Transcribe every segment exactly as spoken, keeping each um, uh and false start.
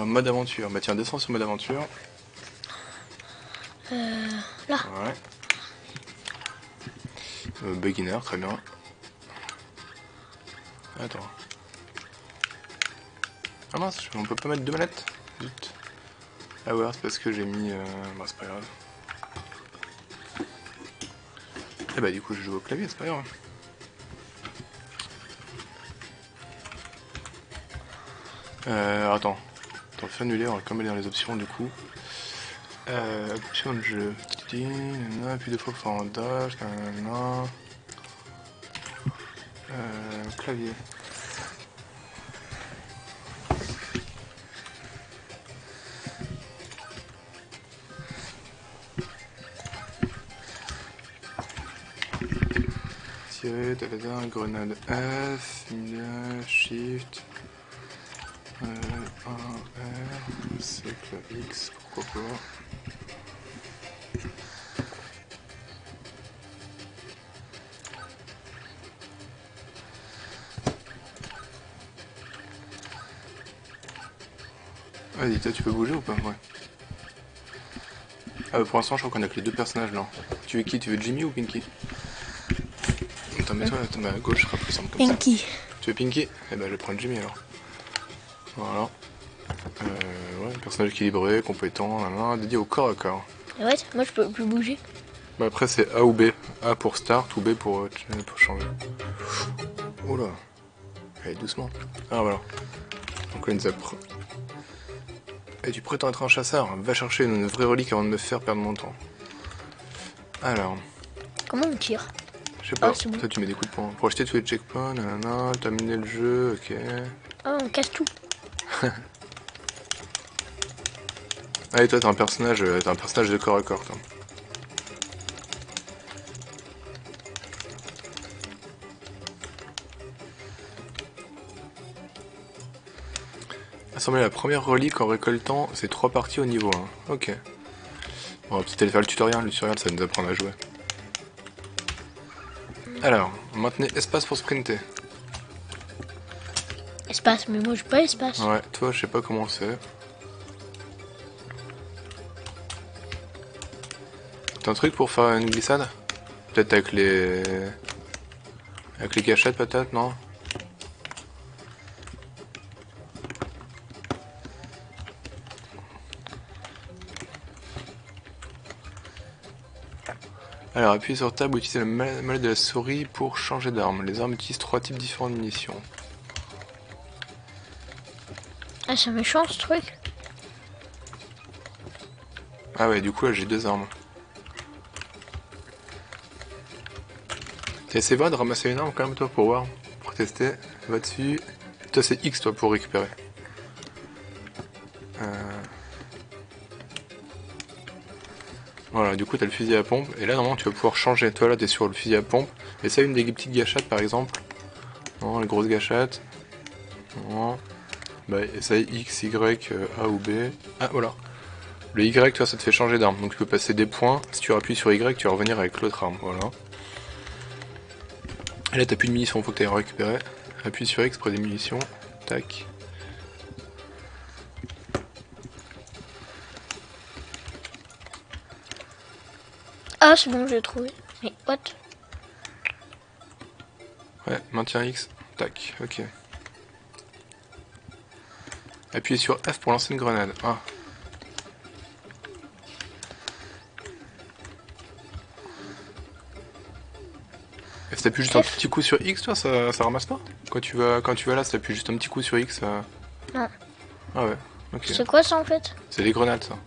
Euh, mode aventure. Bah tiens, descends sur mode aventure. Euh, là. Ouais. Euh, beginner, très bien. Attends. Ah mince, on peut pas mettre deux manettes. Zut. Ah ouais, c'est parce que j'ai mis... Euh... Bah c'est pas grave. Et bah du coup je joue au clavier, c'est pas grave. Euh, alors, attends. Attends, fais annuler, on va quand même lire les options du coup. Euh, option de jeu. Puis deux fois forandage, euh, clavier. Tirer, t'avais un grenade F, shift, euh, un R, c'est que X, pourquoi pas. Vas-y, toi tu peux bouger ou pas? Ouais. Ah bah pour l'instant je crois qu'on a que les deux personnages là. Tu veux qui? Tu veux Jimmy ou Pinky? Attends, mets-toi à gauche, ce sera plus simple comme Pinky. ça. Tu veux Pinky? Eh ben je vais prendre Jimmy alors. Voilà. Euh, ouais, personnage équilibré, compétent, là, là, dédié au corps à corps. Ouais, moi je peux plus bouger. Bah après c'est A ou B. A pour start ou B pour, euh, pour changer. Oh là. Allez doucement. Ah voilà. Donc là il nous apprend. Et tu prétends être un chasseur? Va chercher une vraie relique avant de me faire perdre mon temps. Alors. Comment on tire? Je sais pas, Ah, c'est bon. toi tu mets des coups de poing. Pour acheter tous les checkpoints, nanana, terminer le jeu, ok. Ah, on casse tout. Ah et toi t'as un personnage, t'as un personnage de corps à corps toi. Assembler la première relique en récoltant ces trois parties au niveau un. Ok. On va peut-être aller faire le tutoriel, le tutoriel ça va nous apprendre à jouer. Alors, maintenez espace pour sprinter. Espace, mais moi j'ai pas espace. Ouais, toi je sais pas comment c'est. T'as un truc pour faire une glissade? Peut-être avec les... Avec les gâchettes peut-être, non? Alors appuyez sur table ou utilisez la molette de la souris pour changer d'arme. Les armes utilisent trois types différents de munitions. Ah, c'est méchant ce truc. Ah ouais, du coup là j'ai deux armes. T'as essayé de ramasser une arme quand même toi pour voir, pour tester. Va dessus. Toi c'est X toi pour récupérer. Euh... Voilà, du coup t'as le fusil à pompe. Et là normalement tu vas pouvoir changer. Toi là t'es sur le fusil à pompe. Essaye une des petites gâchettes par exemple. Non, les grosses gâchettes. Non. Bah essaye X, Y, A ou B. Ah voilà. Le Y, toi, ça te fait changer d'arme. Donc tu peux passer des points. Si tu appuies sur Y, tu vas revenir avec l'autre arme. Voilà. Et là, t'as plus de munitions, faut que tu ailles en récupérer. Appuie sur X pour des munitions. Tac. Ah, c'est bon, j'ai trouvé. Mais what? Ouais, maintiens X. Tac, ok. Appuyez sur F pour lancer une grenade. Ah. Et si t'appuies juste F. un petit coup sur X, toi, ça, ça ramasse pas? Quand tu vas, quand tu vas là, si t'appuies juste un petit coup sur X, ça... Non. Ah ouais, ok. C'est quoi ça en fait? C'est des grenades, ça.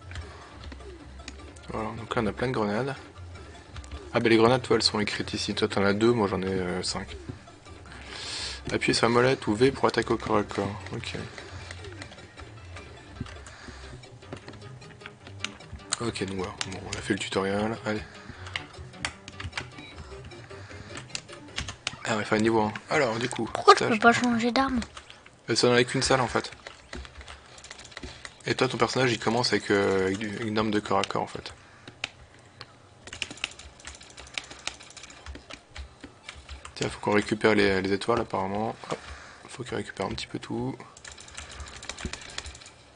Voilà, donc là, on a plein de grenades. Ah bah les grenades, toi, elles sont écrites ici. Toi, t'en as deux, moi, j'en ai euh, cinq. Appuyez sur la molette ou V pour attaquer au corps à corps. Ok. Ok, donc voilà. Bon, on a fait le tutoriel. Allez. Ah, on va faire le niveau un. Alors, du coup. Pourquoi stage. je peux pas changer d'arme? Euh, ça n'en a qu'une salle en fait. Et toi, ton personnage, il commence avec, euh, avec du, une arme de corps à corps en fait. Tiens, faut qu'on récupère les, les étoiles apparemment. Hop. Faut qu'il récupère un petit peu tout.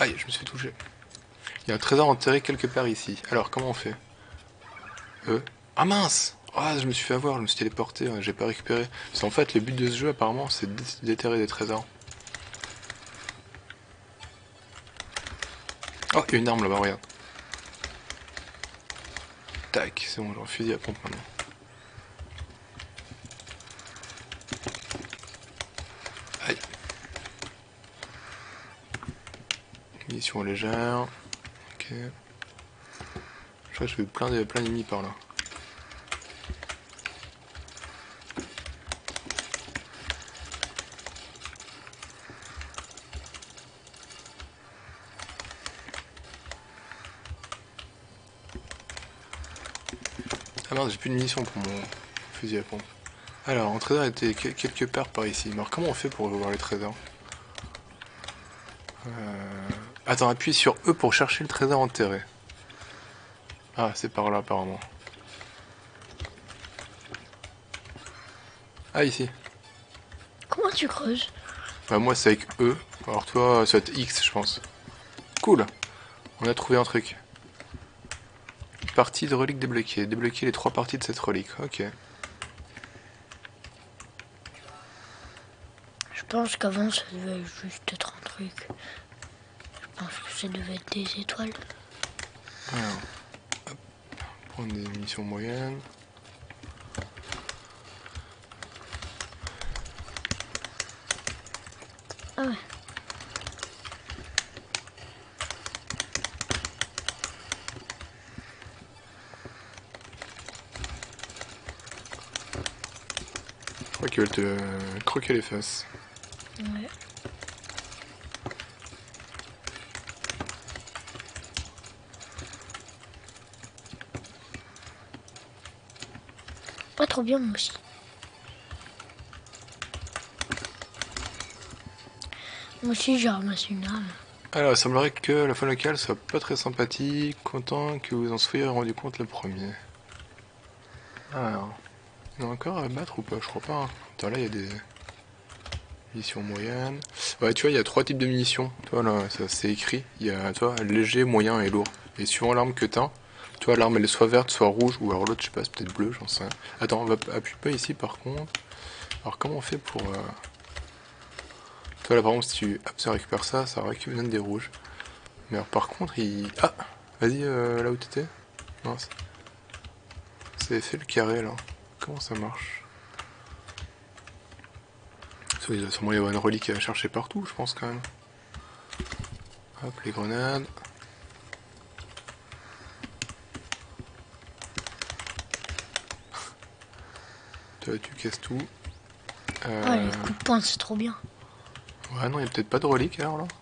Aïe, je me suis fait toucher. Il y a un trésor enterré quelque part ici. Alors, comment on fait? Euh... Ah mince! Ah, je me suis fait avoir, je me suis téléporté, j'ai pas récupéré. Parce qu'en fait, le but de ce jeu, apparemment, c'est de déterrer des trésors. Oh, il y a une arme là-bas, regarde. Tac, c'est bon, j'ai un fusil à pompe maintenant. Aïe. Munitions légères. Ok. Je crois que j'ai vu plein de plein d'ennemis par là. Ah merde, j'ai plus de munitions pour mon fusil à pompe. Alors, un trésor était quelque part par ici. Mais alors, comment on fait pour voir les trésors? euh... Attends, appuie sur E pour chercher le trésor enterré. Ah, c'est par là apparemment. Ah, ici. Comment tu creuses? Bah, moi, c'est avec E. Alors, toi, ça va être X, je pense. Cool. On a trouvé un truc. Partie de relique débloquée. Débloquer les trois parties de cette relique. Ok. Je pense qu'avant ça devait juste être un truc. Je pense que ça devait être des étoiles. Alors, hop. Prendre des munitions moyennes. Ah ouais. Je crois qu'ils veulent te croquer les fesses. Ouais. Pas trop bien moi aussi. Moi aussi j'ai ramassé une arme. Alors, il semblerait que la faune locale soit pas très sympathique, content que vous en soyez rendu compte le premier. Alors, il y en a encore à battre ou pas? Je crois pas. Hein. Attends, là il y a des munitions moyennes. Ouais, tu vois, il y a trois types de munitions. Toi, là, ça c'est écrit. Il y a, toi, léger, moyen et lourd. Et suivant l'arme que t'as, toi, l'arme elle est soit verte, soit rouge, ou alors l'autre, je sais pas, c'est peut-être bleu, j'en sais rien. Attends, on va appuyer pas ici par contre. Alors, comment on fait pour. Euh... Toi, là, par exemple, si tu hop, ça récupère ça, ça récupère des rouges. Mais alors, par contre, il. Ah! Vas-y, euh, là où t'étais. Mince. C'est fait le carré là. Comment ça marche? Il doit sûrement y avoir une relique à chercher partout, je pense quand même. Hop, les grenades. Toi, tu casses tout. Euh... Ah les coups de poing c'est trop bien. Ouais, non, il n'y a peut-être pas de relique alors là.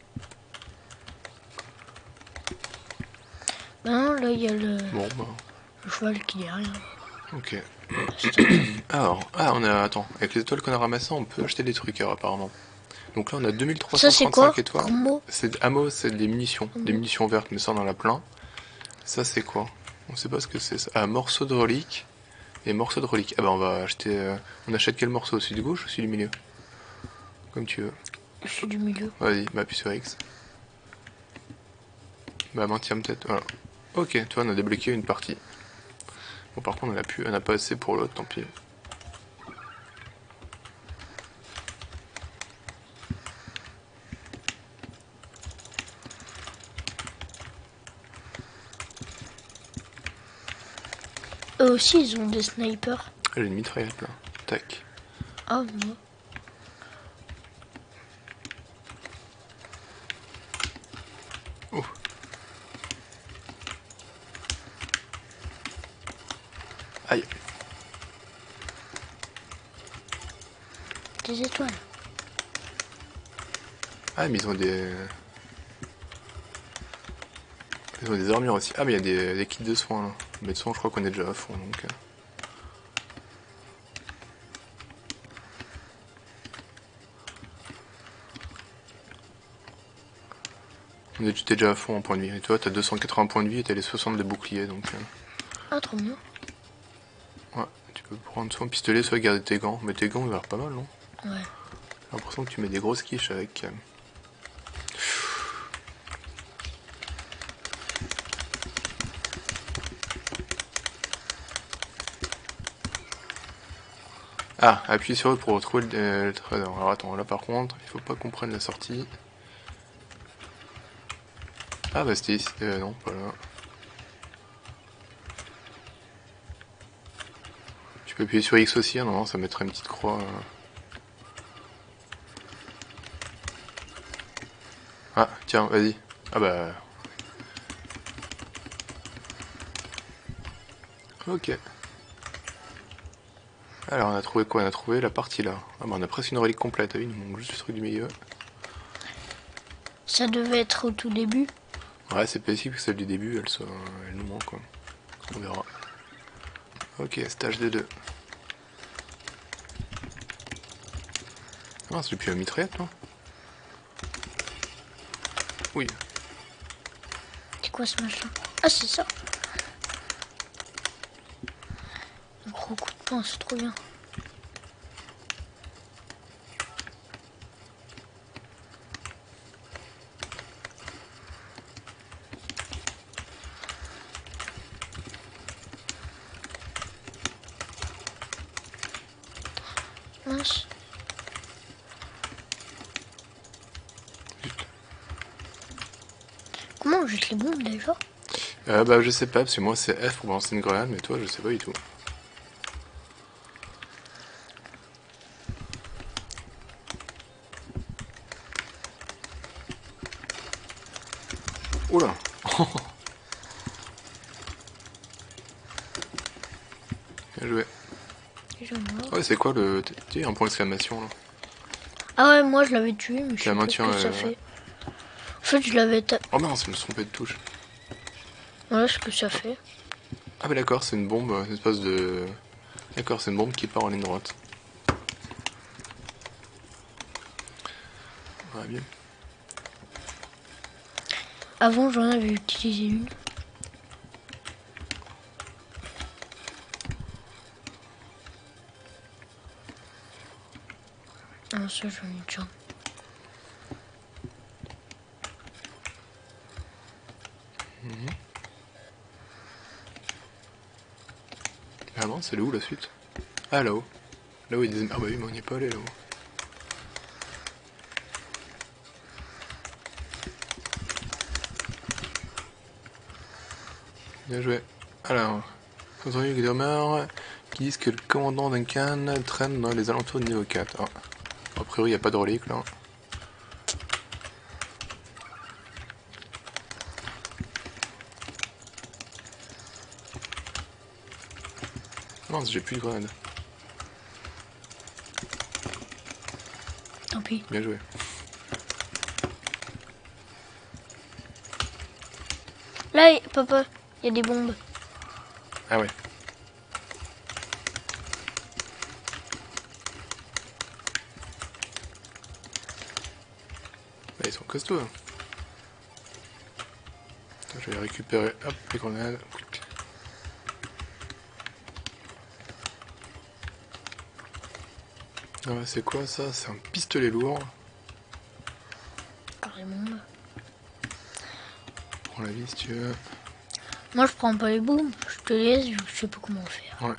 Bah non, là il y a le... Bon, bah. le cheval qui est derrière. Ok. Alors, ah, on a. Attends, avec les étoiles qu'on a ramassées, on peut acheter des trucs alors, apparemment. Donc là, on a deux mille trois cent trente-cinq étoiles. C'est ammo, c'est des munitions. Mmh. Des munitions vertes, mais ça, on en a plein. Ça, c'est quoi? On sait pas ce que c'est. Ah, morceau de relique. Et morceau de relique. Ah bah, on va acheter. Euh... On achète quel morceau? Celui du gauche ou celui du milieu? Comme tu veux. Celui du milieu. Vas-y, bah, appuie sur X. Bah, maintiens peut-être. Voilà. Ok, tu vois, on a débloqué une partie. Bon, par contre, on a plus, on a pas assez pour l'autre, tant pis. Eux aussi, ils ont des snipers. J'ai une mitraillette là. Tac. Ah, non. Oh. Aïe. Des étoiles. Ah, mais ils ont des. Ils ont des armures aussi. Ah, mais il y a des, des kits de soins là. Mais de soins, je crois qu'on est déjà à fond donc. On est déjà à fond en points de vie. Et toi, t'as deux cent quatre-vingts points de vie et t'as les soixante de bouclier donc. Euh... Ah, trop bien. Ouais, tu peux prendre soit un pistolet, soit garder tes gants. Mais tes gants, ils ont l'air pas mal, non? Ouais. J'ai l'impression que tu mets des grosses quiches avec. Euh... Ah, appuie sur eux pour retrouver le, euh, le trésor. Alors attends, là par contre, il faut pas qu'on prenne la sortie. Ah bah c'était ici. Euh, non, pas là. Tu peux appuyer sur X aussi, hein, non, ça mettrait une petite croix. euh. Ah, tiens, vas-y. Ah bah... Ok. Alors on a trouvé quoi? On a trouvé la partie là. Ah bah on a presque une relique complète, ah oui, il nous manque juste le truc du milieu. Ça devait être au tout début. Ouais, c'est possible que celle du début, elle, soit... elle nous manque quoi. On verra. Ok, stage D deux. Ah, c'est depuis la mitraillette, non? Oui. C'est quoi ce machin? Ah, c'est ça. Un gros coup de poing, c'est trop bien. Mince. Comment on jette les bombes déjà? Euh, bah je sais pas, parce que moi c'est F pour lancer une grenade, mais toi je sais pas du tout. Oula. Bien joué. Déjà mort. Ouais, c'est quoi le... Tu sais, un point d'exclamation là. Ah ouais, moi je l'avais tué, mais je sais La pas ce maintien, que ça euh, fait. En fait, je l'avais tapé. Oh mince, je me suis trompé de touche. Voilà ce que ça fait. Ah bah d'accord, c'est une bombe, une espèce de... D'accord, c'est une bombe qui part en ligne droite. Ouais, bien. Avant, j'en avais utilisé une. Ah, ça, j'en ai déjà. Mmh. Ah non, c'est là où la suite? Ah là-haut. Là-haut ils disaient... Ah bah oui, mais on n'y est pas allé là-haut. Bien joué. Alors, j'ai entendu des rumeurs qui disent que le commandant Duncan traîne dans les alentours de niveau quatre. Ah. A priori, il n'y a pas de relique là. Mince, j'ai plus de grenade. Tant pis. Bien joué. Là, y- papa, il y a des bombes. Ah ouais. Bah, ils sont costauds. Hein. Attends, je vais récupérer hop, les grenades. Ah ouais, c'est quoi ça? C'est un pistolet lourd. Carrément. Prends la vie si tu veux. Moi, je prends pas les bombes. Je te laisse, je sais pas comment faire. Ouais.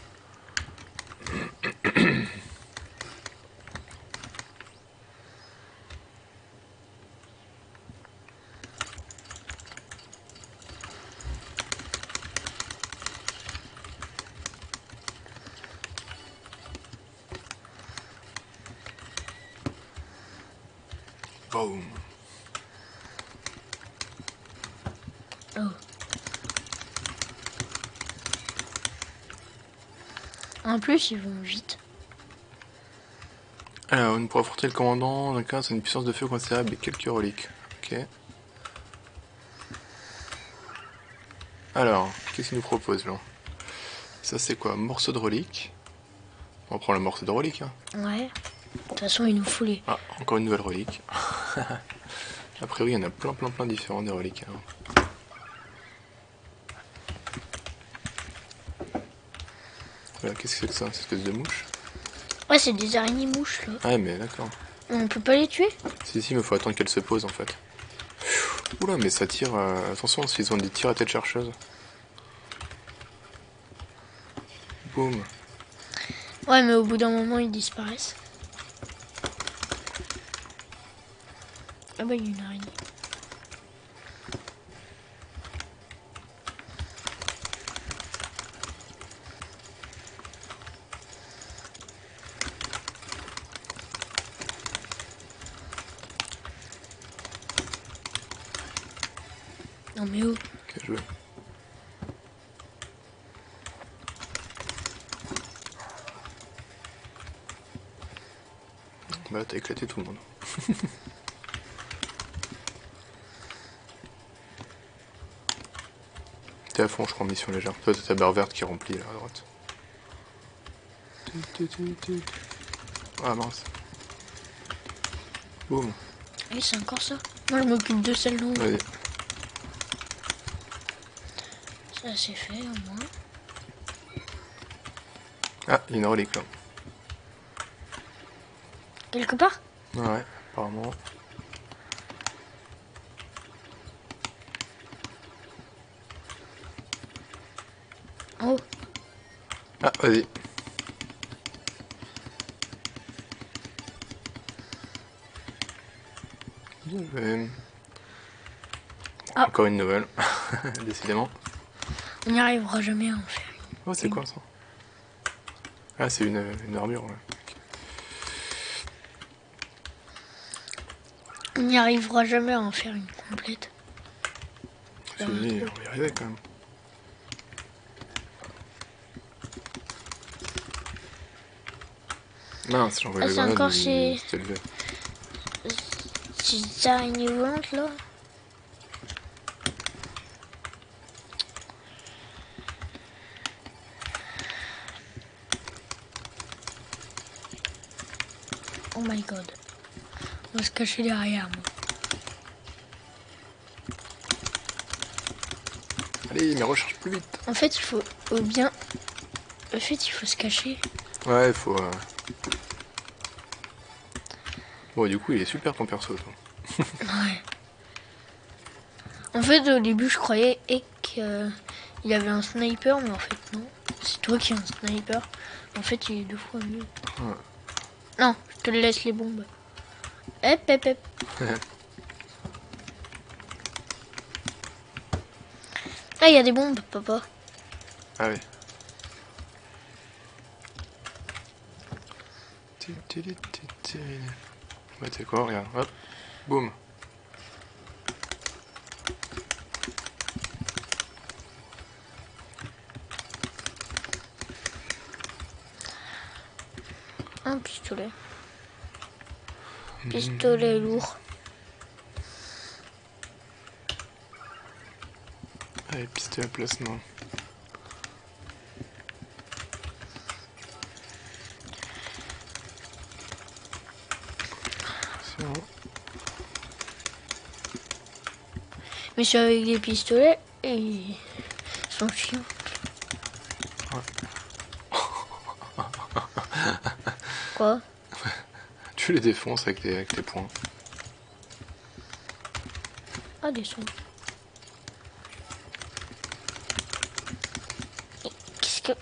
Boum. Oh. En plus, ils vont vite. Alors, on pourra affronter le commandant d'un cas, c'est une puissance de feu considérable et quelques reliques. Ok. Alors, qu'est-ce qu'il nous propose là? Ça c'est quoi? Morceau de relique. On prend le morceau de relique. Hein. Ouais. De toute façon, il nous faut les. Ah, encore une nouvelle relique. A priori, il y en a plein, plein, plein différents des reliques. Hein. Voilà, qu'est-ce que c'est que ça? Cette espèce de mouche? Ouais, c'est des araignées mouches là. Ah, mais d'accord. On peut pas les tuer? Si, si, mais faut attendre qu'elle se pose en fait. Oula, mais ça tire. Euh... Attention, s'ils ont des tirs à tête chercheuse. Boum. Ouais, mais au bout d'un moment, ils disparaissent. Ah bah, il y a une araignée. Non mais oh. Ok, je veux. Bah t'as éclaté tout le monde. T'es à fond je crois en mission légère. Toi t'as ta barre verte qui remplit là à droite. Ah mince. Boum. Oui, c'est encore ça. Moi, je m'occupe de celle-là. Vas-y. Ça, c'est fait, au moins. Ah, il y a une relique là. Quelque part? Ouais, apparemment. En haut. Ah, vas-y. Bien joué. Ah. Encore une nouvelle. Décidément. On n'y arrivera jamais à en faire. Oh, c'est quoi ça? Ah, c'est une, une armure, ouais. On n'y arrivera jamais à en faire une complète. Si, on va y arriver quand même. Mince, j'ai envoyé Ah, la c'est grenade, encore il ces... s'est élevé. ces araignées volantes là. Oh my god. On va se cacher derrière moi. Allez, mais recharge plus vite. En fait, il faut au bien... En fait, il faut se cacher. Ouais, il faut... Euh... Bon, du coup, il est super ton perso, toi. Ouais. En fait, au début, je croyais qu'il y avait un sniper, mais en fait, non. C'est toi qui as un sniper. En fait, il est deux fois mieux. Ouais. Non, je te laisse les bombes. Hep, hep, hep. Ah, il y a des bombes, papa. Ah oui. Ouais, t'es quoi, regarde, hop, boum. Un pistolet. Pistolet lourd. Allez, pistolet à placement. C'est bon. Mais je suis avec des pistolets et ils sont chiants. Quoi? Tu les défonces avec tes, avec tes poings. Ah, des sons. Qu'est-ce que...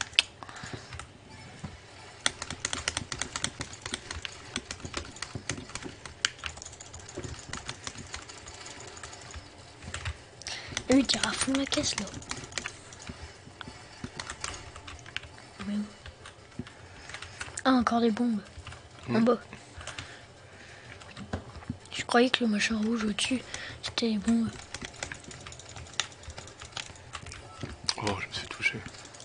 Lui, il tire à fond la caisse, là. Mais où? Ah, encore des bombes. Mmh. En bas. Je croyais que le machin rouge au-dessus, c'était des bombes. Oh, je me suis touché.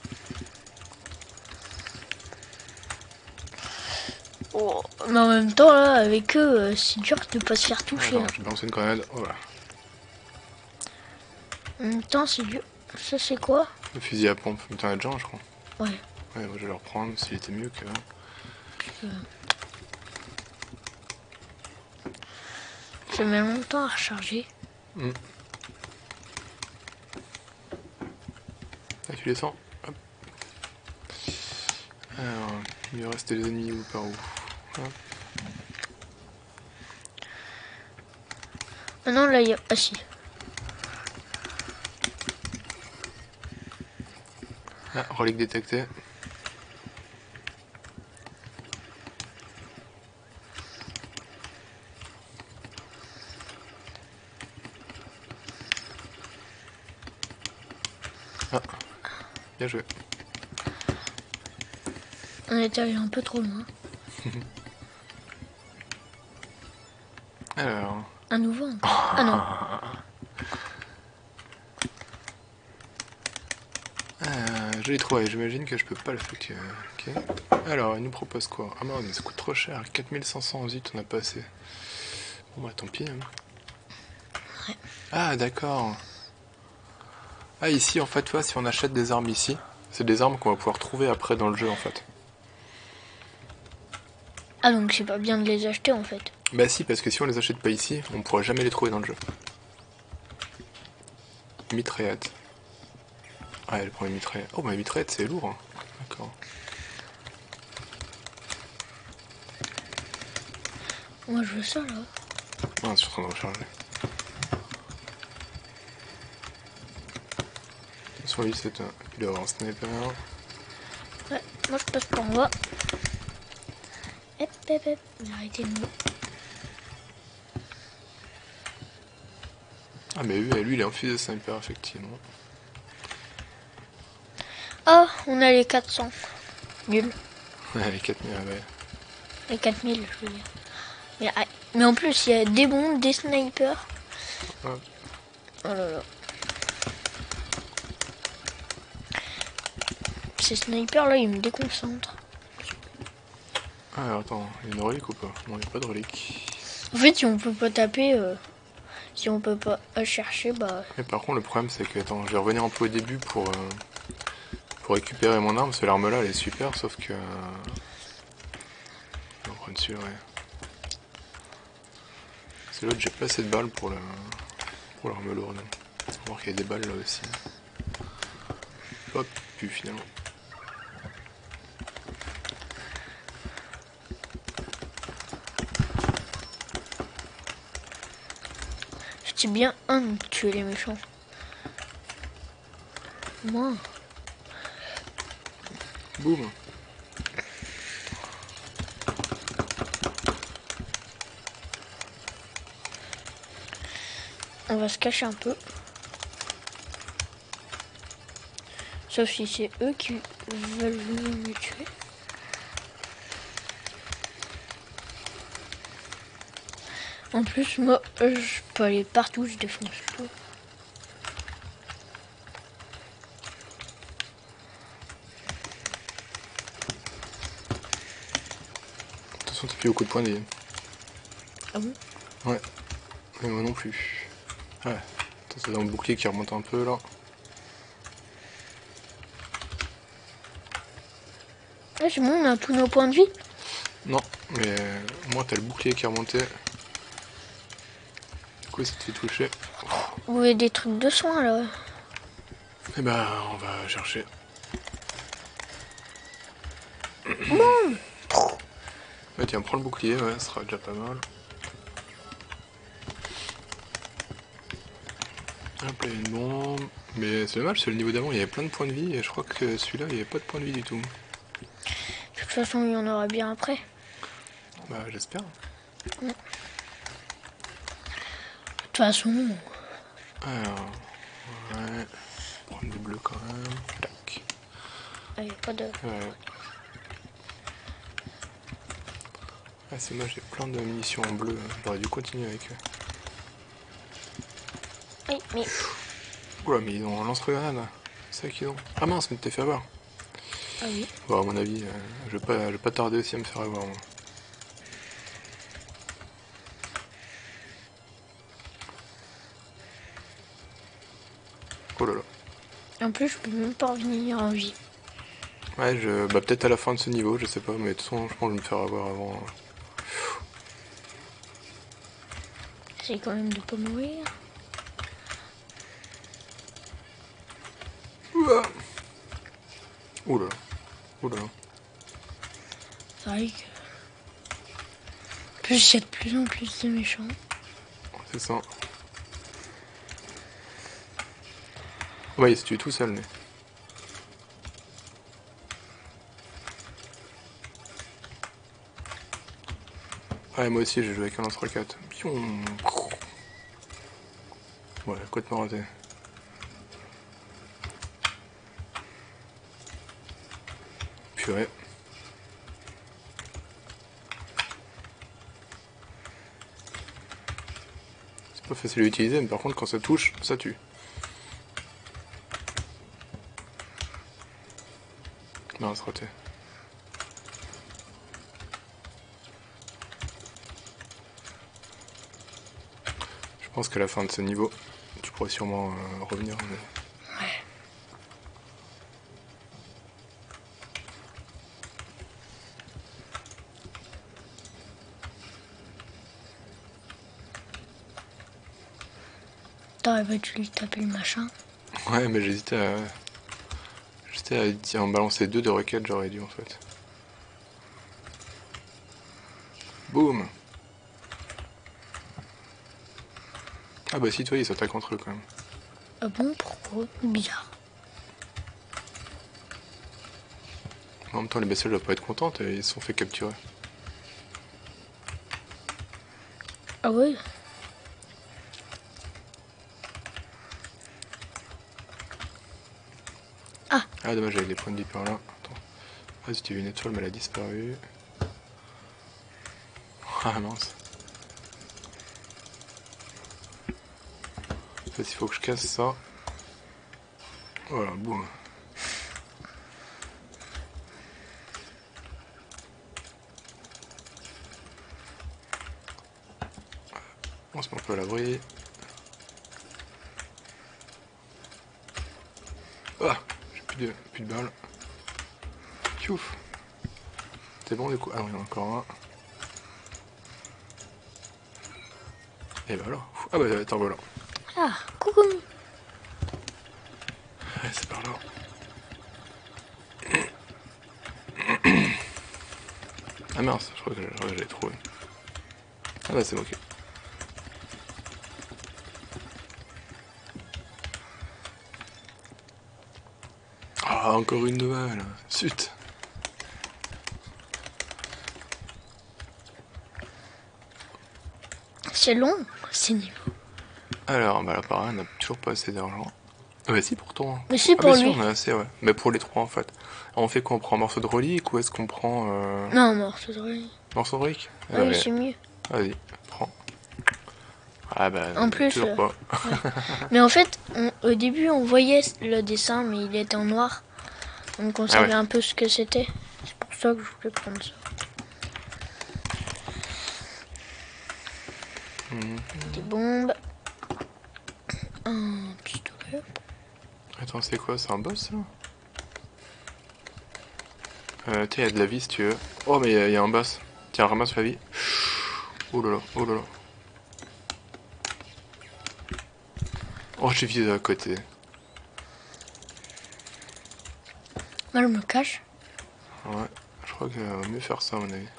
Oh, mais en même temps, là, avec eux, euh, c'est dur de pas se faire toucher. Attends, Hein. j'ai balancé une grenade. Oh là. En même temps, c'est dur. Ça, c'est quoi? Le fusil à pompe. Mais t'en as déjà un, je crois. Ouais. Ouais, moi je vais le reprendre s'il était mieux que. Euh... Ça met longtemps à recharger. Mmh. Ah, tu les sens? Hop. Alors, il va rester les ennemis ou par où? Hop. Ah non, là, il y a... Ah si. Ah, relique détectée. Ah, bien joué. On est allé un peu trop loin. Alors... Un nouveau encore. Ah non. Euh, je l'ai trouvé, j'imagine que je peux pas le effectuer. Ok. Alors, il nous propose quoi? Ah non, mais ça coûte trop cher. quatre mille cinq cents, zut, on a pas assez. Bon bah tant pis. Hein. Ouais. Ah d'accord. Ah ici en fait, tu vois, si on achète des armes ici, c'est des armes qu'on va pouvoir trouver après dans le jeu en fait. Ah donc c'est pas bien de les acheter en fait. Bah si, parce que si on les achète pas ici, on pourra jamais les trouver dans le jeu. Mitraillette. Ah, elle prend les mitraillettes. Oh bah les mitraillettes c'est lourd. Hein. D'accord. Moi je veux ça là. Ah, je suis en train de recharger. Sur lui, c'est un... il doit avoir un sniper. Ouais, moi je passe par en bas. Hep hep hep. Arrêtez de nous. Ah mais lui, lui il est en fusil de sniper effectivement. Ah, on a les quatre cents. Nul. Les quatre mille, ouais. Les quatre mille, je veux dire. Mais, ah, mais en plus, il y a des bombes, des snipers. Ouais. Oh là là. Ces snipers là, ils me déconcentrent. Ah alors, attends, il y a une relique ou pas? Non, il n'y a pas de relique. En fait, si on peut pas taper, euh, si on peut pas chercher, bah... Mais par contre, le problème c'est que, attends, je vais revenir un peu au début pour, euh, pour récupérer mon arme, parce que l'arme là elle est super, sauf que... Euh... On va prendre celui-là, ouais. C'est l'autre, j'ai pas assez de balles pour le pour l'arme lourde. On va voir qu'il y a des balles là aussi. Hop, plus finalement. C'est bien un de tuer les méchants. Moi. Boum. On va se cacher un peu. Sauf si c'est eux qui veulent venir me tuer. En plus, moi, je peux aller partout, je défonce tout. Attention, t'as plus beaucoup de points de vie. Ah bon? Ouais. Mais moi non plus. Ouais. Attends, c'est dans le bouclier qui remonte un peu là. Ah, c'est bon, on a tous nos points de vie. Non, mais moi t'as le bouclier qui est remonté. Du coup, si tu te fais toucher. Vous avez des trucs de soins là. Et bah, on va chercher. Bon. Ouais, tiens, prends le bouclier, ouais, ce sera déjà pas mal. Hop là, il y a une bombe. Mais c'est dommage, c'est le niveau d'avant, il y avait plein de points de vie, et je crois que celui-là, il n'y avait pas de points de vie du tout. De toute façon, il y en aura bien après. Bah, j'espère. De toute façon. Alors, ouais. Prendre du bleu quand même. Tac. Il n'y a pas de. Ouais. Ah, c'est moi, j'ai plein de munitions en bleu. J'aurais dû continuer avec eux. Oui, mais. Oula, mais ils ont un lance-grenade. C'est ça qu'ils ont. Ah mince, mais t'es fait avoir. Ah oui. Bon, à mon avis, euh, je vais pas, je vais pas tarder aussi à me faire avoir. Moi. Oh là là. En plus, je peux même pas revenir en vie. Ouais, je, bah peut-être à la fin de ce niveau, je sais pas, mais de toute façon, je pense que je vais me faire avoir avant. J'essaie quand même de pas mourir. Ouah. Ouh là là. Ouh là là. C'est vrai que. En plus, il y a de plus en plus de méchants. C'est ça. Ouais, il se tue tout seul, mais. Ouais, moi aussi, j'ai joué avec un lance-roquette. Pion. Ouais, complètement raté. Purée. C'est pas facile à utiliser, mais par contre quand ça touche, ça tue. Non, c'est raté. Je pense qu'à la fin de ce niveau, tu pourrais sûrement euh, revenir. Mais... Ouais. T'aurais pas dû lui taper le machin. Ouais, mais j'hésitais à... J'hésitais à dire, en balancer deux de roquettes, j'aurais dû en fait. Boum. Ah bah si, toi, ils s'attaquent entre eux quand même. Ah bon, pourquoi? Bizarre. En même temps, les bestioles doivent pas être contentes, ils se sont fait capturer. Ah ouais? Ah. Ah dommage, j'avais des points de vie par là. Attends. Ah si tu veux une étoile, mais elle a disparu. Ah mince. En fait, il faut que je casse ça. Voilà, boum. On se met un peu à l'abri. Ah, j'ai plus de, plus de balles. Piouf. C'est bon du coup. Ah oui, il y en a encore un. Et bah alors. Ah bah attends, voilà. Ah, coucou. Ouais, c'est par là. Ah mince, je crois que j'avais trouvé. Ah bah c'est bon, ok. Ah, encore une nouvelle. Zut. C'est long, ces niveaux. Alors, bah là pareil, on n'a toujours pas assez d'argent. Ah bah si, pourtant. Mais si, Ah pour bah lui. si, on a assez, ouais. Mais pour les trois en fait. Alors, on fait quoi? On prend un morceau de relique ou est-ce qu'on prend... Euh... Non, morceau de relique. Morceau de relique? Ah oui, c'est mieux. Vas-y, prends. Ah bah, En plus, toujours euh, pas. Ouais. Mais en fait, on, au début, on voyait le dessin, mais il était en noir. Donc on savait ouais. un peu ce que c'était. C'est pour ça que je voulais prendre ça. Mhm. Des bombes. Un pistolet. Attends, c'est quoi? C'est un boss, là? Euh, tiens, il y a de la vie, si tu veux. Oh, mais il y, y a un boss. Tiens, ramasse la vie. Oh là là, oh là là. Oh, j'ai visé à côté. Moi, je me cache. Ouais, je crois qu'il va mieux faire ça, à mon avis.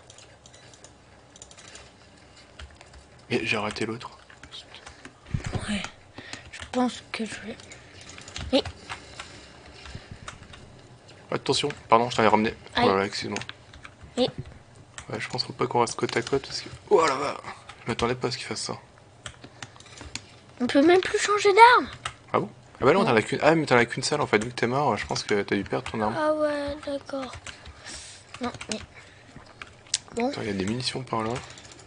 Mais j'ai raté l'autre. Ouais. Je pense que je vais... Oui. Attention, pardon, je t'en ai ramené. Oh là là, excuse-moi. Oui. Ouais, je pense faut pas qu'on reste côte à côte parce que... Oh là là. Je m'attendais pas à ce qu'il fasse ça. On peut même plus changer d'arme. Ah bon? Ah bah non, t'en as qu'une... Ah mais t'en as qu'une seule en fait, vu que t'es mort, je pense que t'as dû perdre ton arme. Ah ouais, d'accord. Non, mais... Bon. Attends, il y a des munitions par là.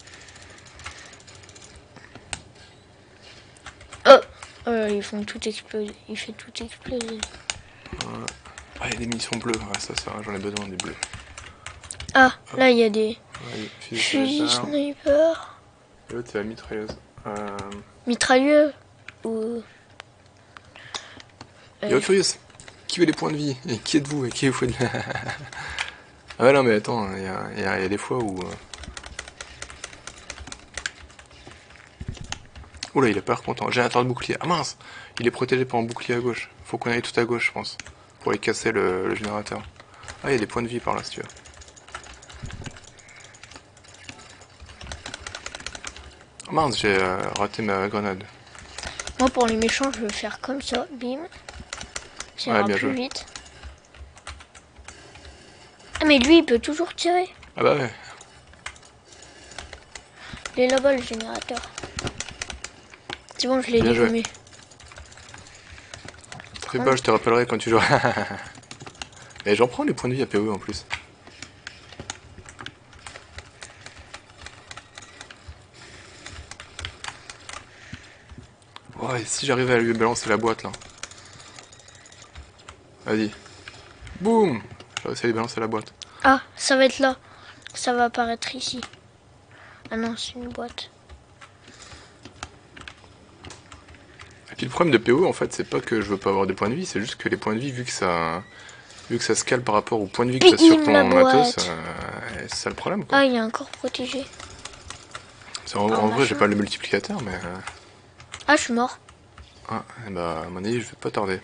Oh, oh ils font tout exploser. Il fait tout exploser. Ouais. Ah, il y a des munitions bleues. Ouais, ça, ça, j'en ai besoin des bleus. Ah, là, il y a des... Ouais, Fusil sniper. Et l'autre, c'est la mitrailleuse. Euh... Mitrailleux. Ou... Yo, Furious, qui veut les points de vie? Et qui êtes-vous? Et qui vous de... Ah ouais, non, mais attends, il y a, y a, y a des fois où... Oula, il est pas content. J'ai un temps de bouclier. Ah mince, il est protégé par un bouclier à gauche. Faut qu'on aille tout à gauche, je pense. Pour aller casser le, le générateur. Ah, il y a des points de vie par là, si tu veux. Oh mince, j'ai euh, raté ma grenade. Moi, pour les méchants, je vais faire comme ça. Bim. Ça ira Ouais, bien plus joué. vite. Ah, mais lui, il peut toujours tirer. Ah bah ouais. Il est là-bas, le générateur. C'est bon, je l'ai Bien joué. dégommé. Très pas, je te rappellerai quand tu joueras. Et j'en prends les points de vie à P O E en plus. Ouais, si j'arrive à lui balancer la boîte là. Vas-y. Boum! J'ai réussi à lui balancer la boîte. Ah, ça va être là. Ça va apparaître ici. Ah non, c'est une boîte. Et puis le problème de P O E en fait, c'est pas que je veux pas avoir des points de vie, c'est juste que les points de vie, vu que ça. Vu que ça se cale par rapport aux points de vie que t'as sur Bim, ton la matos, boîte. euh, c'est ça le problème quoi. Ah, il est encore protégé. En, en Ah, vrai, machin. j'ai pas le multiplicateur, mais. euh, Ah, je suis mort. Ah, et bah, à mon avis, je vais pas tarder.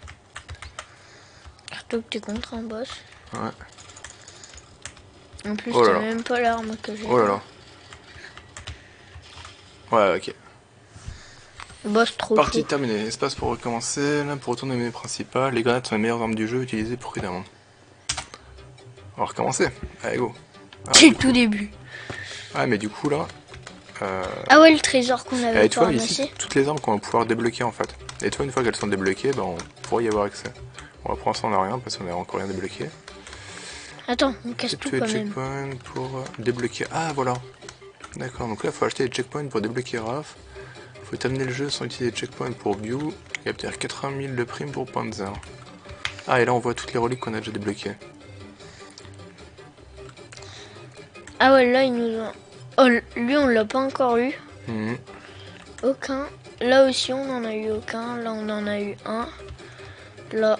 Surtout que t'es contre un boss. Ouais. En plus, Oh là t'as là. même pas l'arme que j'ai. Oh là là. Ouais, ok. Boss trop Partie chaud. terminée. Espace pour recommencer. Là, pour retourner aux menus principales. Les grenades sont les meilleures armes du jeu, utilisées prudemment. On va recommencer. Allez, go. Ah, C'est du le tout coup- début. Ah, mais du coup, là. Euh... Ah ouais, le trésor qu'on avait Et tu pas vois, ici, ramassé. toutes les armes qu'on va pouvoir débloquer en fait. Et toi, une fois qu'elles sont débloquées, ben, on pourra y avoir accès. On va prendre ça, on n'a rien parce qu'on n'a encore rien débloqué. Attends, on casse C'est tout tous les quand même. checkpoints pour euh, débloquer. Ah, voilà. D'accord, donc là, il faut acheter les checkpoints pour débloquer Raph. Il faut terminer le jeu sans utiliser les checkpoints pour View. Il y a peut-être quatre-vingt mille de primes pour Panzer. Ah, et là, on voit toutes les reliques qu'on a déjà débloquées. Ah ouais, là, il nous a... Oh, lui, on l'a pas encore eu. Mhm. Aucun. Là aussi, on en a eu aucun. Là, on en a eu un. Là.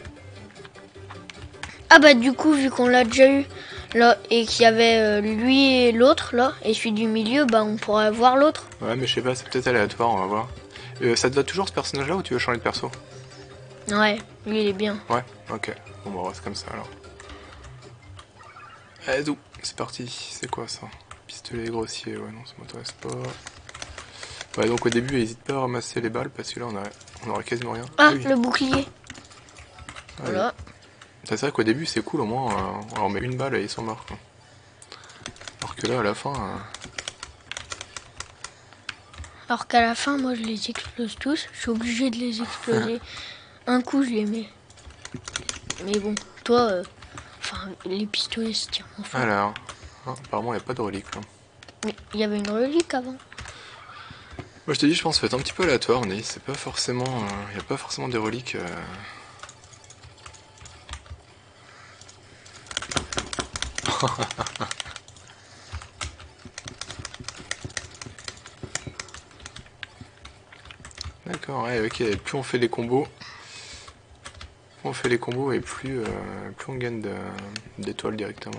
Ah bah, du coup, vu qu'on l'a déjà eu, là, et qu'il y avait euh, lui et l'autre, là, et celui du milieu, bah, on pourrait voir l'autre. Ouais, mais je sais pas, c'est peut-être aléatoire, on va voir. Euh, ça te va toujours ce personnage-là ou tu veux changer de perso? Ouais, lui, il est bien. Ouais, ok. Bon, bah, on reste comme ça alors. Allez, d'où? C'est parti. C'est quoi ça? Pistolet grossier, ouais, non, ça m'intéresse pas. Ouais, donc au début, n'hésite pas à ramasser les balles parce que là, on, a... on aura quasiment rien. Ah, oui. le bouclier. Ah, Voilà. oui. C'est vrai qu'au début, c'est cool, au moins, euh, on leur met une balle et ils sont morts, quoi. Alors que là, à la fin. Euh... Alors qu'à la fin, moi, je les explose tous. Je suis obligé de les exploser. Un coup, je les mets. Mais bon, toi, euh, enfin, les pistolets, c'est tellement fort. Alors, hein, apparemment, il n'y a pas de relique là. Mais il y avait une relique avant. Moi, je te dis, je pense que ça va être un petit peu aléatoire, mais c'est pas forcément. Il n'y a pas forcément des reliques. Euh... D'accord, ouais, ok. Plus on fait les combos, plus on fait les combos et plus, euh, plus on gagne d'étoiles directement.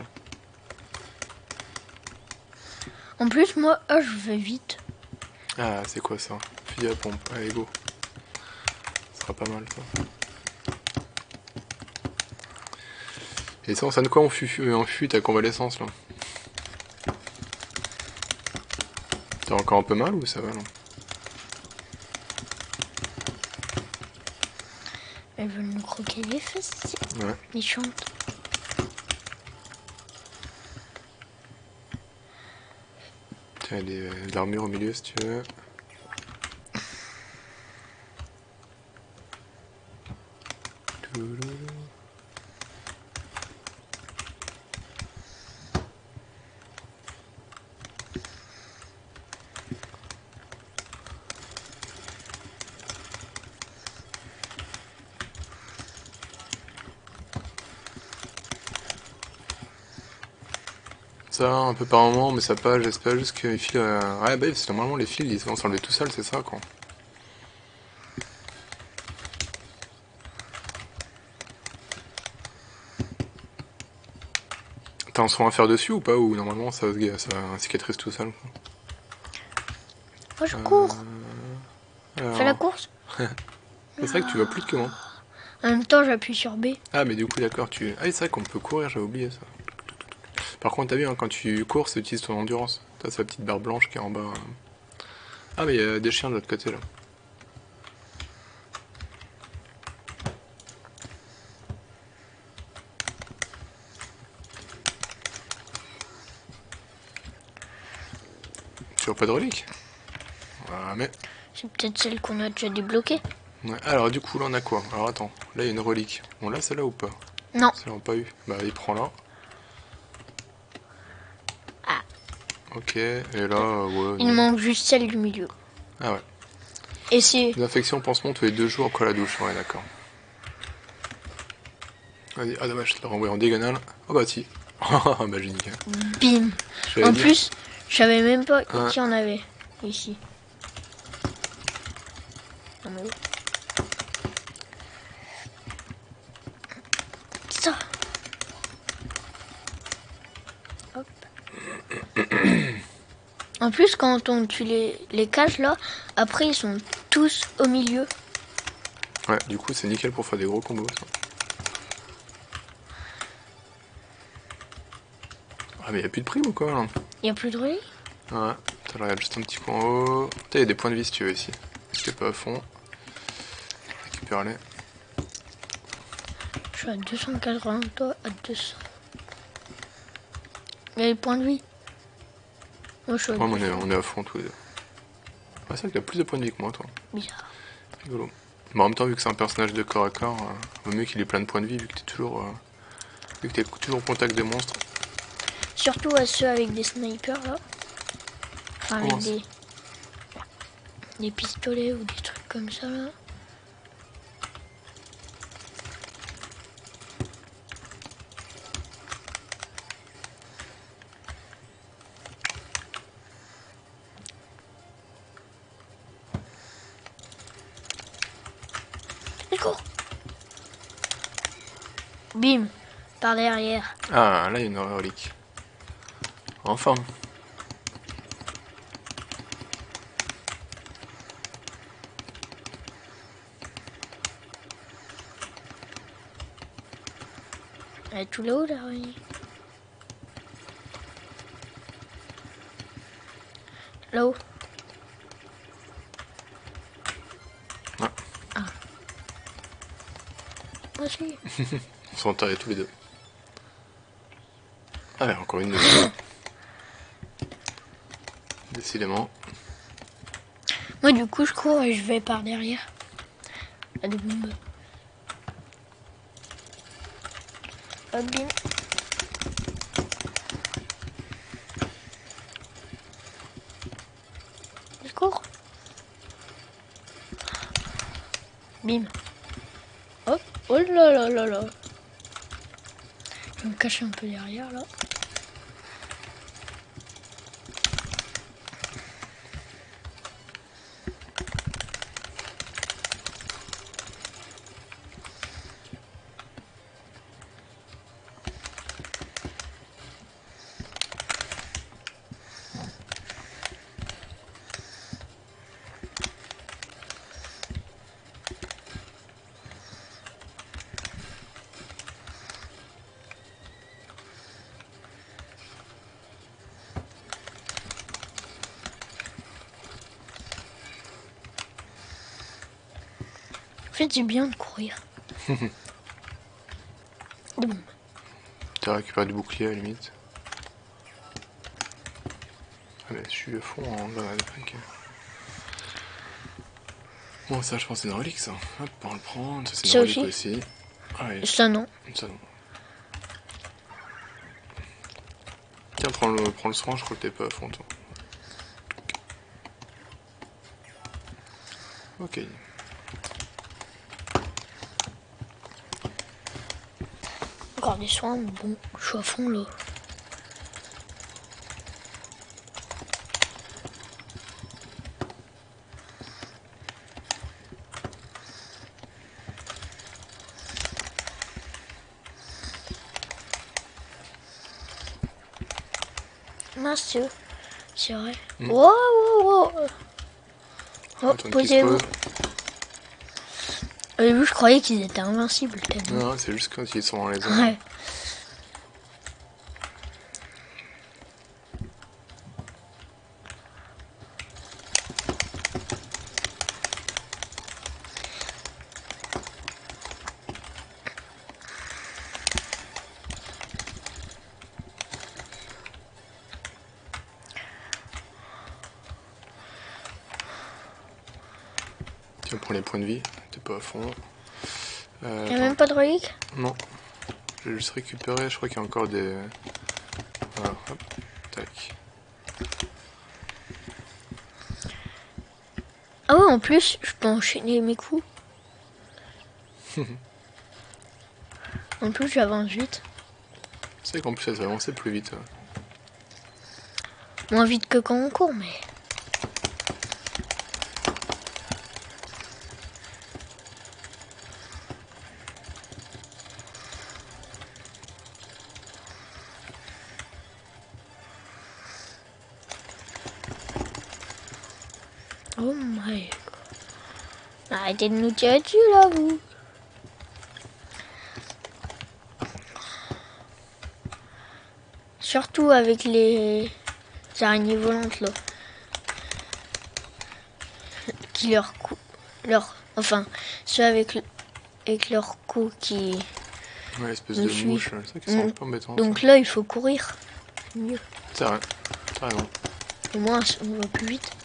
En plus, moi, ah, je vais vite. Ah, c'est quoi ça? Fusil à pompe. Allez, go. Ce sera pas mal ça. Et ça, ça de quoi on fuit, on fuit ta convalescence là? T'as encore un peu mal ou ça va non? Elles veulent nous croquer les fesses. Ouais. Ils chantent. Tiens, il y a de l'armure au milieu si tu veux. Ça, un peu par moment, mais ça passe, j'espère juste que les fils... Euh... Ouais, bah, c'est normalement les fils, ils vont s'enlever tout seuls, c'est ça, quoi. T'as un soin à faire dessus ou pas? Ou normalement, ça, ça cicatrise tout seul, quoi. Moi, je cours. Euh... Alors... Fais la course. C'est vrai que tu vas plus que moi. En même temps, j'appuie sur B. Ah, mais du coup, d'accord, tu... Ah, c'est vrai qu'on peut courir, j'avais oublié ça. Par contre, t'as vu, hein, quand tu cours, ça utilise ton endurance. T'as sa petite barre blanche qui est en bas. Ah, mais il y a des chiens de l'autre côté, là. Tu vois pas de relique? Ah, mais... C'est peut-être celle qu'on a déjà débloquée. Ouais, alors, du coup, là, on a quoi? Alors, attends. Là, il y a une relique. On l'a, celle-là, ou pas? Non. Ils l'ont pas eu. Bah il prend là. Ah. Ok, et là, euh, ouais. Il non. manque juste celle du milieu. Ah ouais. Et c'est... Des infections pansement tous les deux jours après la douche, ouais d'accord. Vas-y, ah dommage, je te l'ai renvoyé en diagonale. Oh bah si. Ah bah génial. Bim. J'allais En dire. plus, je savais même pas Ouais. qu'il y en avait ici. Non, mais où? Ça. Hop. En plus, quand on tue les, les cages là, après ils sont tous au milieu. Ouais, du coup c'est nickel pour faire des gros combos ça. Ah mais y'a plus de prime ou quoi là? Il n'y a plus de relais. Ouais, t'as regarde juste un petit peu en haut. T'as des points de vie si tu veux ici. Si t'es pas à fond. Récupère-les. Je suis à deux cent quatre-vingts, toi à deux cents. Il y a les points de vie. Moi je suis à Ouais, mais on est, deux cents. on est à fond tous les deux. Ah, c'est vrai que t'as plus de points de vie que moi toi. Bizarre. Rigolo. Mais en même temps, vu que c'est un personnage de corps à corps, euh, vaut mieux qu'il ait plein de points de vie vu que t'es toujours, euh, vu que t'es toujours au contact des monstres. Surtout à ceux avec des snipers là. Enfin Comment avec ça des, des pistolets ou des trucs comme ça là. Let's go. Bim. Par derrière. Ah, là il y a une relique. Enfin. Elle est tout là-haut là, oui. Là-haut. Ah. Ah. Moi aussi. On s'est enterrés tous les deux. Ah ouais, encore une de plus. Décidément. Moi du coup je cours et je vais par derrière. Il y a des bombes. Hop, bim. Je cours. Bim. Hop. Oh là là là là. Je vais me cacher un peu derrière là. En fait c'est bien de courir. Boum. T'as récupéré du bouclier à la limite. Ah mais je suis à fond en grenade. Ok. Bon ça je pense que c'est une relique ça. Hop, on va le prendre. Ça c'est une Ça relique aussi. aussi. Ah oui, Ça non. ça non. Tiens, prends le, prends le soin, je crois que t'es pas à fond toi. Ok. Encore des soins, mais bon, je suis à fond là. Mince, c'est eux. C'est vrai. Mm. Wow, wow, wow. Oh, Attends, qu'ils se posez-vous. posent. Au début, je croyais qu'ils étaient invincibles tellement. Non, c'est juste quand ils sont dans les airs. Ouais. Tiens, prends les points de vie. T'es pas à fond. Euh, Il n'y a attends. même pas de relique. Non. Je vais juste récupérer, je crois qu'il y a encore des... Voilà, hop, tac. Ah ouais, en plus, je peux enchaîner mes coups. En plus, j'avance vite. C'est vrai qu'en plus, ça va avancer plus vite. Ouais. Moins vite que quand on court, mais... Oh my god. Arrêtez de nous tirer dessus, là, vous. Surtout avec les araignées volantes, là. Qui leur cou... leur... Enfin, ceux avec, le... avec leur cou qui... Ouais, espèce me de suit. mouche, c'est ça qui sont Mm. un peu embêtants. Donc là, il faut courir. C'est mieux. C'est vrai, t'as raison. Au moins, on va plus vite.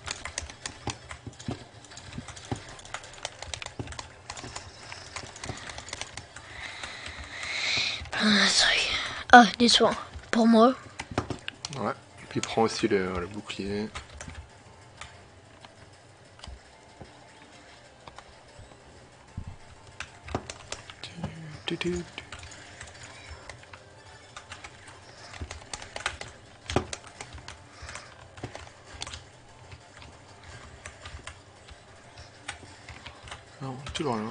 Ah, des soins. Pour moi. Ouais, et puis prends aussi le, le bouclier. Tu, tu, tu, tu. Non, toujours là.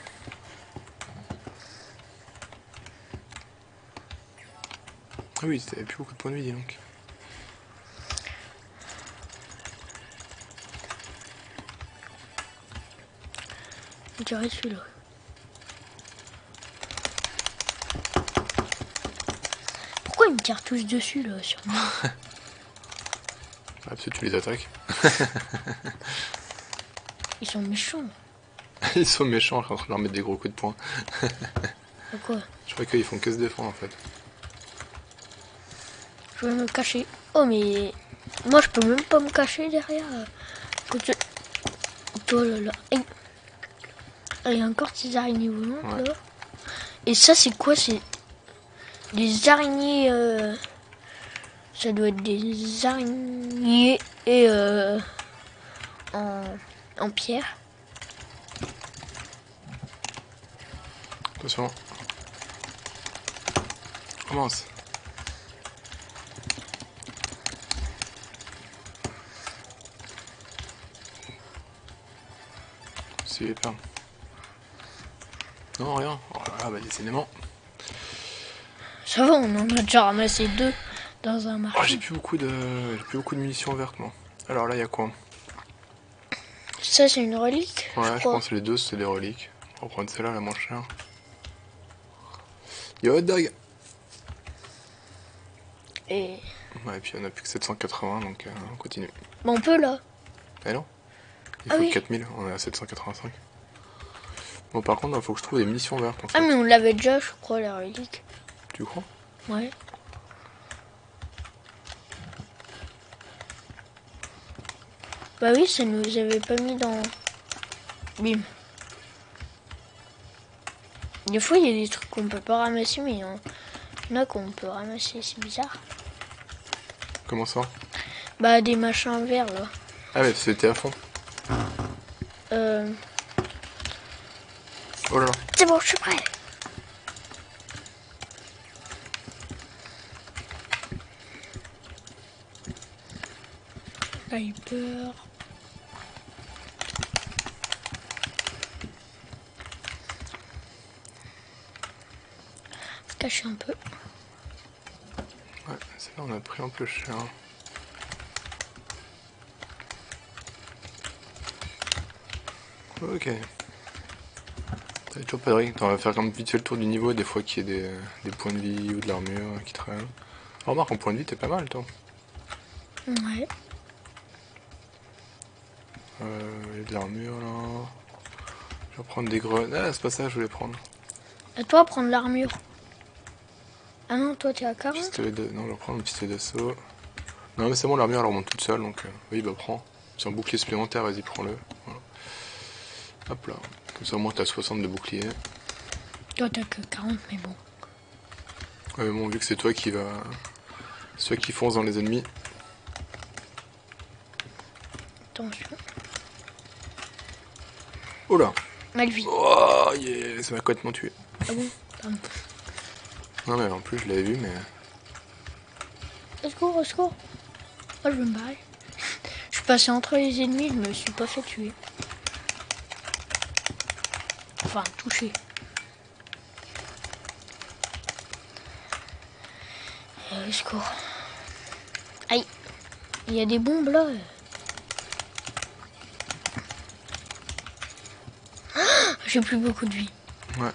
Ah oui, t'avais plus beaucoup de points de vie, dis donc. On dirait celui-là. Pourquoi ils me tirent tous dessus, là, sur moi? Ah, parce que tu les attaques. Ils sont méchants. Ils sont méchants, je suis en train de leur mettre des gros coups de poing. Pourquoi? Je crois qu'ils font que se défendre en fait. Je vais me cacher. Oh, mais... Moi, je peux même pas me cacher derrière. Quand je... Oh là là. Aïe. Ah, il y a encore ces araignées volantes, Ouais. là. Et ça, c'est quoi? C'est des araignées... euh, Ça doit être des araignées et euh, en... en pierre. Attention. Commence. Super. Non, rien. Oh là là, bah décidément. Ça va, on en a déjà ramassé deux dans un Oh, marché. j'ai plus beaucoup de. J'ai plus beaucoup de munitions vertes moi. Alors là, il y a quoi? Ça, c'est une relique, Ouais, je je, crois. pense que les deux c'est des reliques. On va prendre celle-là, la moins chère. Yo hot dog! Et... Ouais, et puis on a plus que sept cent quatre-vingts donc euh, on continue. Bon, on peut, là. Eh non? Il Ah faut oui. quatre mille, on est à sept cent quatre-vingt-cinq. Bon, par contre, il faut que je trouve des munitions vertes en fait. Ah, mais on l'avait déjà, je crois, la relique. Tu crois? Ouais. Bah oui, ça nous avait pas mis dans... Bim. Des fois, il y a des trucs qu'on peut pas ramasser, mais il y en a qu'on peut ramasser, c'est bizarre. Comment ça? Bah, des machins verts, là. Ah, mais c'était à fond. Euh... Oh là là. C'est bon, je suis prêt. Sniper. Se cacher un peu. Ouais, c'est là on a pris un peu cher. Ok. T'as toujours pas de règle. On va faire comme vite fait le tour du niveau, des fois qu'il y ait des, des points de vie ou de l'armure qui traînent. Oh, remarque, en point de vie, t'es pas mal, toi. Ouais. Euh, il y a de l'armure là. Je vais prendre des grenades. Ah, c'est pas ça que je voulais prendre. À toi, prendre l'armure. Ah non, toi, t'es à quarante. Pistolet de... Non, je vais prendre un pistolet d'assaut. Non, mais c'est bon, l'armure elle remonte toute seule donc. Euh... Oui, bah prends. C'est un bouclier supplémentaire, vas-y, prends-le. Voilà. Hop là. Comme ça, au moins, t'as soixante de bouclier. Toi, t'as que quarante, mais bon. Ouais, bon, vu que c'est toi qui va... C'est toi qui fonce dans les ennemis. Attention. Oh là. Mal vu. Oh, yeah, ça m'a complètement tué. Ah bon? Pardon. Non mais en plus je l'avais vu mais... Au secours, au secours. Oh, je vais me barrer. Je suis passé entre les ennemis, je me suis pas fait tuer. Enfin, touché. Euh, au secours. Aïe. Il y a des bombes là. Ah, j'ai plus beaucoup de vie. Ouais.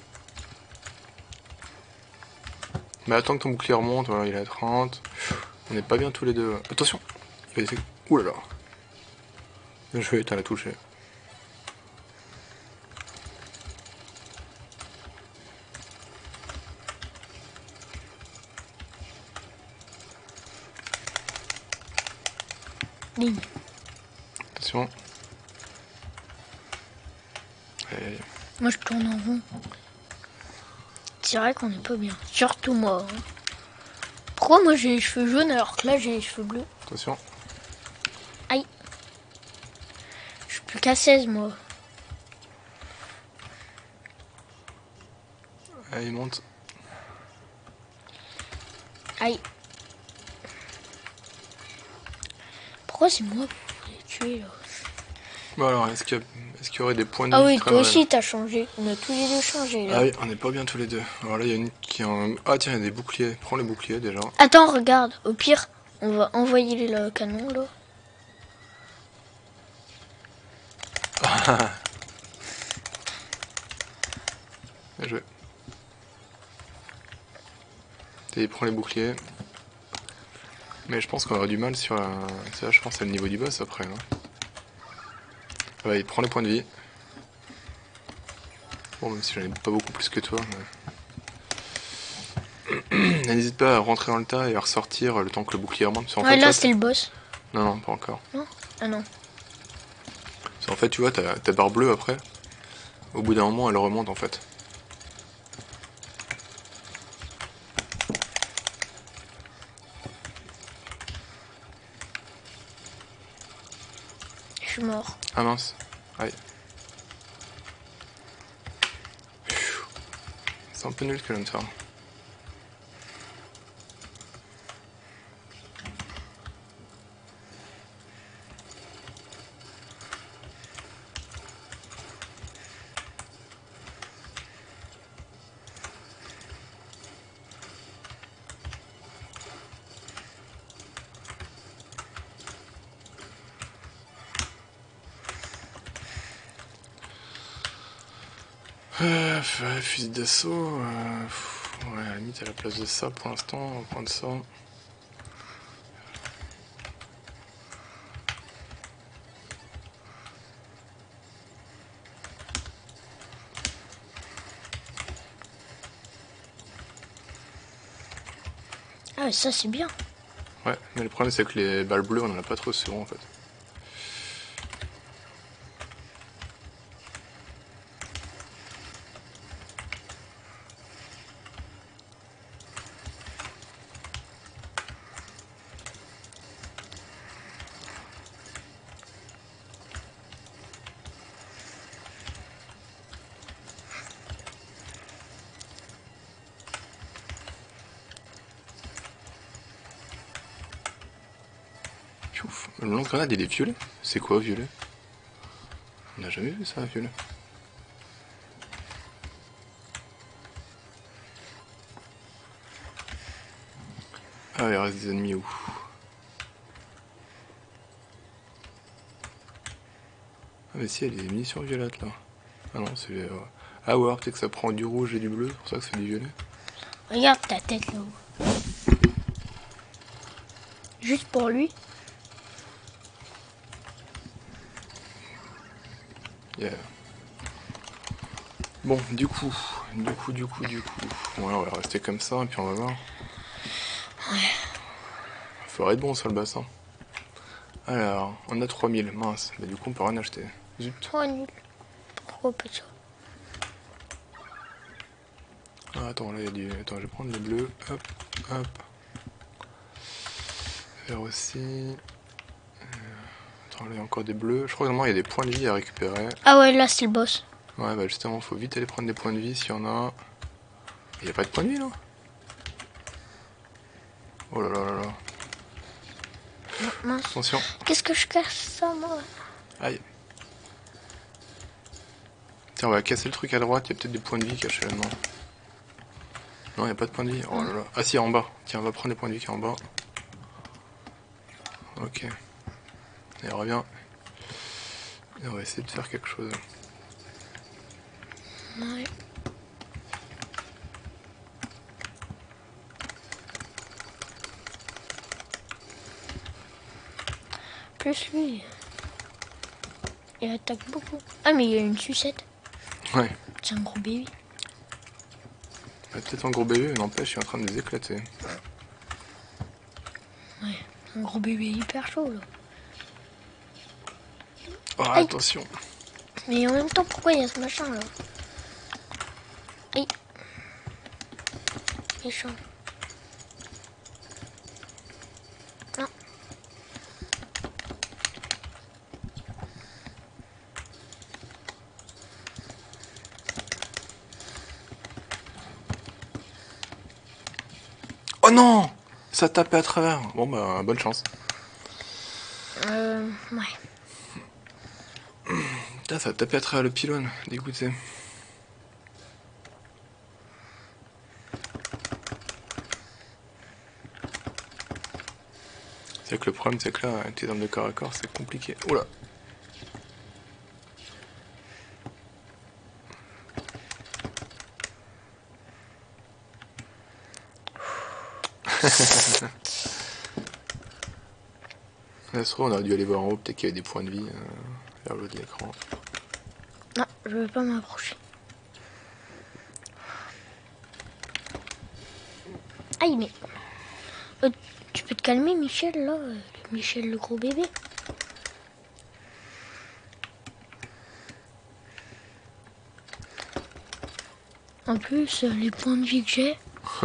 Mais attends que ton bouclier remonte, voilà, il est à trente. On n'est pas bien tous les deux. Attention. Il va essayer... Ouh là là. Bien joué, t'as la touché. Ligne. Attention. Aïe, aïe. Moi je tourne en rond. C'est vrai qu'on n'est pas bien. Surtout moi. Hein. Pourquoi moi j'ai les cheveux jaunes alors que là j'ai les cheveux bleus? Attention. Aïe. Je suis plus qu'à seize moi. Allez, il monte. Aïe. Pourquoi c'est moi que vous voulez tuer là? Bon alors, est-ce qu'il y, a... est qu'il y aurait des points de Ah vie oui, très toi mal aussi t'as changé. On a tous les deux changé là. Ah oui, on n'est pas bien tous les deux. Alors là, il y a une qui est en... Ah tiens, il y a des boucliers. Prends les boucliers déjà. Attends, regarde. Au pire, on va envoyer le canon là. Bien joué. Et prends les boucliers. Mais je pense qu'on aura du mal sur la... Ça, je pense, c'est le niveau du boss après. Hein. Ouais, il prend les points de vie. Bon, même si j'en ai pas beaucoup plus que toi. Mais... N'hésite pas à rentrer dans le tas et à ressortir le temps que le bouclier remonte. Parce qu'en Ouais, fait, là toi, c'était le boss. non, non, pas encore. Non? Ah non. Parce qu'en fait, tu vois, ta, ta barre bleue après, au bout d'un moment, elle remonte en fait. Je suis mort. Ah mince. Aïe. C'est un peu nul ce que je viens de faire. Euh, fusil d'assaut, euh, ouais, à la limite à la place de ça pour l'instant, on va prendre ça. Ah, ça c'est bien. Ouais, mais le problème c'est que les balles bleues on en a pas trop souvent en fait. Piouf. Le lance-grenade il est violet. C'est quoi violet? On n'a jamais vu ça violet. Ah il reste des ennemis où? Ah mais si il y a des munitions violettes là. Ah non c'est... Euh... Ah ouais peut-être que ça prend du rouge et du bleu, c'est pour ça que c'est du violet. Regarde ta tête là-haut. Juste pour lui. Yeah. Bon, du coup, du coup, du coup, du coup. Ouais, on va rester comme ça et puis on va voir. Ouais. Il faudrait être bon sur le bassin. Alors, on a trois mille, mince. Bah, du coup, on peut rien acheter. Zut. Oh nul. Pourquoi pas ça? Ah, attends, là il y a du... Attends, je vais prendre les bleus. Hop, hop. Vert aussi. Attends, là il y a encore des bleus. Je crois que normalement il y a des points de vie à récupérer. Ah ouais, là c'est le boss. Ouais, bah justement, faut vite aller prendre des points de vie s'il y en a. Il n'y a pas de points de vie là? Oh là là là là. Non, mince. Attention. Qu'est-ce que je casse ça, moi? Aïe. Tiens, on va casser le truc à droite, il y a peut-être des points de vie cachés là-dedans. Non, il n'y a pas de points de vie. Oh là là. Ah si, en bas. Tiens, on va prendre les points de vie qui est en bas. Ok. Et on revient. Et on va essayer de faire quelque chose. Ouais. Plus lui. Il attaque beaucoup. Ah, mais il y a une sucette. Ouais. C'est un gros bébé. Ah, peut-être un gros bébé, mais n'empêche, je suis en train de les éclater. Ouais, un gros bébé hyper chaud là. Oh, Aïe. attention. Mais en même temps, pourquoi il y a ce machin là? Aïe. Méchant. Non. Oh non! Ça tapait à travers. Bon bah, bonne chance. Euh, ouais. Putain, ça a tapé à travers le pylône. Dégoûté. C'est que le problème, c'est que là, avec tes armes de corps à corps, c'est compliqué. Oula! Ça se trouve, on aurait dû aller voir en haut, peut-être qu'il y avait des points de vie euh, vers le haut de l'écran. Non, je veux pas m'approcher. Aïe, mais... Euh, tu peux te calmer, Michel, là euh, Michel, le gros bébé. En plus, euh, les points de vie que j'ai...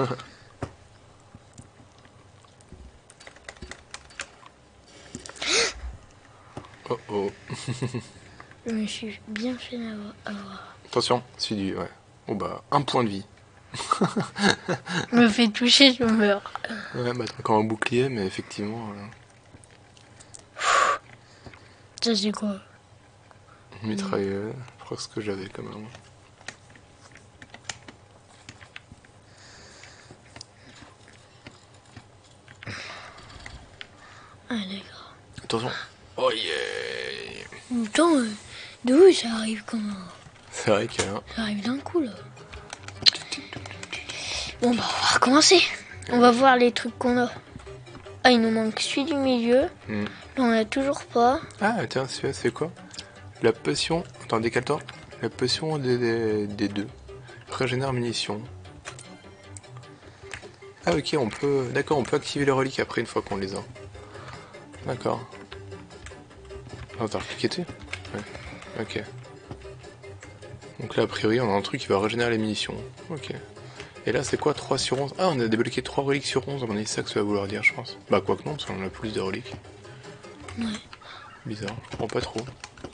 Oh oh. Je me suis bien fait avoir. avoir. Attention, c'est du... Ouais. Oh bah, un point de vie. Je me fais toucher, je meurs. Ouais, bah t'as encore un bouclier, mais effectivement... Euh... Ça, c'est quoi? Mitrailleuse, je crois que c'est ce que j'avais quand même. Ah, d'accord. Attention. Oh yeah! Attends, euh, d'où ça arrive comment? C'est vrai que... Hein. Ça arrive d'un coup, là. Bon, bah, on va recommencer. On va voir les trucs qu'on a. Ah, il nous manque celui du milieu. Mm. Là, on l'a toujours pas. Ah, tiens, celui-là, c'est quoi? La potion... Attends, décale-toi. La potion des, des, des deux. Régénère munitions. Ah, ok, on peut... D'accord, on peut activer les reliques après, une fois qu'on les a. D'accord. Ah, t'as cliqué dessus? Ouais. Ok. Donc là, a priori, on a un truc qui va régénérer les munitions. Ok. Et là, c'est quoi, trois sur onze? Ah, on a débloqué trois reliques sur onze, à mon avis, c'est ça que ça va vouloir dire, je pense. Bah, quoi que non, parce qu'on a plus de reliques. Ouais. Bizarre, je comprends pas trop.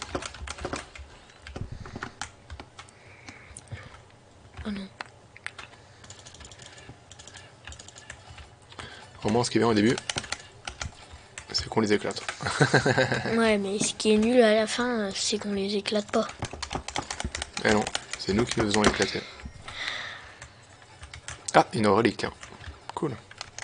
Oh non. Vraiment, ce qui est bien au début, c'est qu'on les éclate. Ouais, mais ce qui est nul à la fin, c'est qu'on les éclate pas. Eh non, c'est nous qui nous faisons éclater. Ah, une relique, tiens. Cool.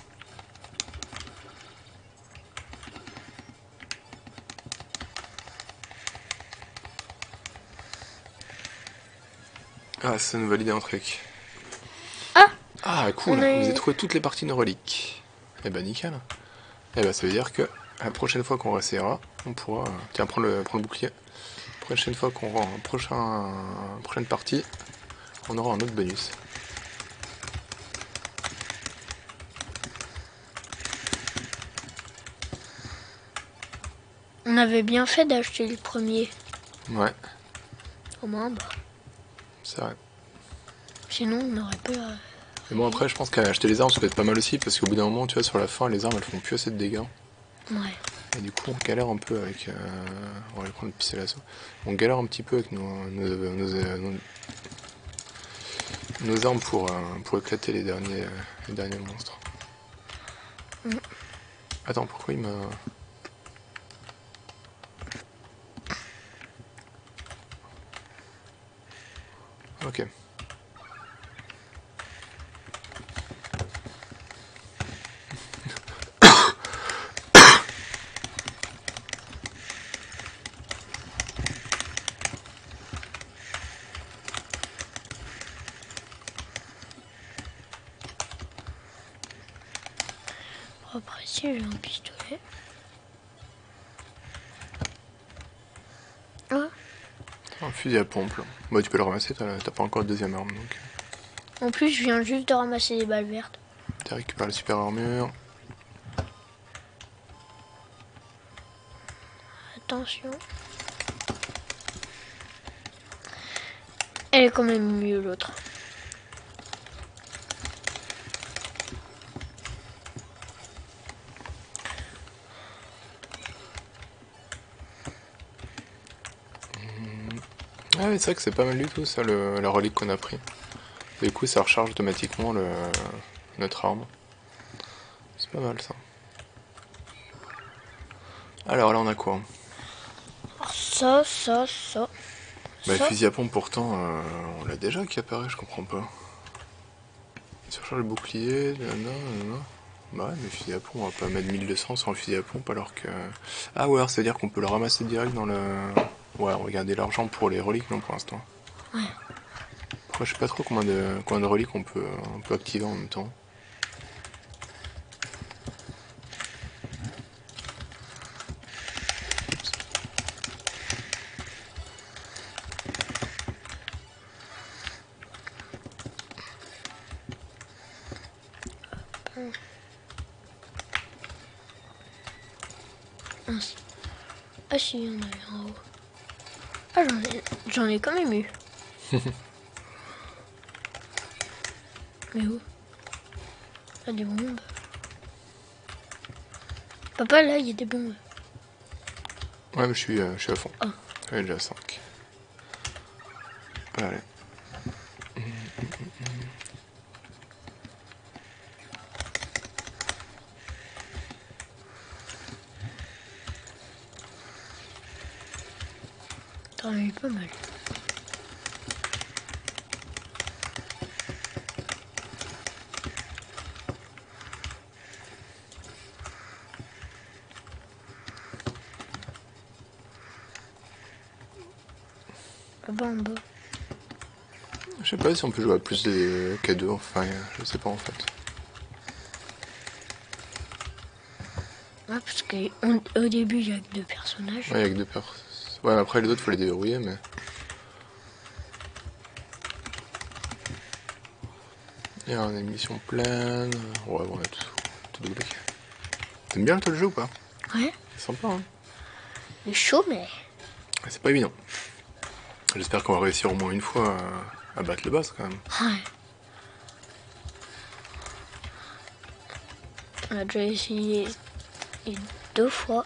Ah, ça nous valide un truc. Ah! Ah, cool, On vous a avez eu- trouvé toutes les parties de reliques. Eh ben, nickel. Eh ben, ça veut dire que la prochaine fois qu'on réessayera, on pourra... Tiens, prends le, prends le bouclier. Prochaine fois qu'on aura un prochain... prochaine partie, on aura un autre bonus. On avait bien fait d'acheter le premier. Ouais, Au moins, bah. c'est vrai. Sinon, on n'aurait pas... euh, Mais bon, après, je pense qu'acheter les armes, ça peut être pas mal aussi, parce qu'au bout d'un moment, tu vois, sur la fin, les armes, elles font plus assez de dégâts. Ouais. Et du coup, on galère un peu avec... Euh... On va aller prendre le pistolet à l'assaut. On galère un petit peu avec nos, nos, nos, nos, nos armes pour, euh, pour éclater les derniers, euh, les derniers monstres. Mm. Attends, pourquoi il m'a... Ok. Après, si j'ai un pistolet... Ah, Un fusil à pompe, là. Bah, tu peux le ramasser, t'as t'as pas encore de deuxième arme, donc... en plus, je viens juste de ramasser des balles vertes. T'as récupéré la super armure. Attention. Elle est quand même mieux, l'autre. Ah oui, c'est vrai que c'est pas mal du tout, ça, le, la relique qu'on a pris. Du coup, ça recharge automatiquement le, notre arme. C'est pas mal, ça. Alors là, on a quoi? Ça, ça, ça. Bah, le ça. fusil à pompe, pourtant, euh, on l'a déjà qui apparaît, je comprends pas. Surcharge le bouclier, nanana, nanana. Bah ouais, mais fusil à pompe, on va pas mettre mille deux cents sur le fusil à pompe alors que... Ah ouais, alors ça veut dire qu'on peut le ramasser direct dans le... Ouais, on va garder l'argent pour les reliques, non, pour l'instant. Ouais. Après, je sais pas trop combien de, combien de reliques on peut, on peut activer en même temps. Mince. Ah si, il y en a eu en haut. Ah, j'en ai, j'en ai quand même eu. Mais où? Ah, des bombes. Papa, là, il y a des bombes. Ouais, mais je suis, euh, je suis à fond. Ah. J'en ai déjà cinq. Allez. T'en as eu pas mal. Là-bas en bas. Je sais pas si on peut jouer à plus de qu'à deux, enfin, je sais pas en fait. Ah, parce qu'au début, il y a que deux personnages. Ouais, avec deux personnes. Ouais, mais après les autres, faut les déverrouiller, mais... Et on a une mission pleine... Ouais, bon, on a tout, tout débloqué. T'aimes bien toi le jeu ou pas? Ouais. C'est sympa, hein. Il est chaud, mais... C'est pas évident. J'espère qu'on va réussir au moins une fois à, à battre le boss, quand même. Ouais. On a déjà essayé deux fois.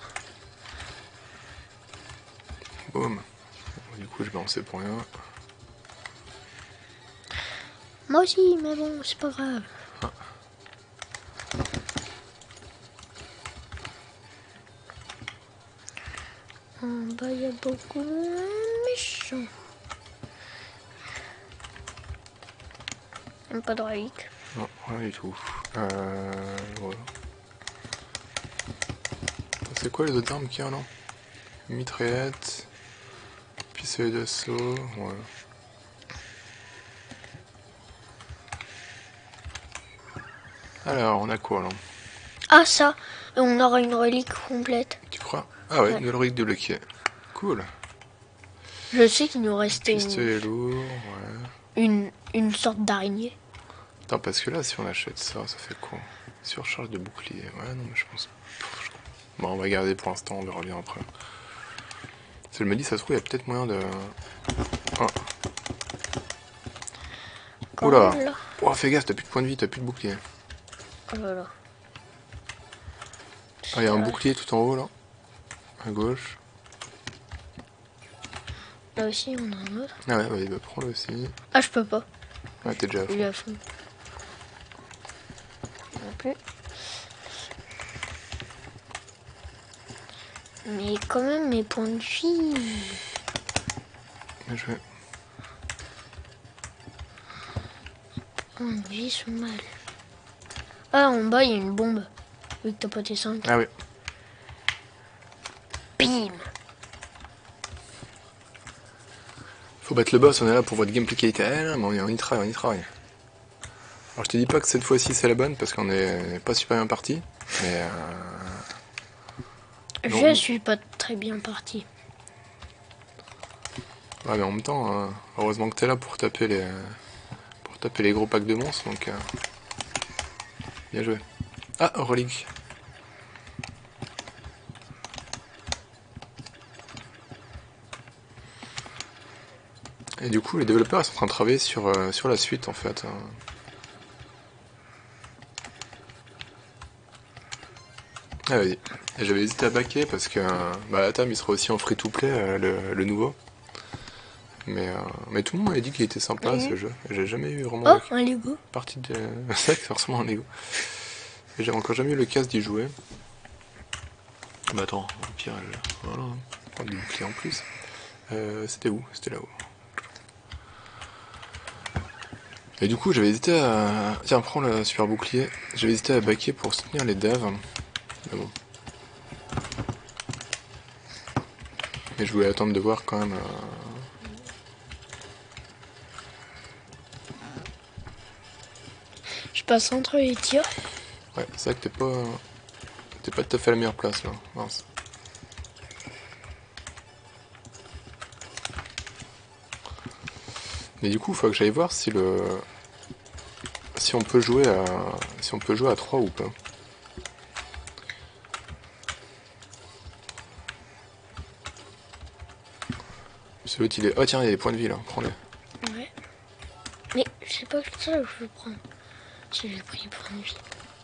Boum. Du coup, je vais lancer pour rien. Moi aussi, mais bon, c'est pas grave. Ah. En bas, il y a beaucoup de méchants. Même pas de relique. Non, rien du tout. Euh... Voilà. C'est quoi les autres armes qu'il y a là? Mitraillette, pistolet d'assaut, ouais. Alors, on a quoi là? Ah, ça, on aura une relique complète. Tu crois? Ah ouais, Ouais. une relique débloquée. Cool. Je sais qu'il nous restait une, Pistolet lourd, ouais. une, une sorte d'araignée. Attends, parce que là, si on achète ça, ça fait quoi? Surcharge de bouclier. Ouais, non, mais je pense... Bon, on va garder pour l'instant, on verra bien après. Si je me dis, ça se trouve, il y a peut-être moyen de... Ah. Quand Oula. même, là. Oh, fais gaffe, t'as plus de points de vie, t'as plus de bouclier. Oh là là. Ah, il y a un Ça- bouclier tout en haut là. À gauche. Là aussi, on a un autre. Ah ouais, ouais, bah, prends-le aussi. Ah, je peux pas. Ah, t'es déjà à Il fond. est à fond. Non plus. Mais quand même, mes points de vie. Bien joué. Points de vie sont mal. Ah, en bas, il y a une bombe. Vu que t'as pas tes cinq. Ah oui. Bim. Faut battre le boss, on est là pour votre gameplay qualité. Ah non, mais on y travaille, on y travaille. Alors je te dis pas que cette fois-ci c'est la bonne parce qu'on est pas super bien parti. Mais euh... Je Non. suis pas très bien parti. Ouais, mais en même temps, euh, heureusement que t'es là pour taper les pour taper les gros packs de monstres, donc euh... bien joué. Ah, relique. Et du coup, les développeurs ils sont en train de travailler sur, euh, sur la suite en fait. Ah vas-y. Et j'avais hésité à baquer parce que euh, bah, la table il sera aussi en free to play euh, le, le nouveau. Mais, euh, mais tout le monde m'avait dit qu'il était sympa Mhm. ce jeu. J'ai jamais eu vraiment Oh, le- un Lego. partie de. C'est vrai que c'est forcément un Lego. Et j'avais encore jamais eu le casse d'y jouer. Bah attends, au pire, je... voilà, prendre du bouclier en plus. Euh, C'était où? C'était là-haut. Et du coup, j'avais hésité à. Tiens, prends le super bouclier. J'avais hésité à baquer pour soutenir les devs. Mais bon. Mais je voulais attendre de voir quand même. Euh... Je passe entre les tirs. Ouais, c'est vrai que t'es pas. T'es pas tout à fait à la meilleure place là. Mince. Mais du coup, il faut que j'aille voir si le. Si on peut jouer à. Si on peut jouer à trois ou pas. Parce que l'autre il est. Oh tiens, il y a des points de vie là, prends-les. Ouais. Mais je sais pas que ça que je veux prendre. Si j'ai pris les points de vie.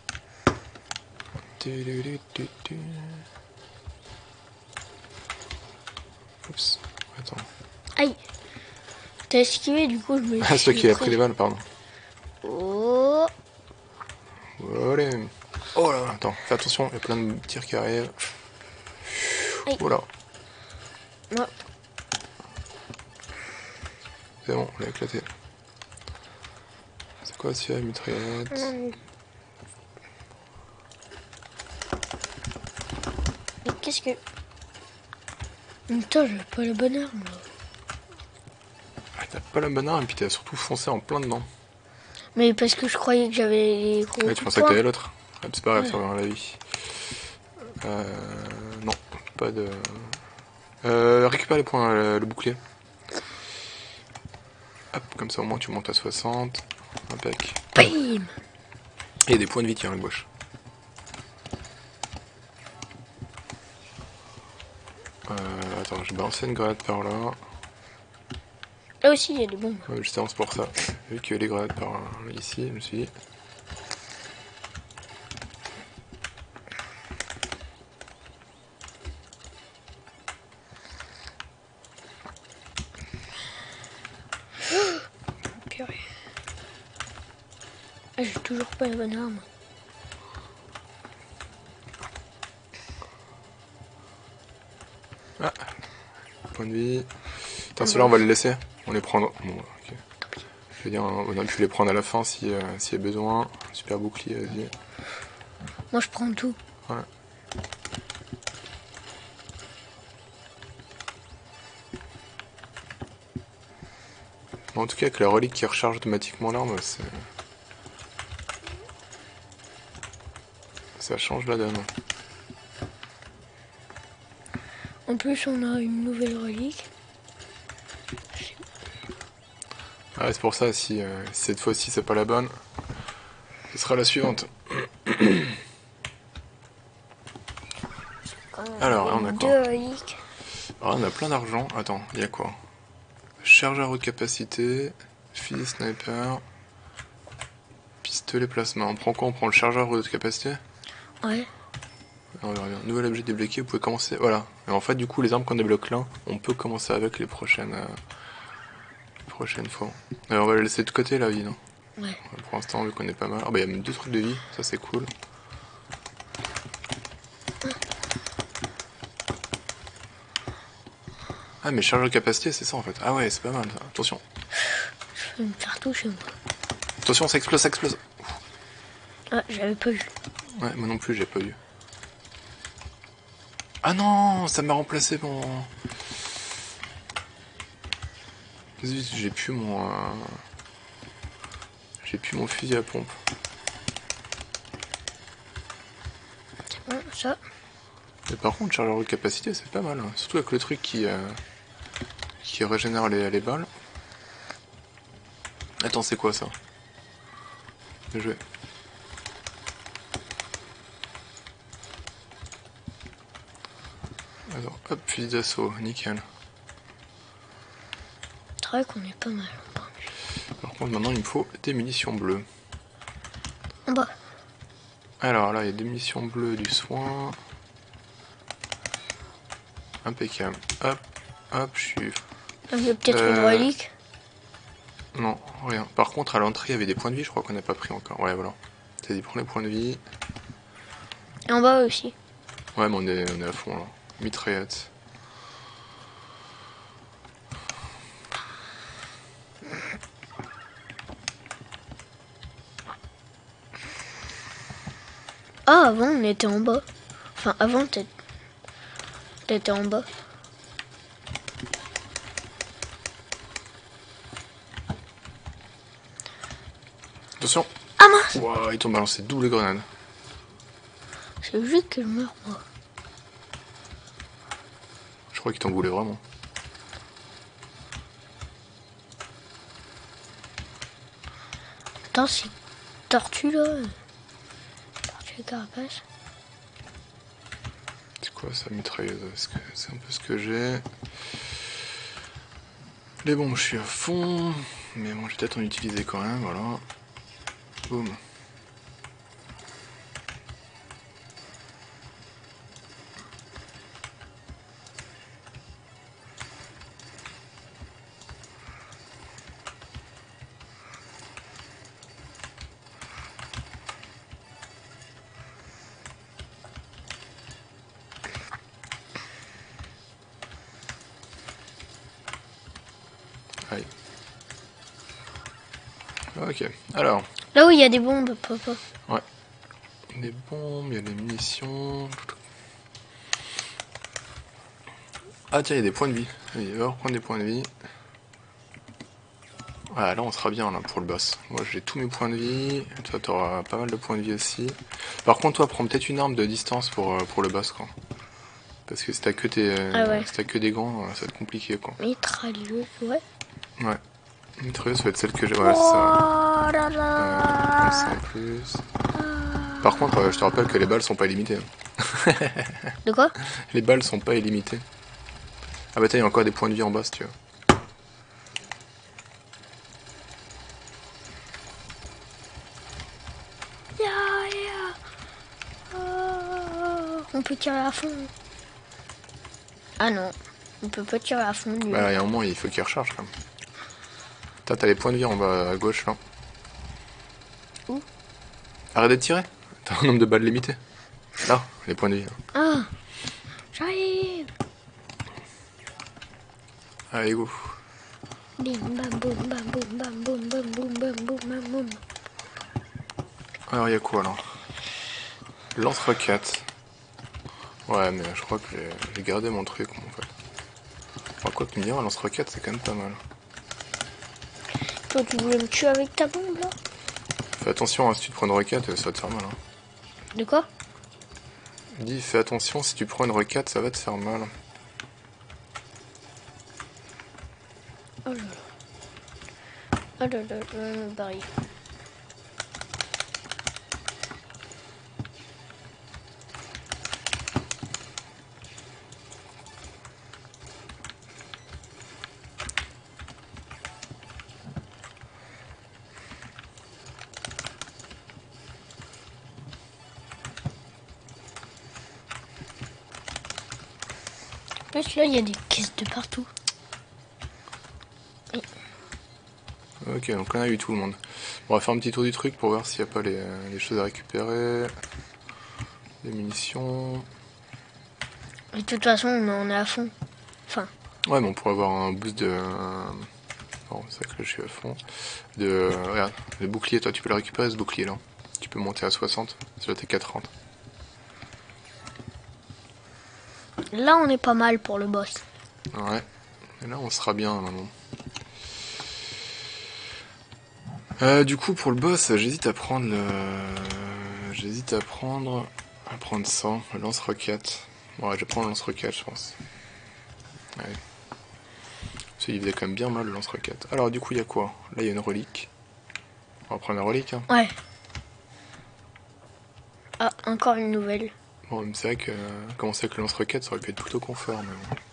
Oups, attends. Aïe. T'as esquivé, du coup, je me Ah, c'est toi suis qui as pris les balles, pardon. Oh. Allez. Oh là, attends, fais attention, il y a plein de tirs qui arrivent. Aïe. Oh là, Moi. c'est bon, on l'a éclaté. C'est quoi celui-là, mitraillette? Hum. Mais qu'est-ce que... Putain, j'ai pas la bonne arme, là. Ah, t'as pas la bonne arme et puis t'as surtout foncé en plein dedans. Mais parce que je croyais que j'avais les gros Ouais, tu pensais que t'avais l'autre. Ah, c'est pas grave, ça revient à la vie. Euh... Non, pas de... Euh, récupère les points, le, le bouclier. Hop, comme ça au moins tu montes à soixante. Impec. Bim. Et il y a des points de vie, tiens, à gauche. Euh, attends, je vais balancer une grenade par là. Là aussi, il y a des bombes. Ouais, justement, c'est pour ça. Vu qu'il y a les grenades par là, ici, je me suis dit. Purée. Ah, j'ai toujours pas la bonne arme. Ah, point de vie. Attends, ceux-là, on va les laisser. On les prendra. Bon, ok. Je veux dire, on a pu les prendre à la fin si, euh, s'il y a besoin. Super bouclier, vas-y. Moi, je prends tout. Ouais. Bon, en tout cas, avec la relique qui recharge automatiquement l'arme, c'est... ça change la donne. En plus, on a une nouvelle relique. Ah ouais, c'est pour ça, si, euh, si cette fois-ci c'est pas la bonne, ce sera la suivante. Alors, on a quoi? Deux reliques. Alors, on a plein d'argent. Attends, il y a quoi? Chargeur haute capacité, fusil sniper, Pistolet plasma. On prend quoi? On prend le chargeur haute capacité? Ouais. On verra bien. Nouvel objet débloqué, vous pouvez commencer. Voilà. Et en fait, du coup, les armes qu'on débloque là, on peut commencer avec les prochaines, euh, prochaines fois. Alors, on va le laisser de côté la vie, non? Ouais. Pour l'instant, vu qu'on est pas mal. Ah, bah, il y a même deux trucs de vie, ça c'est cool. Ah, mais chargeur de capacité, c'est ça en fait. Ah, ouais, c'est pas mal ça. Attention. Je vais me faire toucher, moi. Attention, ça explose, ça explose. Ah, j'avais pas vu. Ouais, moi non plus, j'ai pas vu. Ah non, ça m'a remplacé mon. Zut, j'ai plus mon. Euh... J'ai plus mon fusil à pompe. C'est bon, ça. Mais par contre, chargeur de capacité, c'est pas mal. Hein. Surtout avec le truc qui. Euh... qui régénère les, les balles. Attends, c'est quoi ça? Bien joué. Attends, hop, fusil d'assaut, nickel. C'est vrai qu'on est pas mal. Par contre, maintenant, il me faut des munitions bleues. En bas. Alors là, il y a des munitions bleues, du soin. Impeccable. Hop, hop, je suis. Il y a peut-être Euh, une relique. Non, rien. Par contre, à l'entrée, il y avait des points de vie, je crois qu'on n'a pas pris encore. Ouais, voilà. T'as dit, prends les points de vie. Et en bas aussi. Ouais, mais on est, on est à fond là. Mitraillette. Ah, avant, on était en bas. Enfin, avant, t'étais t'étais en bas. Attention. Ah mince! Wow, ils t'ont balancé double grenade. C'est juste que je meurs, moi. Je crois qu'ils t'en voulaient vraiment. Attends, c'est tortue là. Tortue carapace. C'est quoi ça, mitrailleuse? C'est un peu ce que j'ai. Les bombes, je suis à fond. Mais bon, je vais peut-être en utiliser quand même, voilà. Boum. Aïe. Ok, alors. Là où il y a des bombes, papa. Ouais. Des bombes, il y a des munitions. Ah tiens, il y a des points de vie. Il va reprendre des points de vie. Ah là on sera bien là pour le boss. Moi j'ai tous mes points de vie. Toi t'auras pas mal de points de vie aussi. Par contre toi prends peut-être une arme de distance pour, pour le boss quoi. Parce que si t'as que, tes, Ah ouais. si t'as que des gants, ça va être compliqué quoi. Mitrailleuse, ouais. Ouais. Mitrailleuse ça va être celle que j'ai. Ouais, c'est ça. Oh là là. Euh, comme ça en plus. Par contre euh, je te rappelle que les balles sont pas illimitées. Hein. De quoi? Les balles sont pas illimitées. Ah bah tiens, il y a encore des points de vie en bas si tu veux. Yeah, yeah. Oh, on peut tirer à fond. Ah non, on peut pas tirer à fond. Lui. Bah il y a un moment il faut qu'il recharge quand même. T'as, t'as les points de vie en bas à gauche là. Où? Arrête de tirer. T'as un nombre de balles limité. Là, les points de vie. Ah, j'arrive. Allez go. Bim bam boum bam boum bam boum bam boum bam boum bam boum. Alors il y a quoi là? Lance-roquette. Ouais mais je crois que j'ai, j'ai gardé mon truc en fait. Enfin quoi que me dire, un lance-roquette c'est quand même pas mal. Toi tu voulais me tuer avec ta bombe là? Fais attention hein, si tu te prends une roquette ça va te faire mal. Hein. De quoi? Dis fais attention si tu prends une roquette ça va te faire mal. Oh là là. Oh là là, je vais me barrer. plus, là, il y a des caisses de partout. Et... Ok, donc on a eu tout le monde. Bon, on va faire un petit tour du truc pour voir s'il n'y a pas les, les choses à récupérer. Les munitions. Et de toute façon, on en est à fond. Enfin. Ouais, mais on pourrait avoir un boost de... Bon, c'est vrai que là, je suis à fond. De... Regarde, le bouclier, toi, tu peux le récupérer, ce bouclier-là. Tu peux monter à soixante. Là, t'es qu'à trente. Là, on est pas mal pour le boss. Ouais. Et là, on sera bien, maintenant. Euh, du coup, pour le boss, j'hésite à prendre le... J'hésite à prendre... À prendre ça, le lance-roquette. Ouais, je vais prendre le lance-roquette, je pense. Ouais. Parce qu'il faisait quand même bien mal, le lance-roquette. Alors, du coup, il y a quoi? Là, il y a une relique. On va prendre la relique, hein. Ouais. Ah, encore une nouvelle. Bon, c'est vrai que... Commencer avec le lance-roquette, ça aurait pu être plutôt confort, mais bon.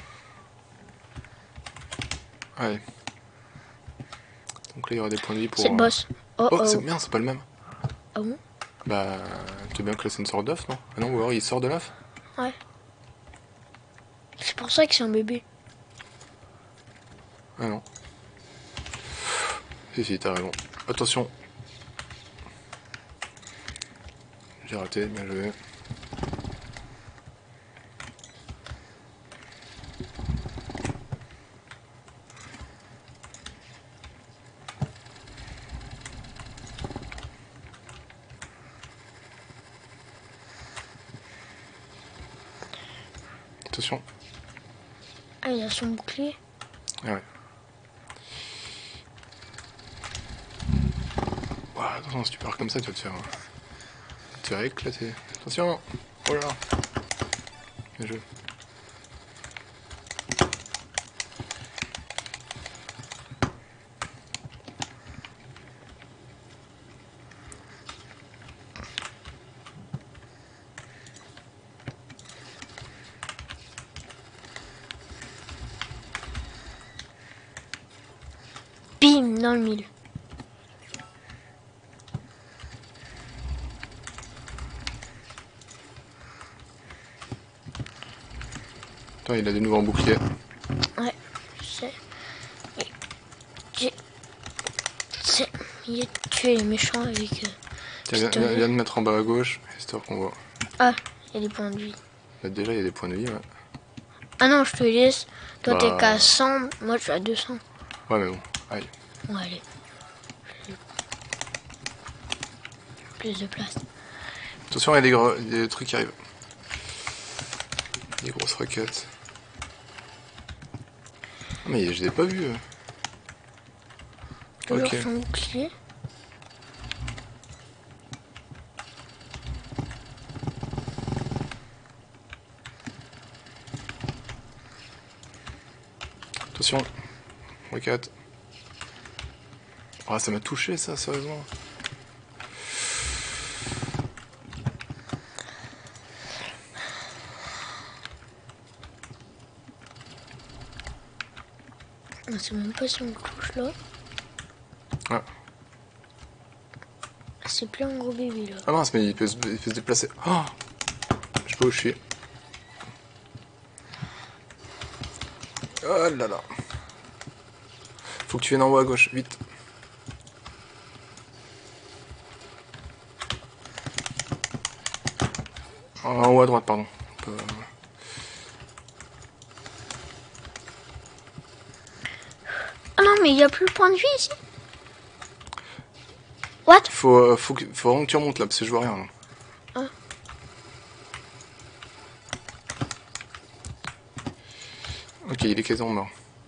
Allez. Donc là, il y aura des points de vie pour... C'est le boss. Oh, Oh, oh. c'est bien, c'est pas le même. Ah bon? Bah, tu veux bien que là, c'est une sorte d'œuf, non? Ah non, ou alors il sort de l'œuf? Ouais. C'est pour ça que c'est un bébé. Ah non. Si, si, t'as raison. Attention. J'ai raté, bien joué. Attention. Ah, il a son bouclier. Ah ouais. Ouah, attention, si tu pars comme ça, tu vas te faire... Tu vas te faire éclater. Attention. Oh là là. Bien joué. Bim, dans le mille. Attends, il a de nouveau un bouclier. Ouais, je sais. J'ai... C'est... Il a tué les méchants avec... Euh, Tiens, viens, viens, viens de mettre en bas à gauche, histoire qu'on voit. Ah, il y a des points de vie. Là, déjà, il y a des points de vie, ouais. Ah non, je te laisse. Toi, Bah... t'es qu'à cent. Moi, je suis à deux cents. Ouais, mais bon, allez. Bon, allez. Plus de place. Attention, il y a des, gros... des trucs qui arrivent. Des grosses roquettes. Ah, mais je l'ai pas vu. Toujours Ok. son bouclier. Attention. Roquette. Ah, ça m'a touché, ça, sérieusement. On sait même pas si on touche là. Ah. C'est plus un gros bébé là. Ah mince, mais il peut se, il peut se déplacer. Oh, je peux où je suis. Oh là là. Faut que tu viennes en haut à gauche, vite. En haut à droite, pardon. Peut... Ah non, mais il n'y a plus le point de vue ici. What? Faut, euh, faut, que, faut vraiment que tu remontes là, parce que je vois rien. Là. Ah. Ok, il est quasiment mort.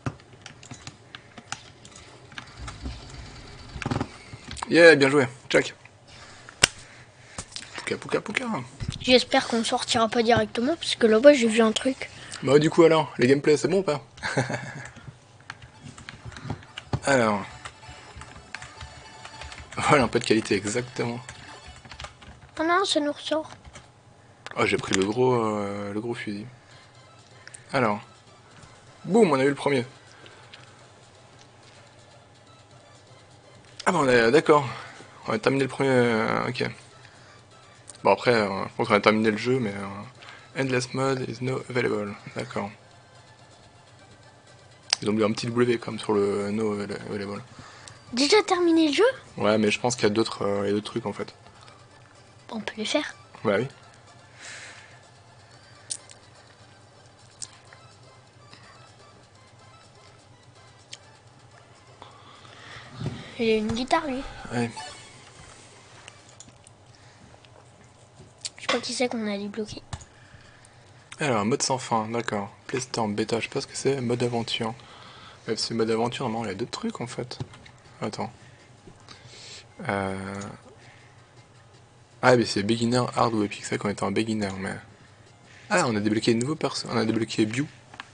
Yeah, bien joué. Check. Pouka, pouka, pouka. J'espère qu'on sortira pas directement, parce que là-bas, j'ai vu un truc. Bah du coup alors, les gameplays, c'est bon ou pas? Alors... Voilà, un peu de qualité, exactement. Ah non, ça nous ressort. Oh, j'ai pris le gros, euh, le gros fusil. Alors... Boum, on a eu le premier. Ah bah on est d'accord. On a terminé le premier... euh, ok. Bon après, euh, je pense qu'on a terminé le jeu, mais... euh, Endless mode is no available. D'accord. Ils ont mis un petit W comme sur le no volleyball. Déjà terminé le jeu? Ouais, mais je pense qu'il y a d'autres euh, il y a d'autres trucs en fait. On peut les faire. Bah oui. Il a une guitare lui. Ouais. Je sais pas qui c'est qu'on a débloqué. Alors, mode sans fin, d'accord. Play Store, bêta, je sais pas ce que c'est, mode aventure. Ouais, c'est mode aventure, normalement il y a d'autres trucs en fait. Attends. Euh... Ah, mais c'est beginner, hard ou epic, c'est vrai qu'on était en beginner, mais. Ah, on a débloqué de nouveaux persos, on a débloqué Biu.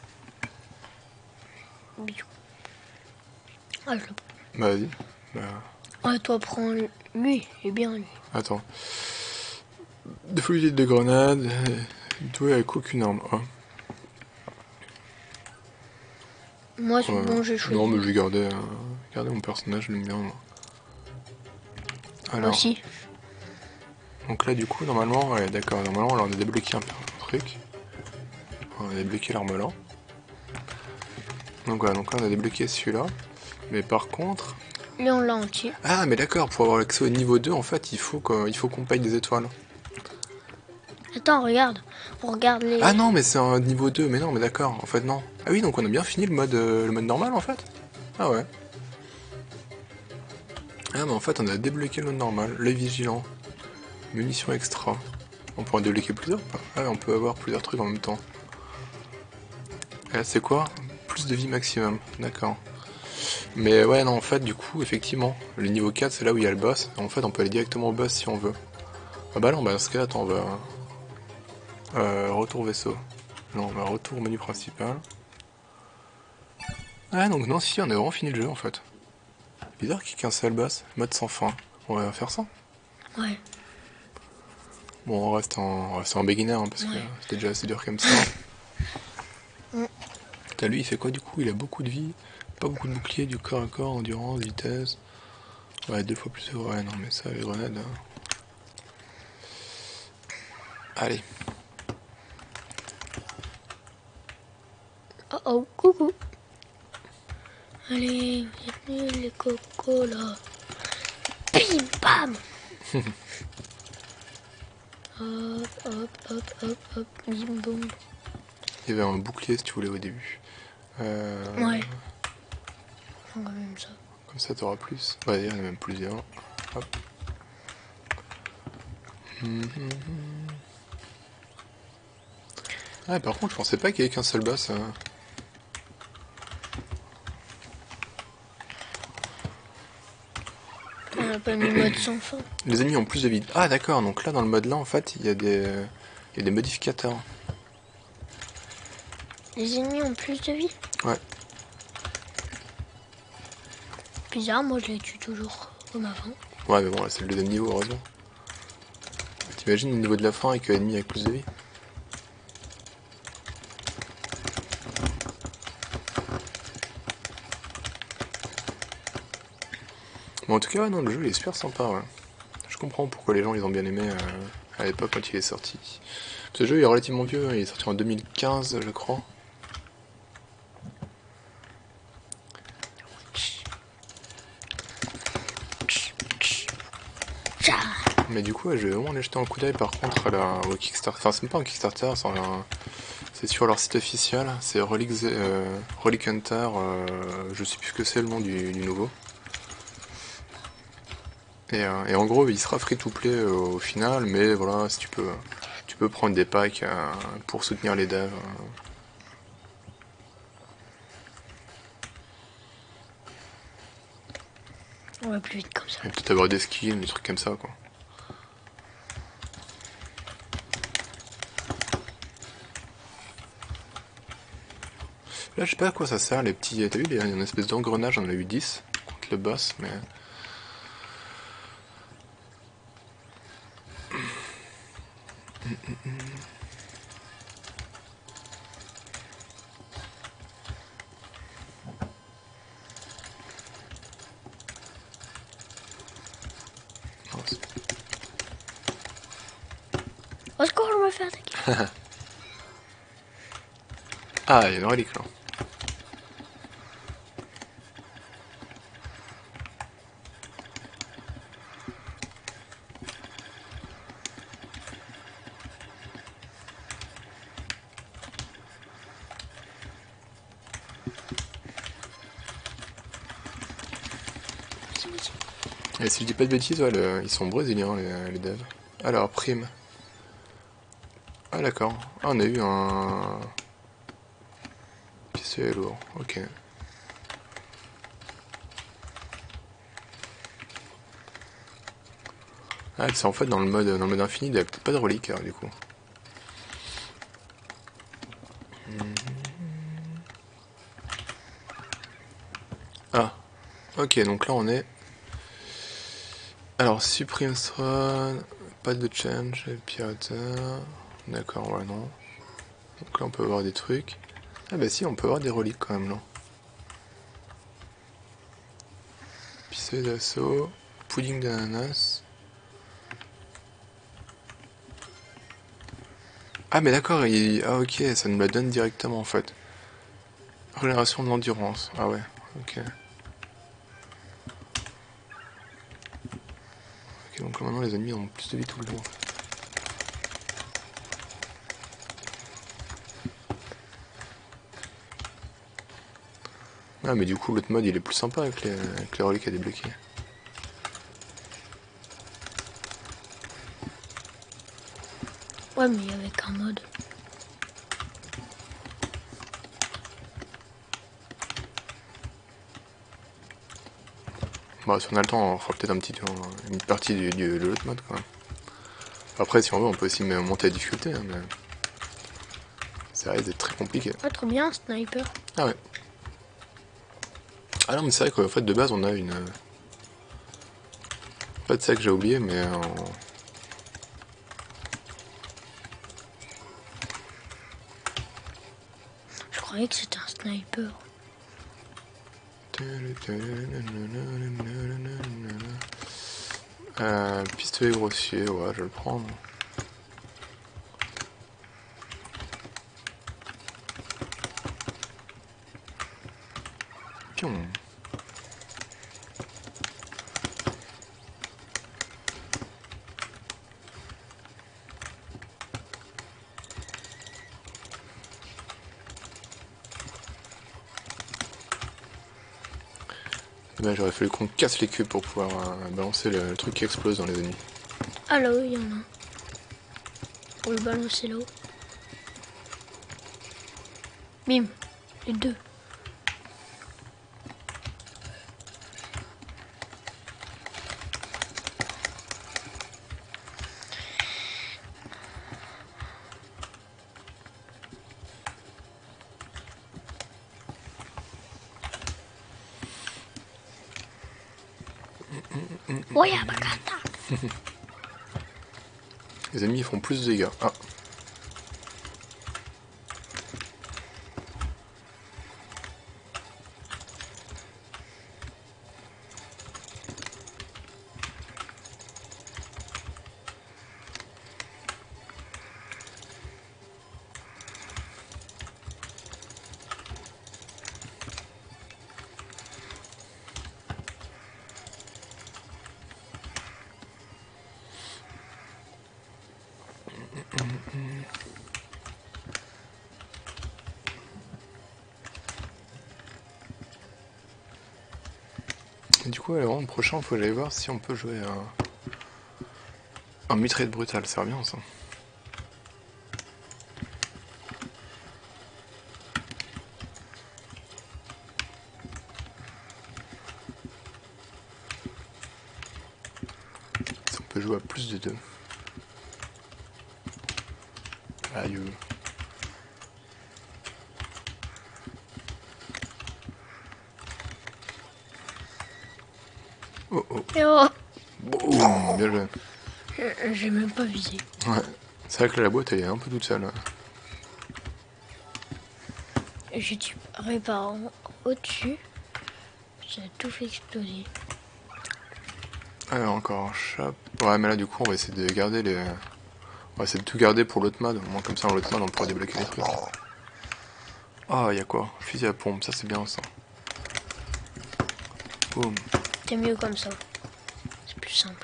Biou. Ah, je le prends. Bah vas-y. Bah... Ah, toi prends lui, il est bien lui. Attends. Des fluides de grenades, doué avec aucune arme. Oh. Moi c'est Ouais. bon, j'ai choisi. Non, mais je vais garder, euh, garder mon personnage, je l'aime bien. Moi. Alors, Moi aussi. donc là, du coup, normalement, ouais, d'accord, normalement, là, on a débloqué un, un truc. On a débloqué l'arme-là. Donc voilà, donc là, on a débloqué celui-là. Mais par contre... Lui on l'a entier. Ah, mais d'accord, pour avoir l'accès au niveau deux, en fait, il faut qu'on il faut qu'on paye des étoiles. Attends, regarde. On regarde les... Ah non, mais c'est un niveau deux, mais non, mais d'accord, en fait, non. Ah oui, donc on a bien fini le mode, euh, le mode normal, en fait. Ah ouais. Ah, mais en fait, on a débloqué le mode normal, l'œil vigilant, munitions extra. On pourra débloquer plusieurs. Ah, on peut avoir plusieurs trucs en même temps. Et là, c'est quoi? Plus de vie maximum, d'accord. Mais ouais, non, en fait, du coup, effectivement, le niveau quatre, c'est là où il y a le boss. En fait, on peut aller directement au boss si on veut. Ah bah non, bah dans ce cas-là, attends, on va... Euh, retour vaisseau. Non, on va retour au menu principal. Ah donc non, si, on a vraiment fini le jeu, en fait. Bizarre qu'il y ait qu'un seul boss, mode sans fin. On va faire ça. Ouais. Bon, on reste en, on reste en beginner, hein, parce que Ouais. c'était déjà assez dur comme ça. Mm. T'as lui, il fait quoi du coup? Il a beaucoup de vie, pas beaucoup de boucliers, du corps à corps, endurance, vitesse. Ouais, deux fois plus de... Ouais, non, mais ça, les grenades... Hein. Allez. Oh oh, coucou. Allez, bienvenue les cocos là. Bim bam. Hop, hop, hop, hop, hop, bim boum. Il y avait un bouclier si tu voulais au début. Euh... Ouais. Quand même ça. Comme ça, t'auras plus. Ouais, il y en a même plusieurs. Hop. Mmh, mmh. Ah, par contre, je pensais pas qu'il y avait qu'un seul boss. Hein. On n'a pas mis mode sans fin. Les ennemis ont plus de vie. Ah, d'accord, donc là, dans le mode là, en fait, il y a des, il y a des modificateurs. Les ennemis ont plus de vie? Ouais. Bizarre, moi je les tue toujours comme avant. Ouais, mais bon, là, c'est le deuxième niveau, heureusement. T'imagines le niveau de la fin avec un ennemi avec plus de vie? Bon, en tout cas, ouais, non, le jeu il est super sympa, ouais. Je comprends pourquoi les gens ils ont bien aimé euh, à l'époque quand il est sorti. Ce jeu est relativement vieux, il est sorti en deux mille quinze, je crois. Mais du coup, ouais, je vais vraiment aller jeter un coup d'œil par contre à la, au Kickstarter. Enfin, c'est même pas un Kickstarter, c'est un... c'est sur leur site officiel. C'est Relic, euh, Relic Hunter, euh, je sais plus ce que c'est le nom du, du nouveau. Et, euh, et en gros, il sera free to play euh, au final, mais voilà, si tu peux, tu peux prendre des packs euh, pour soutenir les devs. Euh. On va plus vite comme ça. Et peut-être avoir des skins, des trucs comme ça, quoi. Là, je sais pas à quoi ça sert, les petits... T'as vu, il y a une espèce d'engrenage, on en a eu dix contre le boss, mais... Au secours, je me fais attaquer. Ah, il y a une relique, là. Et si je dis pas de bêtises, ouais, le- ils sont brésiliens les, les devs. Alors, prime. Ah d'accord. Ah, on a eu un... Pistolet lourd, ok. Ah, c'est en fait dans le mode dans le mode infini, il n'y avait peut-être pas de relique alors, du coup. Ah, ok, donc là on est... Alors, Supreme Throne, pas de change, pirateur... D'accord, ouais, non. Donc là on peut avoir des trucs. Ah bah si, on peut avoir des reliques quand même, là. Pistolet d'assaut, pudding d'ananas... Ah mais d'accord, il... ah ok, ça nous la donne directement en fait. Régénération de l'endurance, ah ouais, ok. Ok, donc maintenant les ennemis ont plus de vie tout le long en fait. Ah mais du coup l'autre mode il est plus sympa avec les, avec les reliques à débloquer. Ouais, mais il y avait qu'un mode. Bah si on a le temps, on fera peut-être un petit, une partie du, du, de l'autre mode quand même. Après si on veut on peut aussi monter la difficulté, hein, mais ça risque d'être très compliqué. Ah, trop bien, sniper. Ah ouais. Ah non mais c'est vrai qu'en fait de base on a une... Pas de ça que j'ai oublié mais... En... Je croyais que c'était un sniper. Euh, pistolet grossier, ouais, je vais le prendre. Pion. Bah, j'aurais fallu qu'on casse les cubes pour pouvoir euh, balancer le, le truc qui explose dans les ennemis. Ah, là-haut, il y en a un. Pour le balancer là-haut. Bim, les deux. Ouais, Abakata. Les ennemis font plus de dégâts. Ah. Et du coup, alors, le prochain, il faut aller voir si on peut jouer un, un mitraillette brutale. C'est bien ça. Si on peut jouer à plus de deux. Aïe. Oh oh. Et oh, Boum. Bien joué. euh, j'ai même pas visé. Ouais. C'est vrai que la boîte, elle est un peu toute seule. Là. J'ai tiré par en- au-dessus. Ça a tout fait exploser. Alors, encore un chat. Ouais, mais là, du coup, on va essayer de garder les... On va essayer de tout garder pour l'autre mode. Au moins, comme ça, dans l'autre mode, on pourra débloquer les trucs. Ah, y'a quoi? Fusil à pompe, ça c'est bien ça. Boum. C'est mieux comme ça. C'est plus simple.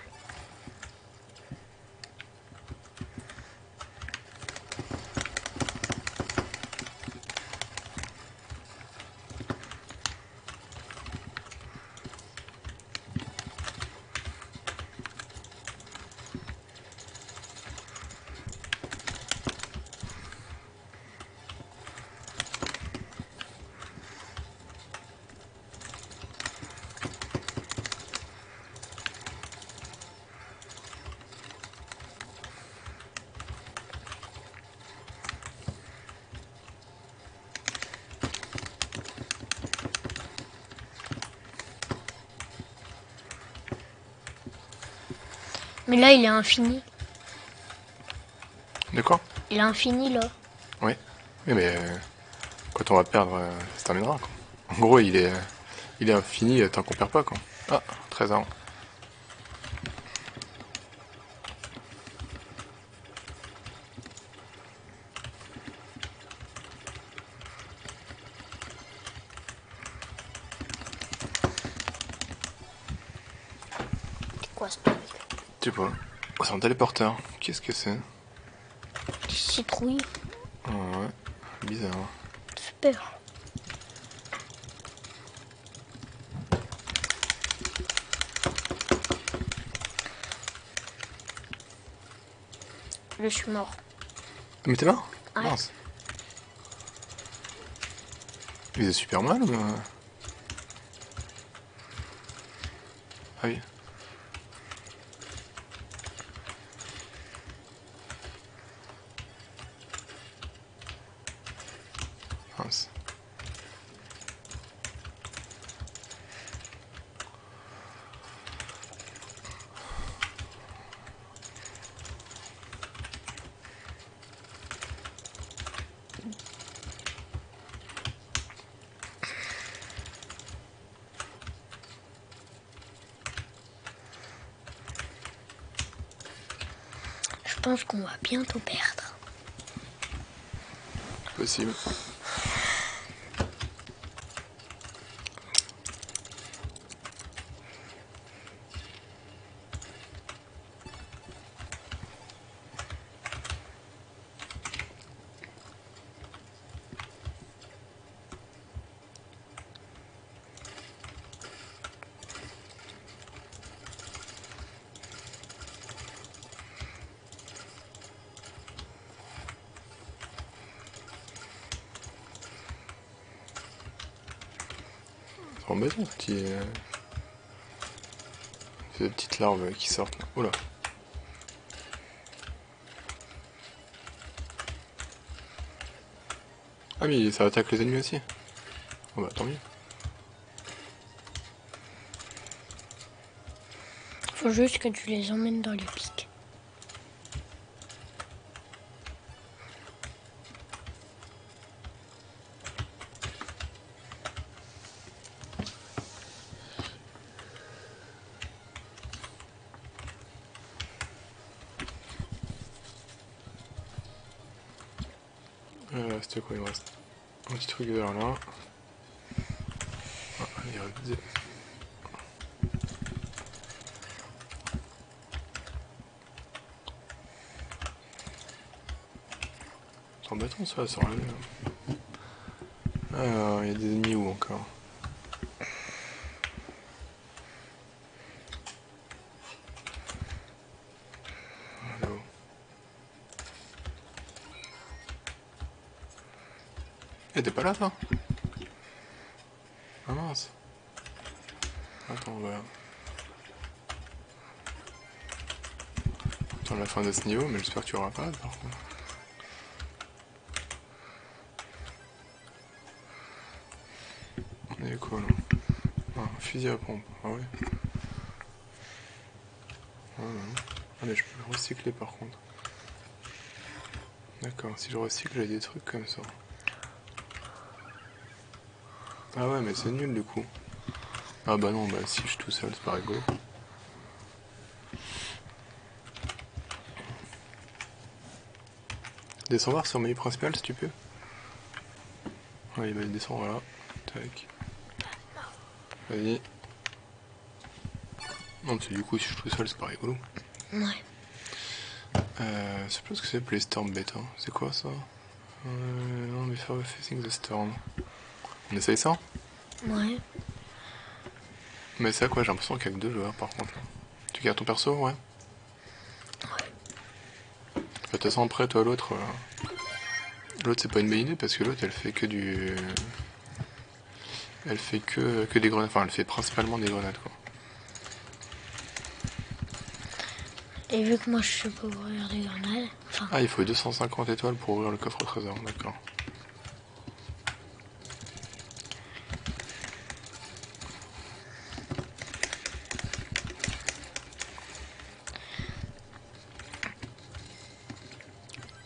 Mais là, il est infini. De quoi? Il est infini, là. Oui. Oui, mais euh, quand on va perdre, euh, ça se terminera, quoi. En gros, il est, euh, il est infini euh, tant qu'on perd pas, quoi. Ah, trésor. C'est quoi ce truc? Je sais pas. Oh, c'est un téléporteur. Qu'est-ce que c'est? Citrouille. Ah ouais, bizarre. Super. Je suis mort. Mais t'es mort? Ouais. Mince. Il faisait super mal ou... euh Ah oui. Mince. Je pense qu'on va bientôt perdre. Possible. C'est embêtant, ce petit... euh, ces petites larves qui sortent là. Oula. Ah mais ça attaque les ennemis aussi. Oh bah tant mieux. Faut juste que tu les emmènes dans les pics. Euh, c'était quoi, il me reste un petit truc vers là. Ah, il reste... C'est embêtant ça, ça enlève. Alors, il y a des ennemis où encore? Là-haut. Eh, t'es pas là toi? Ah mince. Attends, on va... Attends la fin de ce niveau, mais j'espère que tu auras pas par contre. On est quoi là? Ah, fusil à pompe, ah ouais. Ah, ouais. Ah mais je peux recycler par contre. D'accord, si je recycle j'ai des trucs comme ça. Ah ouais mais c'est nul du coup. Ah bah non, bah si je suis tout seul c'est pas rigolo. Descends voir sur le menu principal si tu peux. Ouais, bah descends voilà. Tac. Vas-y. Non, parce que du coup si je suis tout seul c'est pas rigolo. Ouais. Euh, je sais pas ce que c'est Play Storm Beta. C'est quoi ça? Euh, non mais faire Facing the Storm. On essaye ça? Ouais. Mais c'est à quoi? J'ai l'impression qu'il y a que deux joueurs par contre. Là. Tu gardes ton perso? Ouais. Ouais. De toute façon après toi l'autre... Euh... L'autre c'est pas une bonne idée parce que l'autre elle fait que du... Elle fait que, que des grenades. Enfin elle fait principalement des grenades quoi. Et vu que moi je sais pas ouvrir des grenades, enfin... Ah il faut deux cent cinquante étoiles pour ouvrir le coffre au trésor, d'accord.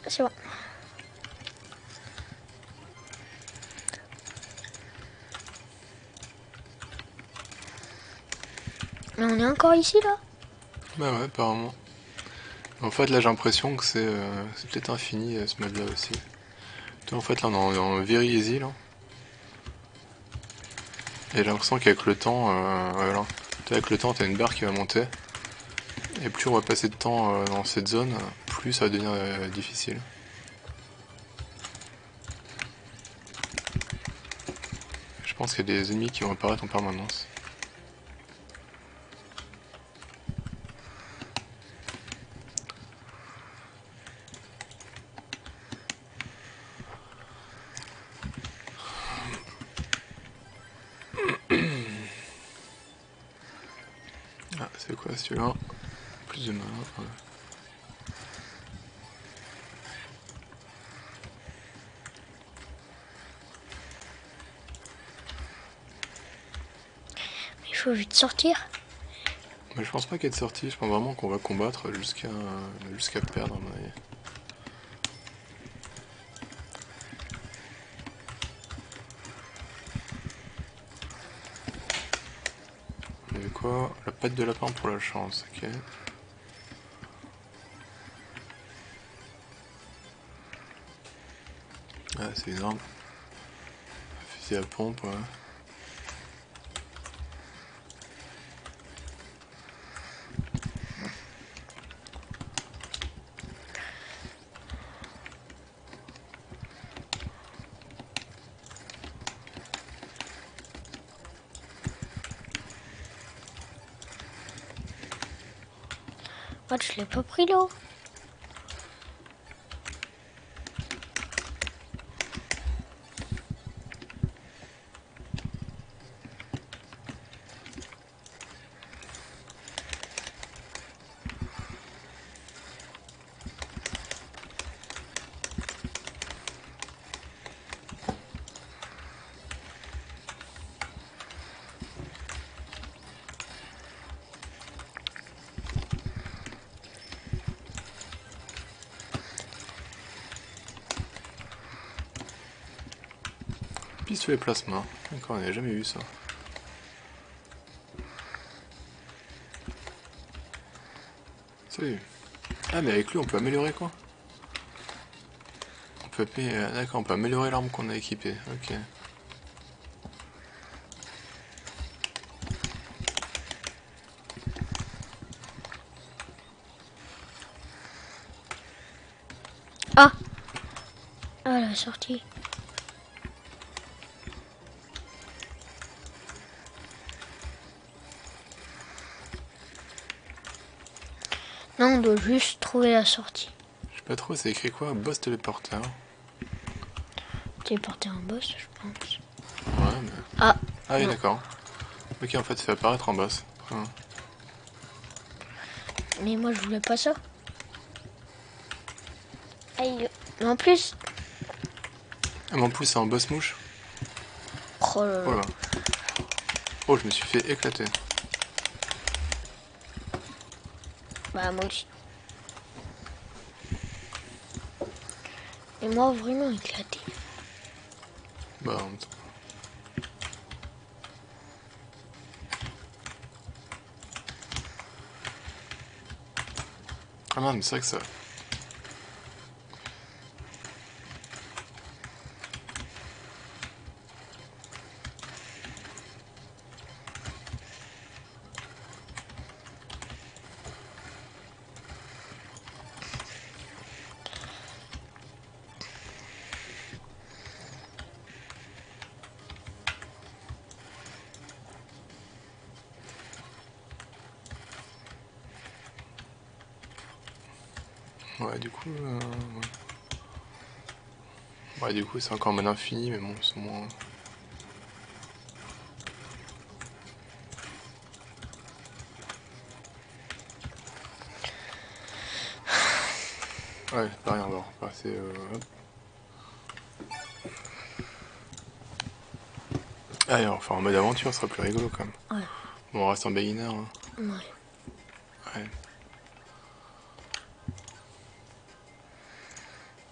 c'est bon. Mais on est encore ici là? Bah ouais, apparemment. En fait, là j'ai l'impression que c'est euh, c'est peut-être infini euh, ce mode là aussi. Toi, en fait, là on est en, en very easy là. Et j'ai l'impression qu'avec le temps, euh, voilà. Toi, avec le temps, t'as une barre qui va monter. Et plus on va passer de temps euh, dans cette zone, plus ça va devenir euh, difficile. Je pense qu'il y a des ennemis qui vont apparaître en permanence. Ah, c'est quoi celui-là? Plus de mana. Ouais. Il faut vite sortir. Mais je pense pas qu'il y ait de sortie, je pense vraiment qu'on va combattre jusqu'à jusqu'à perdre à mon avis. On avait quoi? La patte de lapin pour la chance, ok. Ah, c'est énorme. Fusil à pompe, ouais. Moi, je l'ai pas pris l'eau. Pistolet plasma. D'accord, on n'avait jamais vu ça. Salut. Ah, mais avec lui, on peut améliorer quoi? On peut payer... euh, D'accord, on peut améliorer l'arme qu'on a équipée. Ok. Ah! Ah, la sortie. Non, on doit juste trouver la sortie. Je sais pas trop, c'est écrit quoi? Boss téléporteur. Téléporter un boss, je pense. Ouais, mais... Ah! Ah oui, non. d'accord. Ok, en fait, ça fait apparaître en boss. Hum. Mais moi, je voulais pas ça. Aïe. Mais en plus... Ah, mais en plus, c'est un boss mouche. Oh là Oh là. là. Oh, je me suis fait éclater. Bah, moi aussi. Et moi, vraiment éclaté. Bah, en même temps. Ah non, mais c'est vrai que ça... Ouais, du coup... Euh... Ouais. Ouais, du coup, c'est encore mana infini, mais bon, c'est moins... Ouais, pas rien, on va repasser... Euh... hop. Allez, enfin, en mode aventure, ce sera plus rigolo, quand même. Ouais. Bon, on reste en beginner, hein. Ouais. Ouais.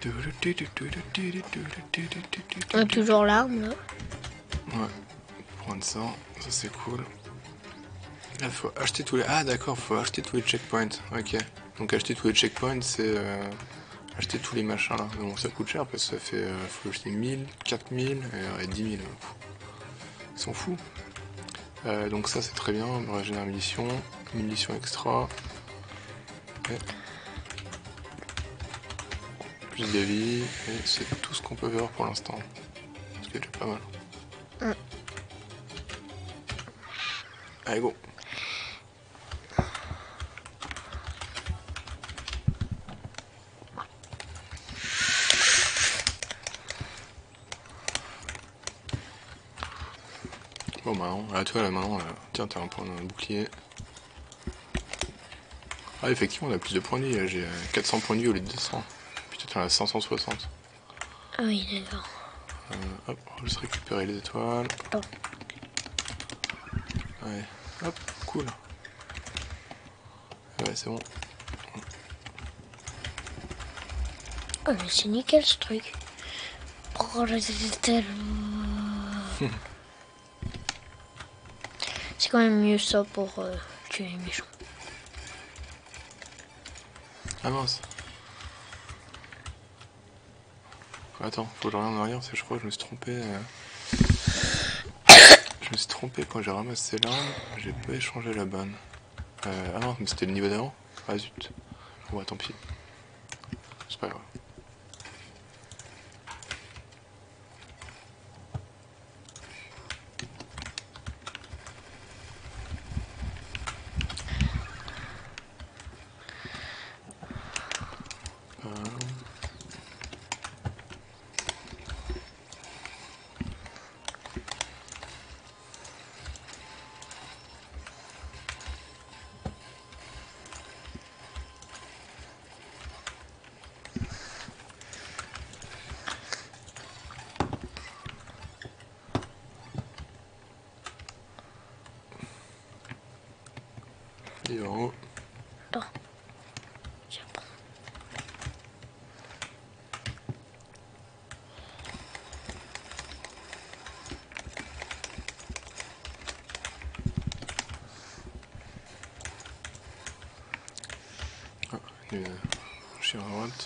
On a toujours l'arme là. Ouais, prendre ça, ça c'est cool. Là faut acheter tous les... Ah d'accord, faut acheter tous les checkpoints, ok. Donc acheter tous les checkpoints c'est euh, acheter tous les machins là. Mais bon ça coûte cher parce que ça fait... Euh, faut acheter mille, quatre mille et, et dix mille. Ils sont fous. Euh, donc ça c'est très bien, régénérer munitions, munitions extra. Et... plus de vie, et c'est tout ce qu'on peut faire pour l'instant. Ce qui est déjà pas mal. Mm. Allez go. Bon bah non, là toi là maintenant, là, tiens t'as un point de bouclier. Ah effectivement on a plus de points de vie, j'ai quatre cents points de vie au lieu de deux cents. Putain t'en as cinq cent soixante. Ah oui d'accord. Euh, hop, on va juste récupérer les étoiles. Oh. Ouais, hop, cool. Ouais c'est bon. Oh mais c'est nickel ce truc. Oh là c'est tellement... C'est quand même mieux ça pour euh, tuer les méchants. Ah mince. Attends, faut que je regarde en arrière parce que je crois que je me suis trompé. Euh... je me suis trompé quand j'ai ramassé l'arme, j'ai pas échangé la bonne. Euh... Ah non, mais c'était le niveau d'avant. Ah zut. Bon bah tant pis. C'est pas grave. Euh... Il est en haut. Oh. Tiens, prends. Ah, il y a un chien à droite.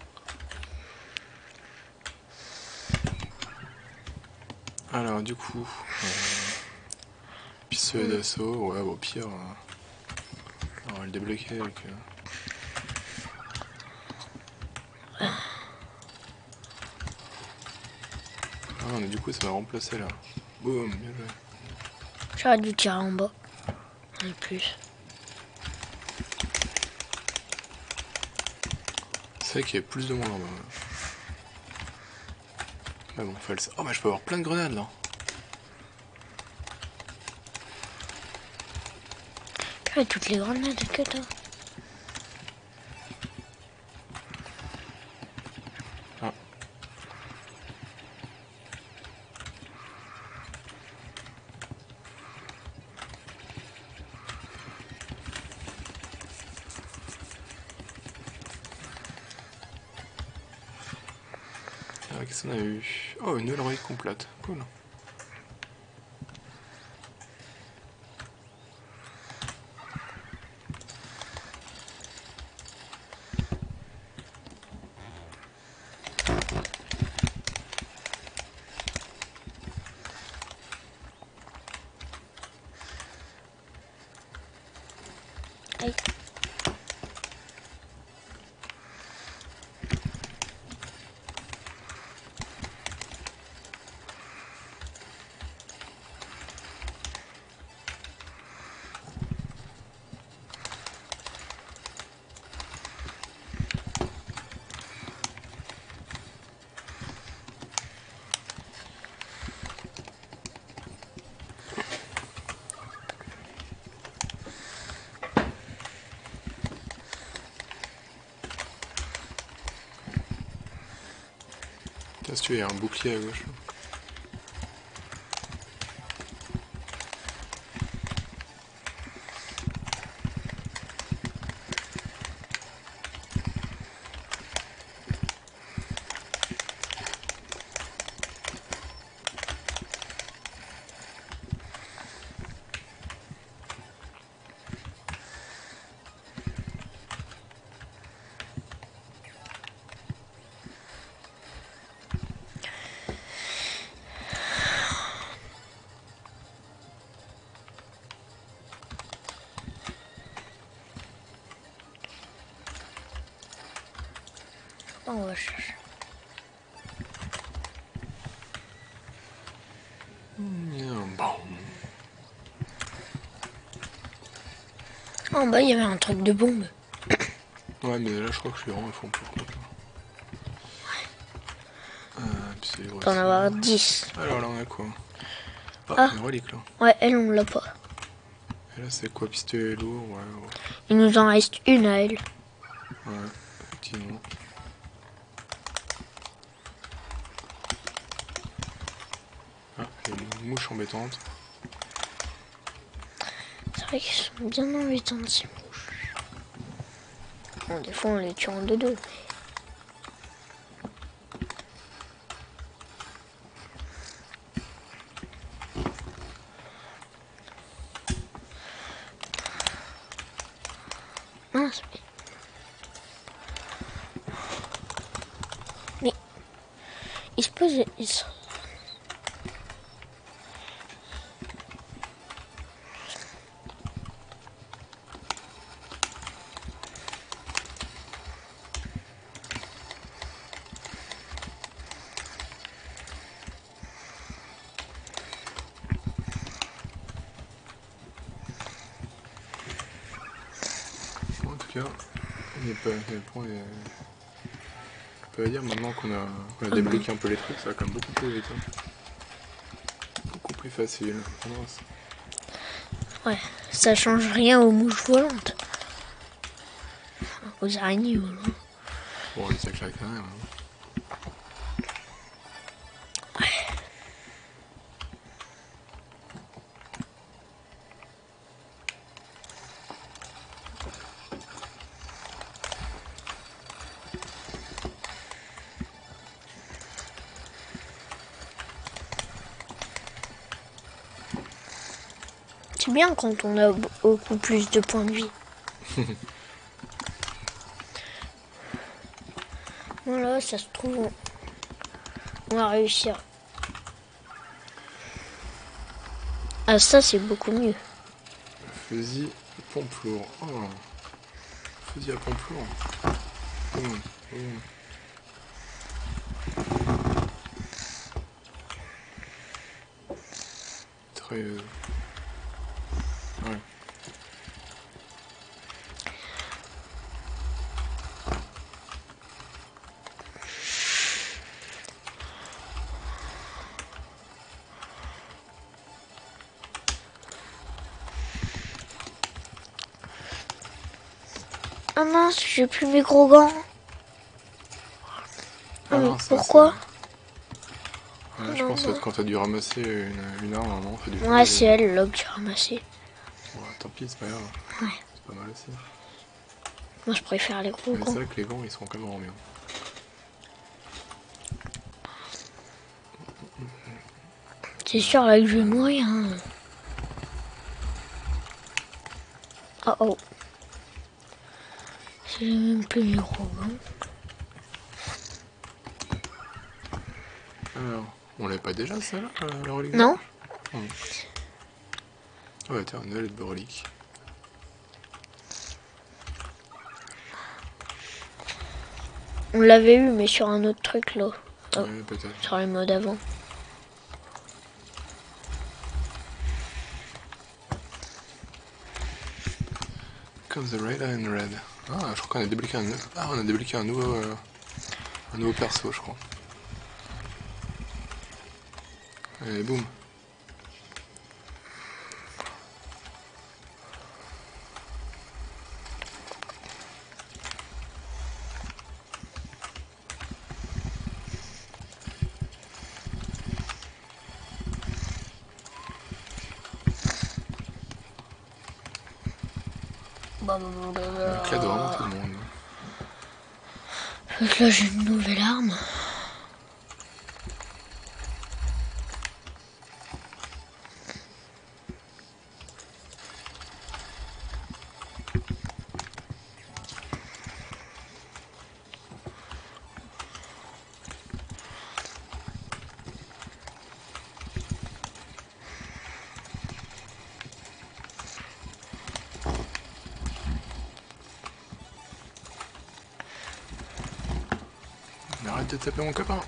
Alors du coup, euh, pistolet d'assaut, ouais bon, au pire, euh, on va le débloquer avec... Euh... Ah mais du coup ça m'a remplacé là. Boum, bien joué. J'aurais dû tirer en bas. En plus. C'est vrai qu'il y a plus de monde en bas. Mais bon, faut le... Oh bah je peux avoir plein de grenades là. Ah, toutes les grenades que t'as. Ah. Alors qu'est-ce qu'on a eu? Oh, une nouvelle relique complète. Cool. Aïe. Tiens, si tu veux, il y a un bouclier à gauche. pas, on va chercher. Bon. En bas, il y avait un truc de bombe. Ouais, mais là, je crois que je suis vraiment à fond par contre. Euh, puis c'est T'en avoir dix. Alors là, on a quoi? Ah, Ah. une relique là. Ouais, elle, on l'a pas. Et là, c'est quoi? Pistolet lourd? Ouais, ouais. Il nous en reste une à elle. Ouais, effectivement. Ah, il y a une mouche embêtante. C'est vrai qu'ils sont bien embêtantes ces mouches. Bon, des fois, on les tue en deux-deux. Mince, mais... mais... Il se pose... Il se... En tout cas, il n'y a pas... Il y a pas les... On peut dire maintenant qu'on a, qu'on a débloqué un peu les trucs, ça va quand même beaucoup plus vite. Hein. Beaucoup plus facile. Ouais, ça change rien aux mouches volantes. Aux araignées volantes. Bon, ça claque quand même. Hein. C'est bien quand on a beaucoup plus de points de vie. Voilà, ça se trouve, on va réussir. Ah, ça, c'est beaucoup mieux. Fusil pompe lourd. Oh. Fusil à pompe lourd. Boum, boum. Très... Ouais. Ah mince, j'ai plus mes gros gants. Ah non, ça, pourquoi ouais, je non, pense non. que quand t'as dû ramasser une, une arme, non, fait du Ouais, c'est elle là que j'ai ramassé. Ouais, tant pis, c'est pas grave. Ouais. C'est pas mal aussi. Moi, je préfère les gros Mais gants. c'est vrai que les gants, ils sont quand même bien. C'est sûr là que je vais mourir. Hein. Oh oh. J'ai même plus mes gros gants. Alors, on l'avait pas déjà ça là, la, la relique? Non. Hum. Ah ouais, tiens, une nouvelle de relique. On l'avait eu, mais sur un autre truc là. Oh. Ouais, peut-être. Sur les modes avant. Comme the red and red. Ah, je crois qu'on a débloqué un, ah, on a débloqué un nouveau, euh, un nouveau perso, je crois. Allez, boum. Un cadeau vraiment tout le monde. Là, j'ai une nouvelle arme. Arrête de taper mon copain.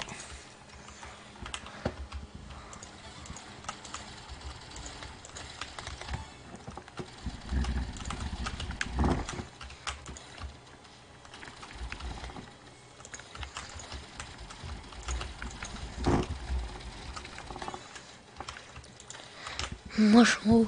Moi, je suis en haut.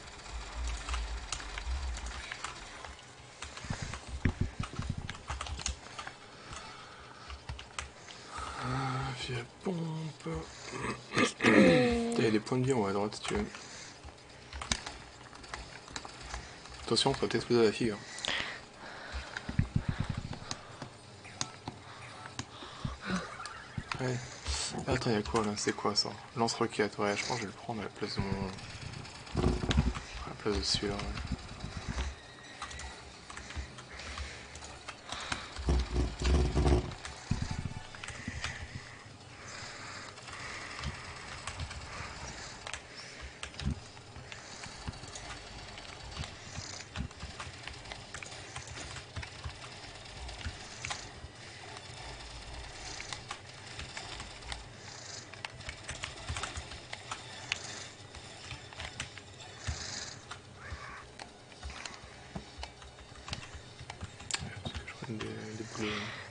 Ah, via pompe. Il y a des points de vie en haut à droite si tu veux. Attention, ça va t'exploser la figure. Ouais. Ah, attends, il y a quoi là? C'est quoi ça? Lance-roquette, ouais, je pense que je vais le prendre à la place de mon. À la place de celui-là, ouais. Des, des boulets.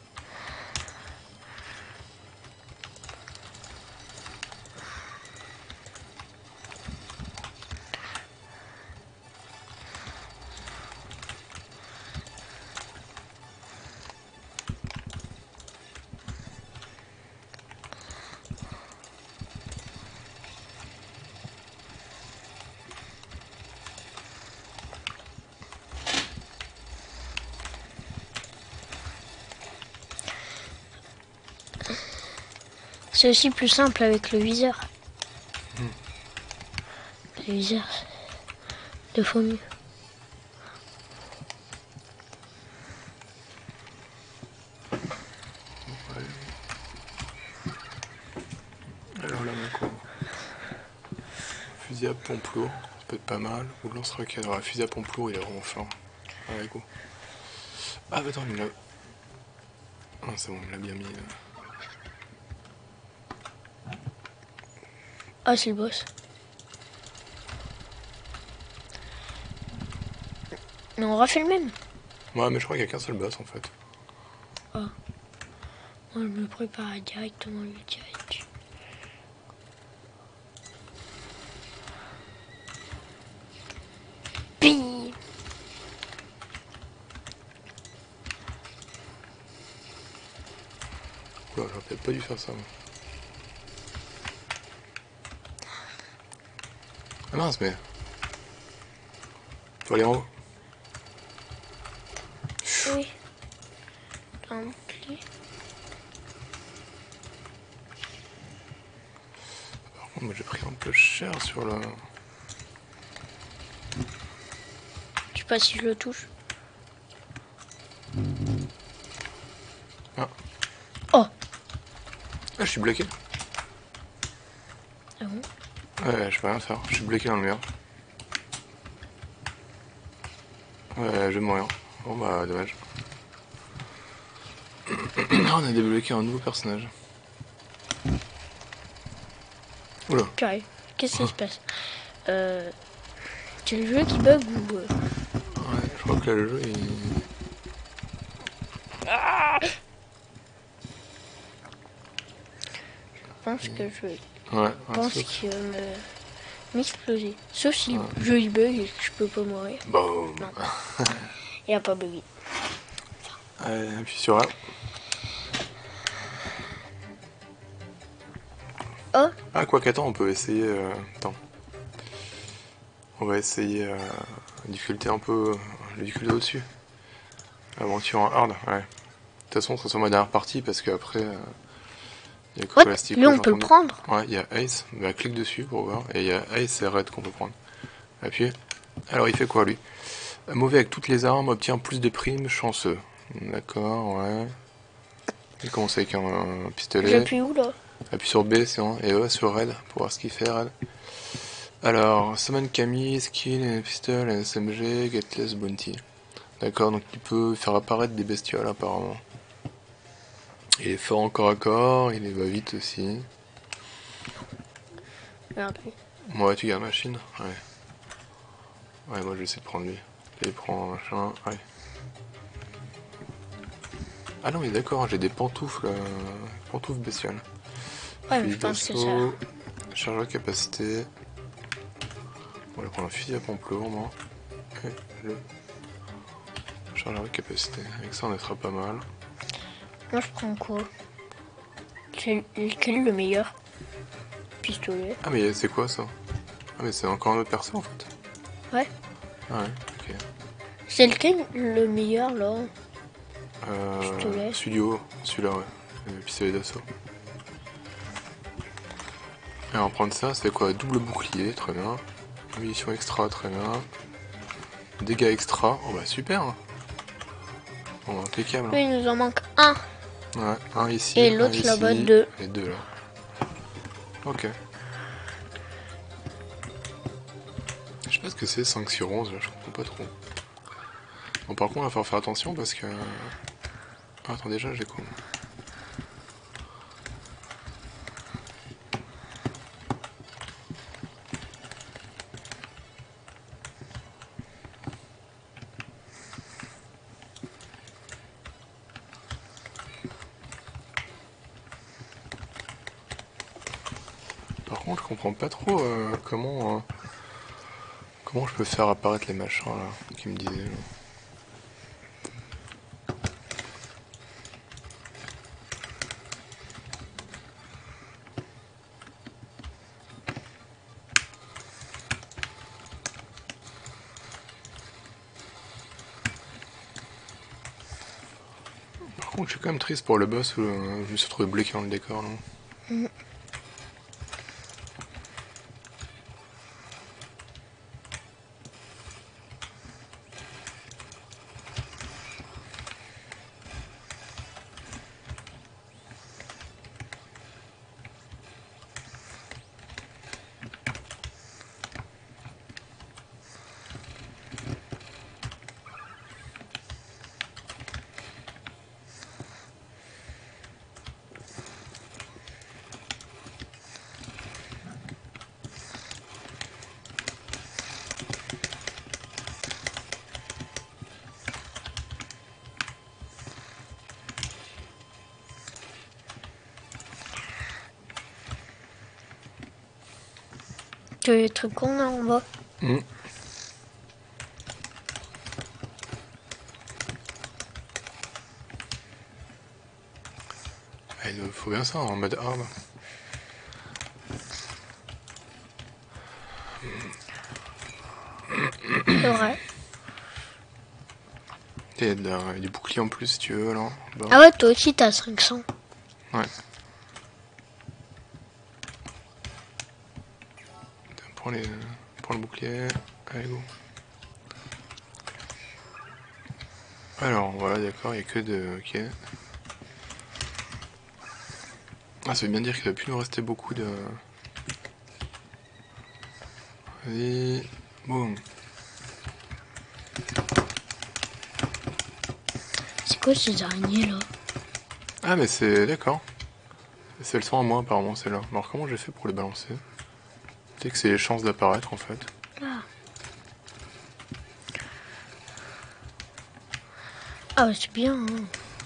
C'est aussi plus simple avec le viseur. Mm. Le viseur, c'est deux fois mieux. Alors là, mon coup. Fusil à pompe lourd, ça peut être pas mal. Ou lance-roquette. Alors, le fusil à pompe lourd, il est vraiment fort. Allez, go. Ah, bah attends, il me l'a. Ah, c'est bon, il me l'a bien mis. Là. Ah, c'est le boss. Mais on refait le même. Ouais, mais je crois qu'il n'y a qu'un seul boss en fait. Ah. Moi, je me prépare à directement lui tirer dessus. Pi. Oula, j'aurais peut-être pas dû faire ça. Moi. Ah mince, mais. Faut aller en haut. Oui. Un pli. Par contre, moi j'ai pris un peu cher sur le. Je sais pas si je le touche. Ah. Oh. Ah, je suis bloqué. Ah bon? Ouais, je peux rien faire. Je suis bloqué dans le mur. Ouais, je vais mourir. Bon bah, dommage. On a débloqué un nouveau personnage. Oula. Purée. Qu'est-ce qui se passe? Euh. C'est le jeu qui bug ou. Euh... Ouais, je crois que là le jeu il. Ah, je pense que je Ouais, pense ouais, qu'il va me m'exploser. Sauf si ouais. le jeu il bug et que je peux pas mourir. Boum. Non. Il a pas bugué. Allez, appuie sur A. Oh. Ah, quoi qu'attends, on peut essayer. Euh... Attends. On va essayer euh... difficulté un peu. Euh, la difficulté au-dessus. Aventure en hard, ouais. De toute façon, ce sera ma dernière partie parce qu'après. Euh... Il y a What? Colastico, Lui on peut le prendre? Ouais, il y a Ace. Bah, clique dessus pour voir. Et il y a Ace et Red qu'on peut prendre. Appuyez. Alors, il fait quoi lui? Mauvais avec toutes les armes, obtient plus de primes, chanceux. D'accord, ouais. Il commence avec un, un pistolet. J'appuie où là? Appuie sur B, c'est bon. Et E sur Red pour voir ce qu'il fait, Red. Alors, Summon Camille, Skill, and Pistol, and S M G, Getless Bounty. D'accord, donc tu peux faire apparaître des bestioles apparemment. Il est fort en corps à corps, il va vite aussi. Regarde lui. Ouais, tu gardes machine. Ouais. Ouais, moi je vais essayer de prendre lui. Il prend machin. Ouais. Ah non, mais d'accord, j'ai des pantoufles. Euh, pantoufles bestiales. Ouais, mais Fusil je pense que ça. d'assaut. Chargeur capacité. On va prendre un fusil à pompe lourd, moi. Et le chargeur de capacité. Avec ça, on sera pas mal. Moi, je prends quoi? Quel quel est le meilleur? Pistolet. Ah, mais c'est quoi ça? Ah, mais c'est encore un autre perso en fait. Ouais. Ah, ouais, ok. C'est lequel le meilleur là? Euh, Pistolet. celui du haut, celui-là, ouais. Le pistolet d'assaut. Et on va prendre ça, c'est quoi? Double bouclier, très bien. Munitions extra, très bien. Dégâts extra, oh bah super. Hein. Bon, impeccable. Oui, il nous en manque un. Ouais, un ici. Et un l'autre ici, là-bas, deux. Et deux là. Ok. Je sais pas ce que c'est cinq sur onze, là, je comprends pas trop. Bon, par contre, il va falloir faire attention parce que. Ah, attends, déjà, j'ai quoi? Par contre, je comprends pas trop euh, comment. Euh, comment je peux faire apparaître les machins là, qui me disaient. Là. Par contre, je suis quand même triste pour le boss où euh, je me suis retrouvé bloqué dans le décor là. Mm. Tu as les trucs qu'on a en bas. Mm. Ah, il faut bien ça en mode hard. C'est vrai. Il y a de la- des boucliers en plus si tu veux là. Bah. Ah ouais, toi aussi t'as cinq cents. Ouais. Prends, les... Prends le bouclier. Allez go. Alors voilà d'accord, il n'y a que de. Ok. Ah ça veut bien dire qu'il va plus nous rester beaucoup de. Vas-y. Boum. C'est quoi ces araignées là? Ah mais c'est. D'accord. C'est le sang à moi apparemment c'est là. Alors comment j'ai fait pour les balancer? Peut-être que c'est les chances d'apparaître en fait. Ah, ah bah, c'est bien. Hein.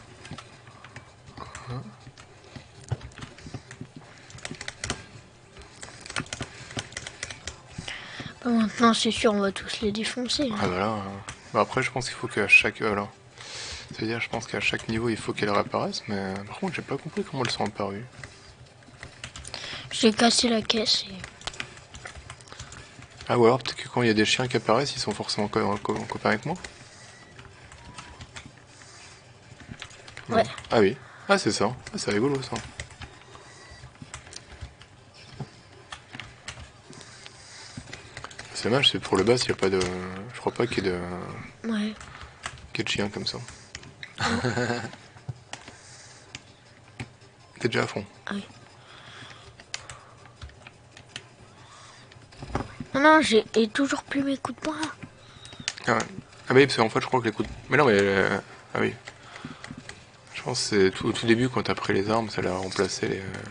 Bah, maintenant c'est sûr on va tous les défoncer. Ah bah là. euh, Bah après je pense qu'il faut qu'à chaque. Euh, là. C'est-à-dire je pense qu'à chaque niveau il faut qu'elles réapparaissent, mais euh, par contre j'ai pas compris comment elles sont apparues. J'ai cassé la caisse et... Ah ou alors peut-être que quand il y a des chiens qui apparaissent, ils sont forcément co en, co en copain avec moi. Non. Ouais. Ah oui. Ah c'est ça. Ah, c'est rigolo ça. C'est dommage, c'est pour le bas, il n'y a pas de. Je crois pas qu'il y ait de. Ouais. Qu'il y ait de chiens comme ça. T'es déjà à fond. Ah oui. Non, non, j'ai et toujours plus mes coups de bras. Ah ouais. Ah bah oui, parce qu'en fait je crois que les coups de... Mais non mais... euh, Ah oui. Je pense que c'est tout, au tout début quand t'as pris les armes, ça l'a remplacé les... Euh...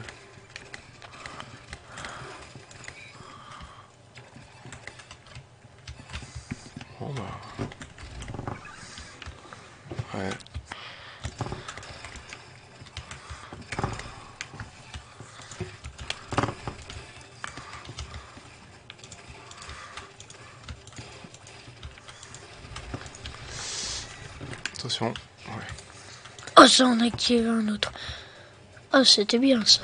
Bon bah... Ouais. Attention. Ouais. Oh, ça en active un autre. Oh, c'était bien ça.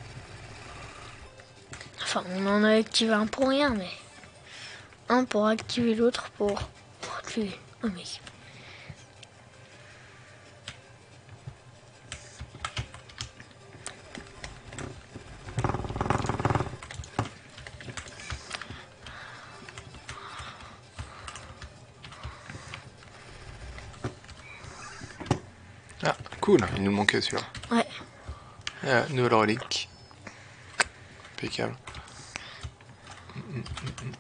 Enfin, on en a activé un pour rien, mais... Un pour activer l'autre pour... pour tuer un mec. Ah, cool, il nous manquait celui-là. Ouais. Ah, nouvelle relique. Impeccable. Mm, mm, mm.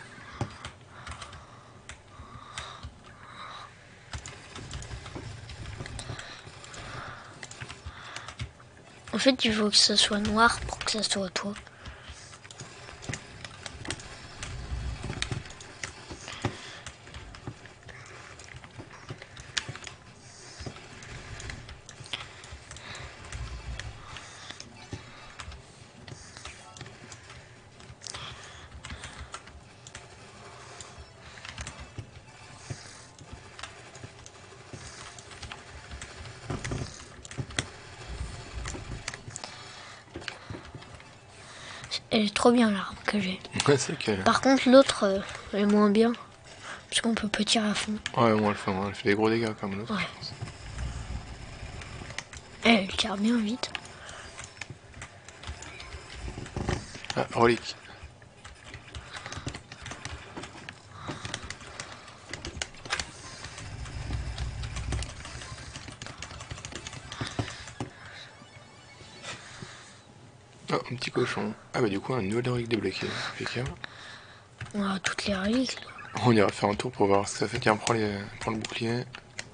En fait, il faut que ça soit noir pour que ça soit toi. Elle est trop bien l'arme que j'ai. Ouais, c'est que... Par contre, l'autre euh, est moins bien. Parce qu'on peut pas tirer à fond. Ouais, moi elle fait, elle fait des gros dégâts comme l'autre. Ouais. Elle tire bien vite. Ah, relique. Oh, un petit cochon. Ah bah du coup, un nouvel relique débloqué. Impeccable. On a toutes les reliques. Là. On ira faire un tour pour voir ce que ça fait. Tiens, prends, les... prends le bouclier.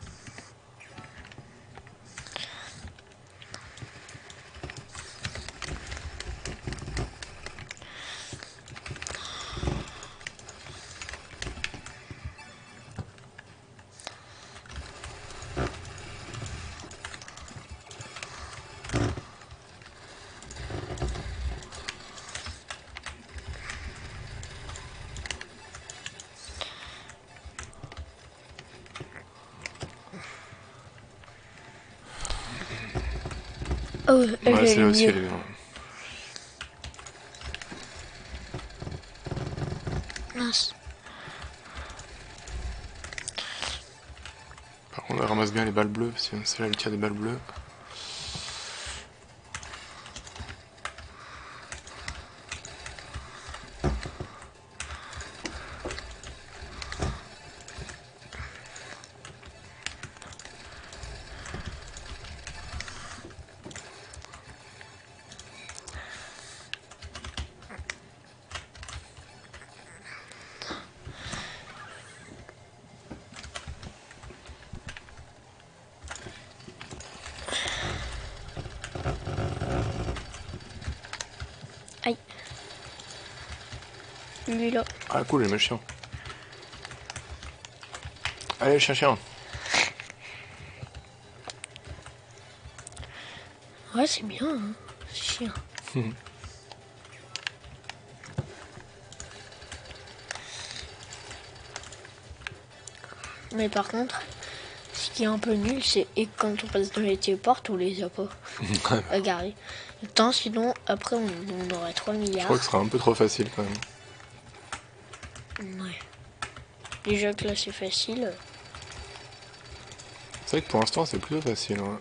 Oh, Ouais, c'est là mieux. aussi, elle est bien. Mince. Par contre, elle ramasse bien les balles bleues, parce que celle-là, elle tire des balles bleues. Aïe. Lui là. Ah cool, les méchants. Allez, chien, chien. Ouais, c'est bien. Hein. C'est chiant. Mais par contre, ce qui est un peu nul, c'est et quand on passe dans les téléportes, on les a pas. Regardez. Tant sinon, après, on, on aurait trois Je milliards. crois que ce sera un peu trop facile quand même. Ouais. Déjà que là, c'est facile. C'est vrai que pour l'instant, c'est plutôt facile. Ouais.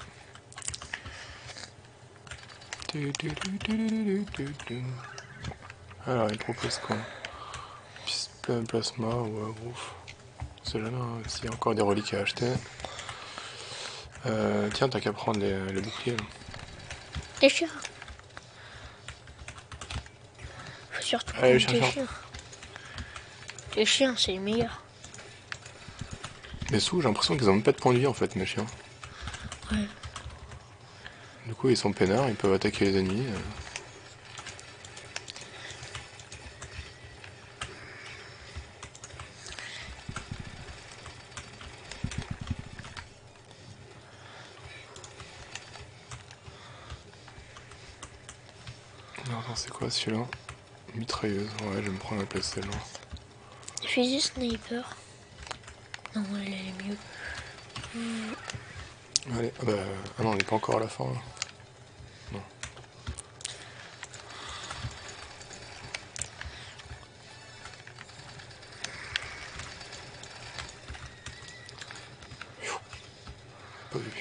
Alors, il propose quoi? Plein plasma ou ouais, ouf. C'est jamais hein, s'il y a encore des reliques à acheter. Euh, tiens, t'as qu'à prendre les, les boucliers. Là. Les chiens. Faut surtout Allez, prendre chien, tes chien. chiens. Les chiens, c'est les meilleurs. Mais sous, j'ai l'impression qu'ils ont même pas de points de vie en fait, mes chiens. Ouais. Du coup ils sont peinards, ils peuvent attaquer les ennemis. Non, attends, c'est quoi celui-là? Mitrailleuse, ouais, je vais me prendre la place celle-là. Fusil sniper. Non, elle est mieux. Mmh. Allez, ah bah, ah non, on n'est pas encore à la fin là. Non. Pas vu.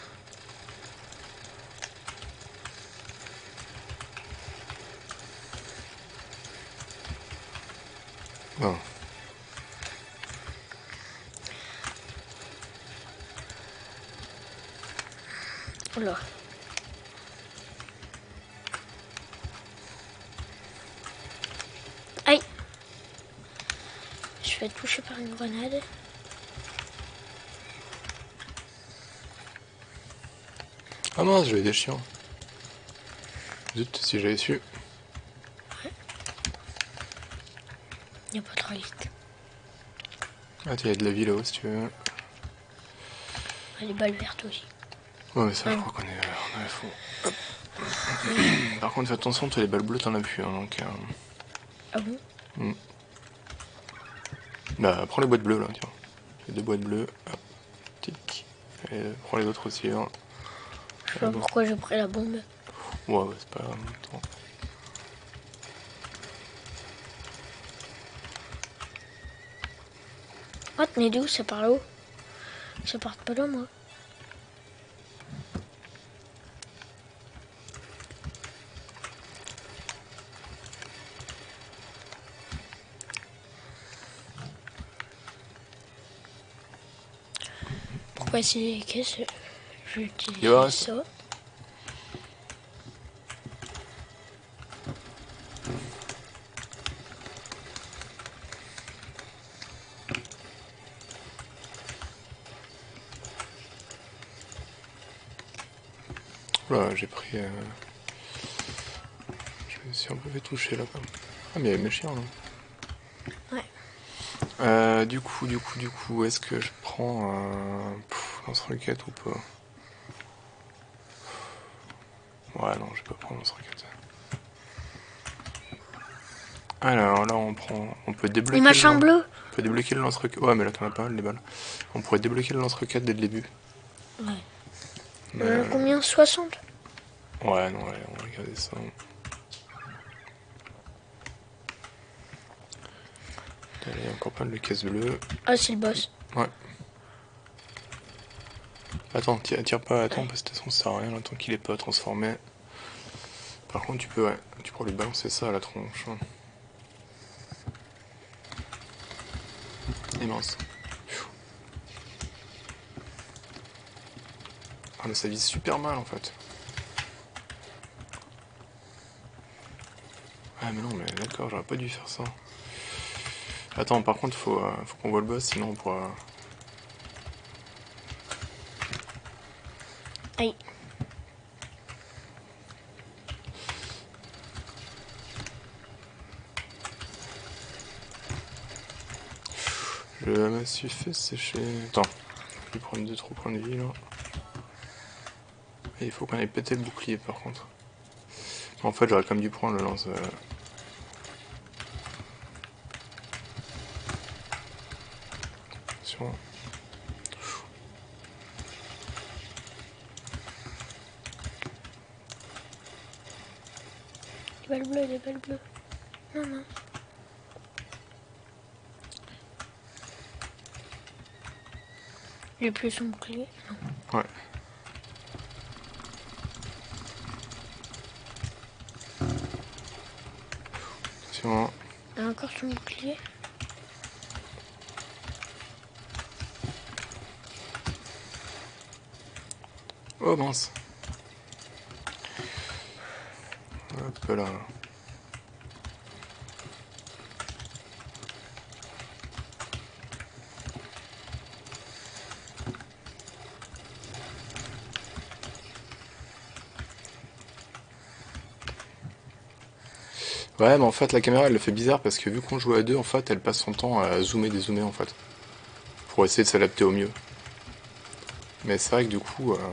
Non. Oula. Aïe. Je vais être touché par une grenade. Ah mince, j'avais des chiens. Zut, si j'avais su. Ouais. Il n'y a pas trop vite. Ah, il y a de la vie là-haut si tu veux. Les balles vertes aussi. Ouais, mais ça, ouais. je crois qu'on est, on est à fond. Hop. Par contre, fais attention, toi, les balles bleues, t'en as plus. Hein, donc, euh... Ah bon? mm. Bah, prends les boîtes bleues là, tiens. Les deux boîtes bleues. Hop. Tic. Et prends les autres aussi. Hein. Je sais pas bon. Pourquoi j'ai pris la bombe. Ouais, ouais, c'est pas grave. Attends. Ah, tenez d'où? Ça part là-haut. Ça part pas là, moi. Pourquoi c'est les caisses? Je vais utiliser ça. Oula, j'ai pris... Euh... Je me suis un peu fait toucher là quand même. Ah, mais il y avait mes chiens là. Ouais. Euh, du coup, du coup, du coup, est-ce que je prends un lance-roquette ou pas? Ouais, non, je vais pas prendre lance-roquette. Alors là, on prend, on peut débloquer. Les machins bleus. On peut débloquer le lance-roquette. Ouais, mais là, t'en as pas mal les balles. On pourrait débloquer le lance-roquette dès le début. Ouais. Mais... Euh, combien? soixante? Ouais, non, allez, on va regarder ça. Il y a encore pas mal de caisses bleues. Ah, c'est le boss. Ouais. Attends, tire, tire pas, attends, parce que de toute façon ça sert à rien, tant qu'il est pas transformé. Par contre, tu peux, ouais, tu pourras lui balancer ça à la tronche. Immense. Ah, mais ça vise super mal en fait. Ah, mais non, mais d'accord, j'aurais pas dû faire ça. Attends, par contre, faut, euh, faut qu'on voit le boss, sinon on pourra. Aïe. Je me suis fait sécher. Attends, je vais prendre deux trois points de vie là. Et il faut qu'on ait pété le bouclier par contre. En fait, j'aurais quand même dû prendre le lance. Euh... Attention. Des balles bleues, des balles bleues. Non, non. J'ai plus son bouclier. Non. Ouais. Attention. Il a encore son bouclier. Oh mince. Hop là. Ouais, mais en fait, la caméra, elle le fait bizarre parce que vu qu'on joue à deux, en fait, elle passe son temps à zoomer, dézoomer, en fait. Pour essayer de s'adapter au mieux. Mais c'est vrai que du coup, euh,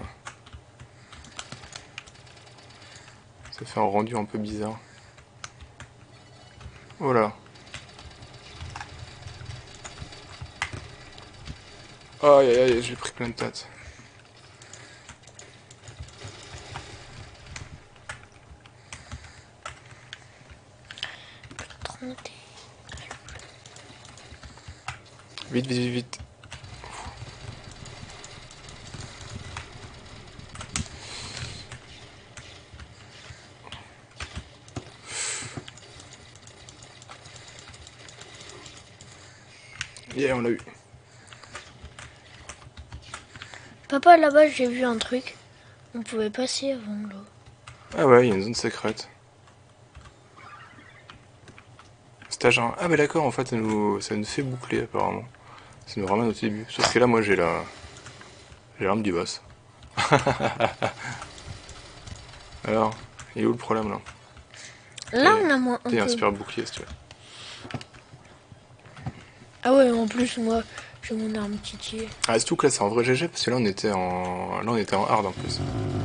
ça fait un rendu un peu bizarre. Voilà. Aïe aïe aïe, j'ai pris plein de têtes. trente. Vite, vite, vite, vite. Yeah, on l'a eu. Papa, là-bas, j'ai vu un truc. On pouvait passer avant l'eau. Ah ouais, il y a une zone secrète. Stage un. Ah bah d'accord, en fait, ça nous, ça nous fait boucler apparemment. Ça nous ramène au début. Sauf que là, moi, j'ai la... J'ai l'arme du boss. Alors, il est où le problème, là? Là, Et on a moins un t'es un peu. super bouclier, si tu veux. Ah ouais, en plus, moi, j'ai mon arme titillée. Ah, surtout que là, c'est en vrai G G, parce que là, on était en... Là, on était en hard, en plus.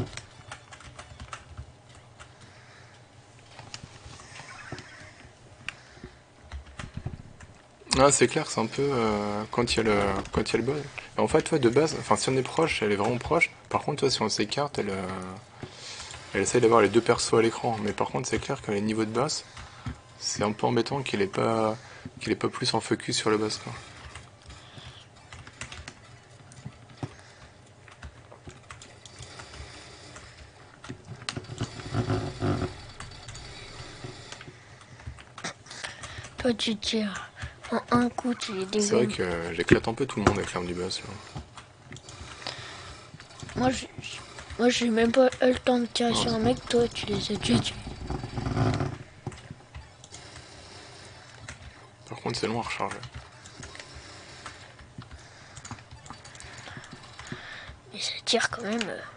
Ah, c'est clair, c'est un peu euh, quand il y a le quand il y a le bug. En fait, toi, de base, enfin, si on est proche, elle est vraiment proche. Par contre, toi, si on s'écarte, elle, euh, elle essaye d'avoir les deux persos à l'écran. Mais par contre, c'est clair que les niveaux de boss, c'est un peu embêtant qu'il ait pas qu'il ait pas plus en focus sur le boss, quoi. Toi, tu tires. En un coup, tu les C'est vrai dégommes. que euh, j'éclate un peu tout le monde avec l'arme du boss, là. Moi, je- moi, j'ai même pas eu le temps de tirer Oh, sur un mec. Toi, tu les as déjà tués. par contre, c'est long à recharger. Mais ça tire quand même. euh.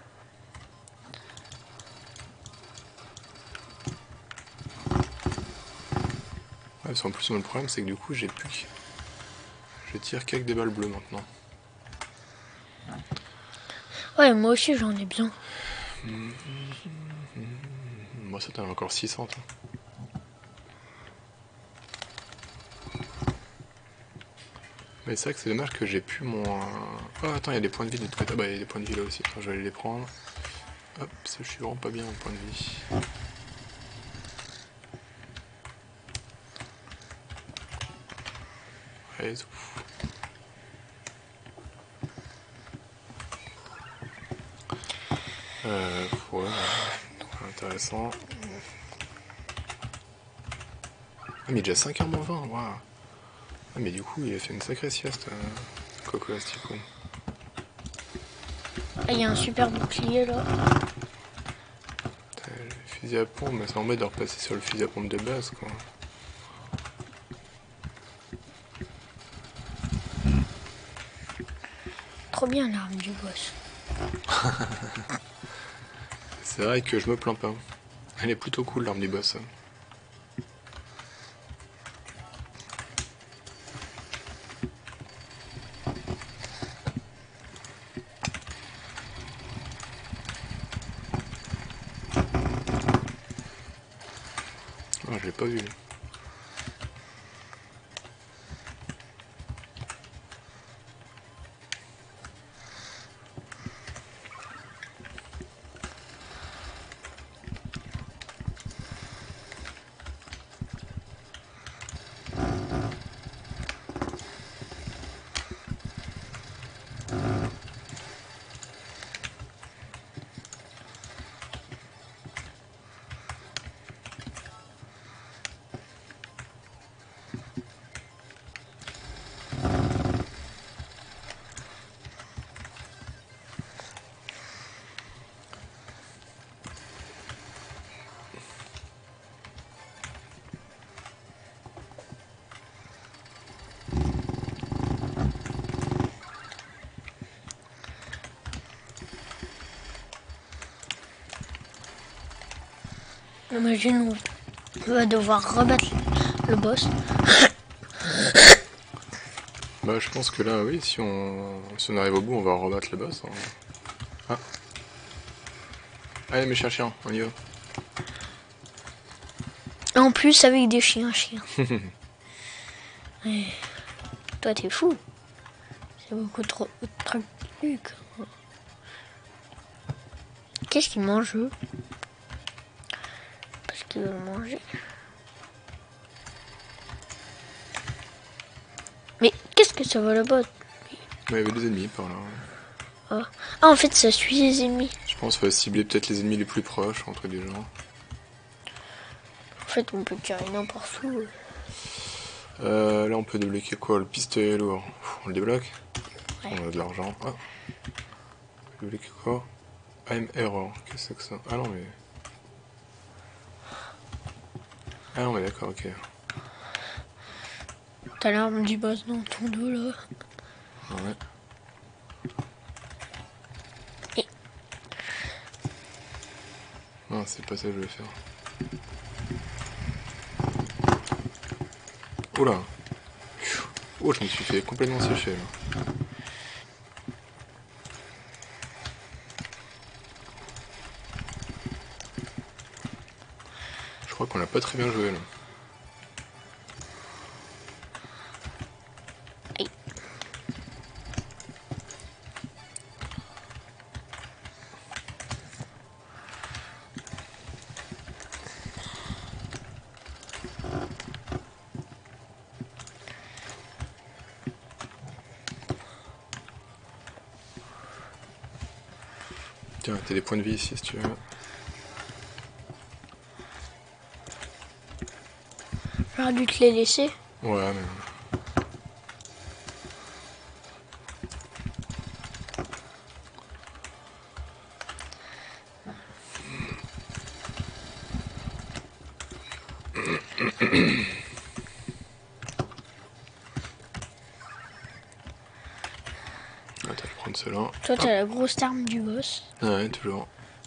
Ouais, parce qu'en plus, moi, le problème, c'est que du coup, j'ai plus que... Je tire qu'avec des balles bleues, maintenant. Ouais, moi aussi, j'en ai bien. Moi, ça, t'en as encore six cents, toi. Mais c'est vrai que c'est dommage que j'ai plus mon... Oh, attends, il y a des points de vie de l'autre côté. Ah bah, il y a des points de vie là aussi. Attends, je vais aller les prendre. Hop, ça, je suis vraiment pas bien en point de vie. Allez, ouf. Euh, ouais, intéressant. Ah, mais il est déjà cinq heures moins vingt, waouh. Ah, mais du coup, il a fait une sacrée sieste, euh, Coco Asticon. Ah, il y a un super bouclier là. Le fusil à pompe, mais ça m'embête de repasser sur le fusil à pompe de base, quoi. Trop bien l'arme du boss. C'est vrai que je me plains pas. Elle est plutôt cool, l'arme du boss. Ah, je l'ai pas vu. Imagine, On va devoir rebattre le boss. Bah je pense que là oui, si on, si on arrive au bout on va rebattre le boss. Hein. Ah. Allez mes chers chiens, on y va. En plus avec des chiens chiens. Ouais. Toi t'es fou. C'est beaucoup trop de trucs. Qu'est-ce qu'ils mangent eux? Parce qu'ils veulent manger. Mais qu'est-ce que ça va là-bas? Il y avait des ennemis par là. Ah. Ah, en fait ça suit les ennemis. Je pense qu'il va cibler peut-être les ennemis les plus proches entre des gens. En fait on peut tirer n'importe où. Euh, là on peut débloquer quoi? Le pistolet lourd. On le débloque? Ouais. On a de l'argent. Ah. On peut débloquer quoi? I'm error. Qu'est-ce que c'est que ça? Ah non mais... Ah non mais d'accord, ok. T'as l'arme du boss dans ton dos là. Ouais. Et... Non, c'est pas ça que je voulais faire. Oula. Oh, je me suis fait complètement sécher là. Je crois qu'on l'a pas très bien joué là. Aïe. Tiens, t'as des points de vie ici si tu veux. J'aurais dû te les laisser. Ouais, mais... Attends, je vais prendre cela. Toi t'as la grosse arme du boss. Ouais, toujours.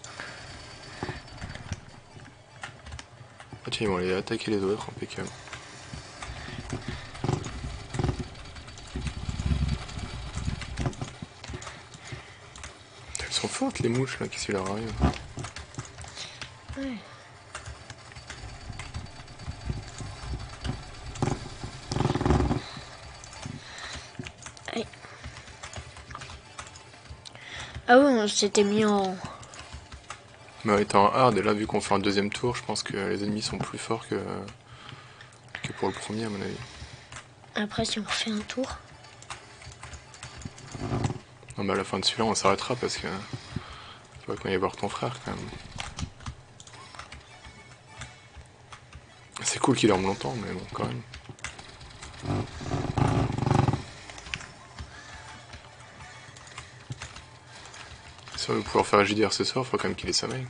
Ah tiens, ils vont aller attaquer les autres, impeccable. Elles sont fortes les mouches là, qu'est-ce qui leur arrive? Ouais. Aïe. Ah oui, on s'était mis en... Mais étant en hard, et là vu qu'on fait un deuxième tour, je pense que les ennemis sont plus forts que, que pour le premier à mon avis. Après si on refait un tour. Non mais à la fin de celui-là on s'arrêtera parce que... Tu vois qu'on y voir ton frère quand même. C'est cool qu'il dorme longtemps, mais bon quand même. Si on veut pouvoir faire J D R ce soir, il faut quand même qu'il ait sommeil.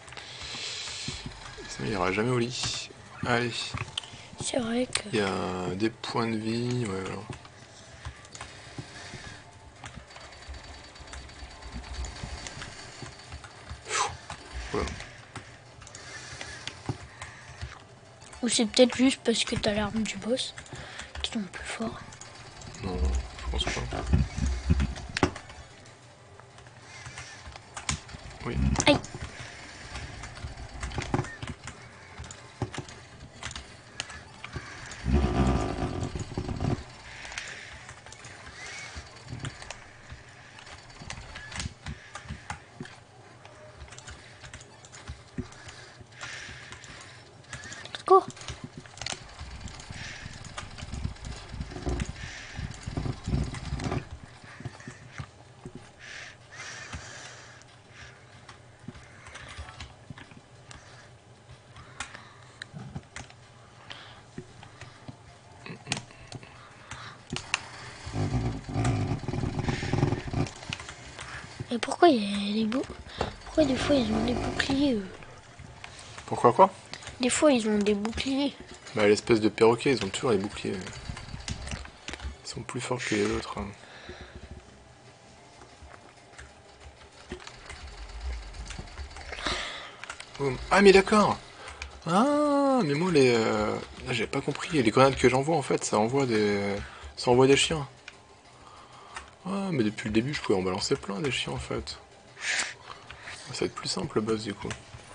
Sinon il ira jamais au lit. Allez. C'est vrai que... Il y a des points de vie, ouais voilà. Voilà. Ou c'est peut-être juste parce que t'as l'arme du boss qui sont plus forts. Non, je pense pas. Oui. Aïe. Go. Et pourquoi il y a des bou... Pourquoi des fois ils ont des boucliers eux? Pourquoi quoi? Des fois ils ont des boucliers. Bah l'espèce de perroquet, ils ont toujours les boucliers. Ils sont plus forts que les autres. Hein. Ah mais d'accord. Ah, mais moi, les... Euh... là, j'avais pas compris. Les grenades que j'envoie, en fait, ça envoie des... ça envoie des chiens. Ah, mais depuis le début, je pouvais en balancer plein des chiens, en fait. Ça va être plus simple, le boss, du coup.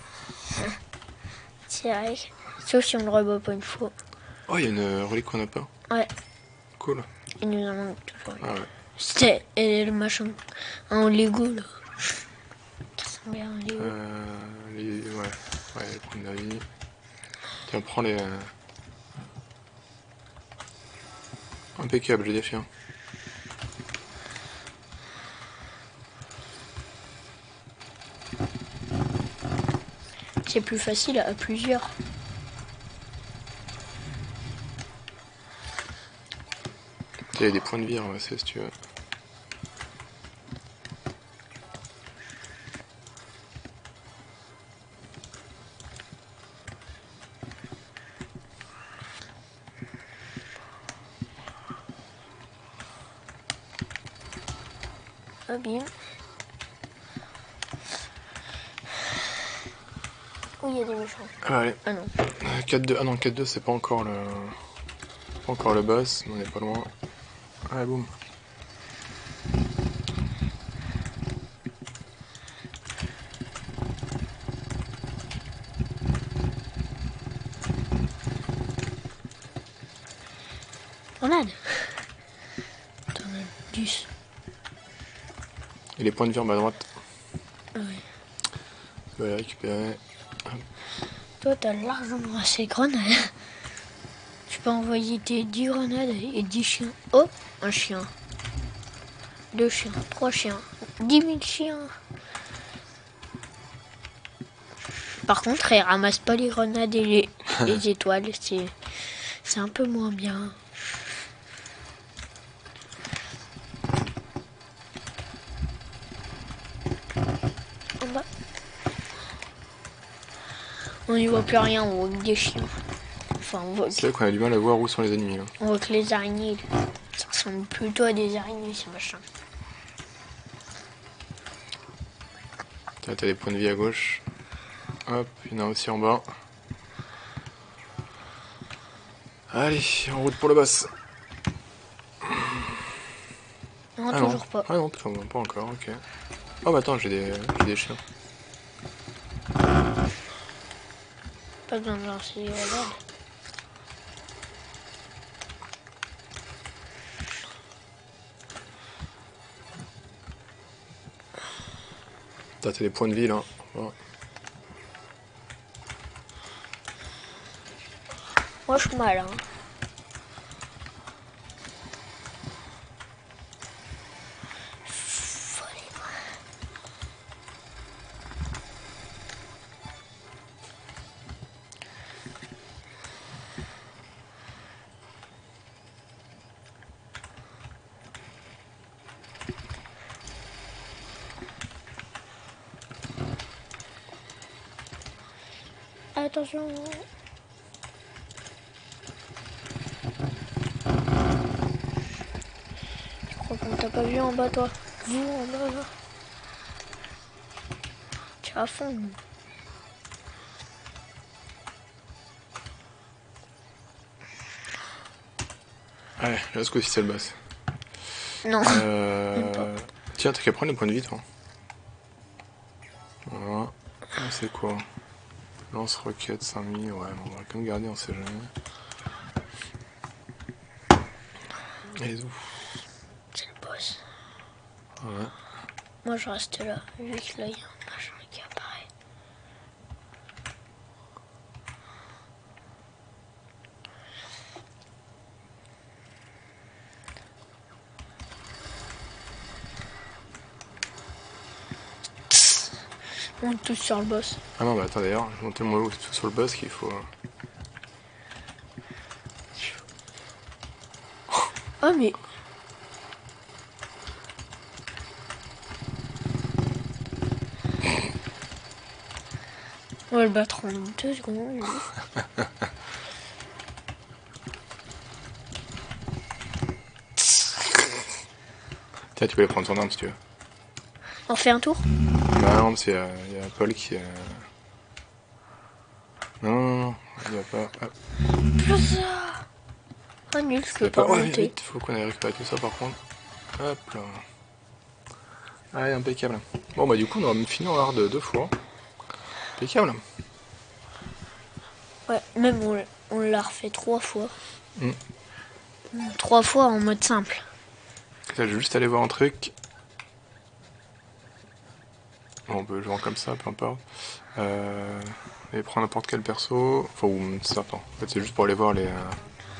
C'est vrai. Sauf si on le rebat pas une fois. Oh, il y a une relique qu'on n'a pas. Ouais. Cool. Il nous en manque toujours. Ah ouais. C'était et le machin en Lego, là. Qui ressemble bien à un Lego. Euh... Les... Ouais. Ouais, les points de la vie. Tiens, prends les... euh, impeccable, j'ai des chiens. C'est plus facile à plusieurs. Il y a des points de vie à ramasser, si tu veux. Ah bien. Oui, il y a des méchants. Ah, allez. Ah non. Euh, quatre deux. Ah non, quatre deux, c'est pas encore le... pas encore le boss, mais on est pas loin. Allez, boum. Grenade. T'en as dix. Et les points de vie en bas à droite. Ouais. Je vais les récupérer. Toi, t'as largement assez de grenades. Tu peux envoyer tes dix grenades et dix chiens. Oh, un chien. Deux chiens, trois chiens, dix mille chiens. Par contre, ils ramassent pas les grenades et les, les étoiles. C'est, c'est un peu moins bien. En bas. On n'y voit plus rien, on voit que des chiens. Enfin, on voit que, C'est vrai qu'on a du mal à voir où sont les ennemis, là. on voit que les araignées. Ça ressemble plutôt à des araignées, ce machin. T'as t'as des points de vie à gauche. Hop, il y en a aussi en bas. Allez, en route pour le boss. Non, Ah toujours non. pas. Ah non, putain, pas encore, ok. Oh bah attends, j'ai des, j'ai des chiens. Pas besoin de lancer les grenades. T'as t'as des points de vie là. Oh. Moi, je suis mal, hein. Attention. Je crois qu'on t'a pas vu en bas, toi. Vous, en bas, là. Tu es à fond. Allez, là, ce coup-ci, c'est le boss. Non. Euh... Tiens, t'as qu'à prendre les points de vie, toi. Voilà. Ah, c'est quoi? Lance-roquette, cinq mille, ouais, on va quand même garder, on sait jamais. Et ouf. C'est le boss. Ouais. Moi, je reste là, vu que là, il y a un machin qui apparaît. On est tous sur le boss. Ah non, bah attends, d'ailleurs, je vais monter moi sur le boss qu'il faut... Ah, mais... On va le battre en deux secondes. Tiens, tu peux les prendre son arme si tu veux. On fait un tour? Bah non, parce qu'il y, a- il y a Paul qui... Euh... Non, non, non, il va pas. Hop. Ça. Ah nul, je peux pas... pas Oh, monter. vite, faut qu'on aille récupérer tout ça par contre. Hop là. Allez, impeccable. Bon bah du coup on aura même fini en hard deux fois. Impeccable. Ouais, même on, on l'a refait trois fois. Mm. Trois fois en mode simple. Là, je vais juste aller voir un truc. Bon, on peut jouer comme ça, peu importe. Euh... Et prendre n'importe quel perso. Enfin, ou ça, attends. En fait, c'est juste pour aller voir les... Euh...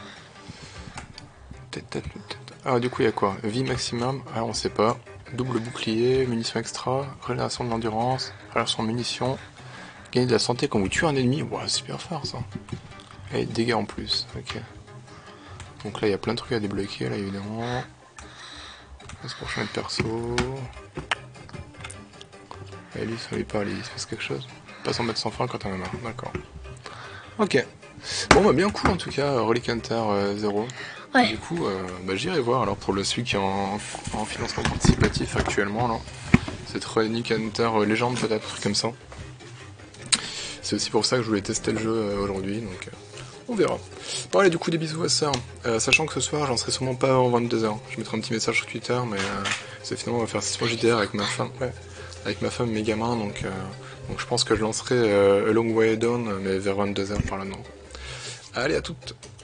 Tête, tête, tête. Ah, du coup, il y a quoi? Vie maximum. Ah, on sait pas. Double bouclier, munitions extra, relation de l'endurance, relation de munitions. Gagner de la santé quand vous tuez un ennemi. Ouah, super fort ça. Et dégâts en plus. Ok. Donc là, il y a plein de trucs à débloquer, là, évidemment. C'est pour changer de perso. Et lui, ça lui parle, il se passe quelque chose. Pas s'en mettre sans fin quand on en a marre. D'accord. Ok. Bon, bah, bien cool en tout cas, Relic Hunter euh, zéro. Ouais. Du coup, euh, bah, j'irai voir alors pour le celui qui est en, en financement participatif actuellement. Là. C'est Relic Hunter euh, Légende, peut-être, un truc comme ça. C'est aussi pour ça que je voulais tester le jeu euh, aujourd'hui, donc euh, on verra. Bon, allez, du coup, des bisous à ça. Euh, sachant que ce soir, j'en serai sûrement pas avant vingt-deux heures. Je mettrai un petit message sur Twitter, mais euh, c'est finalement, on va faire session J D R avec ma femme. Ouais. Avec ma femme et mes gamins, donc, euh, donc je pense que je lancerai euh, A Long Way Down, mais vers vingt-deux heures par là, non. Allez, à toutes!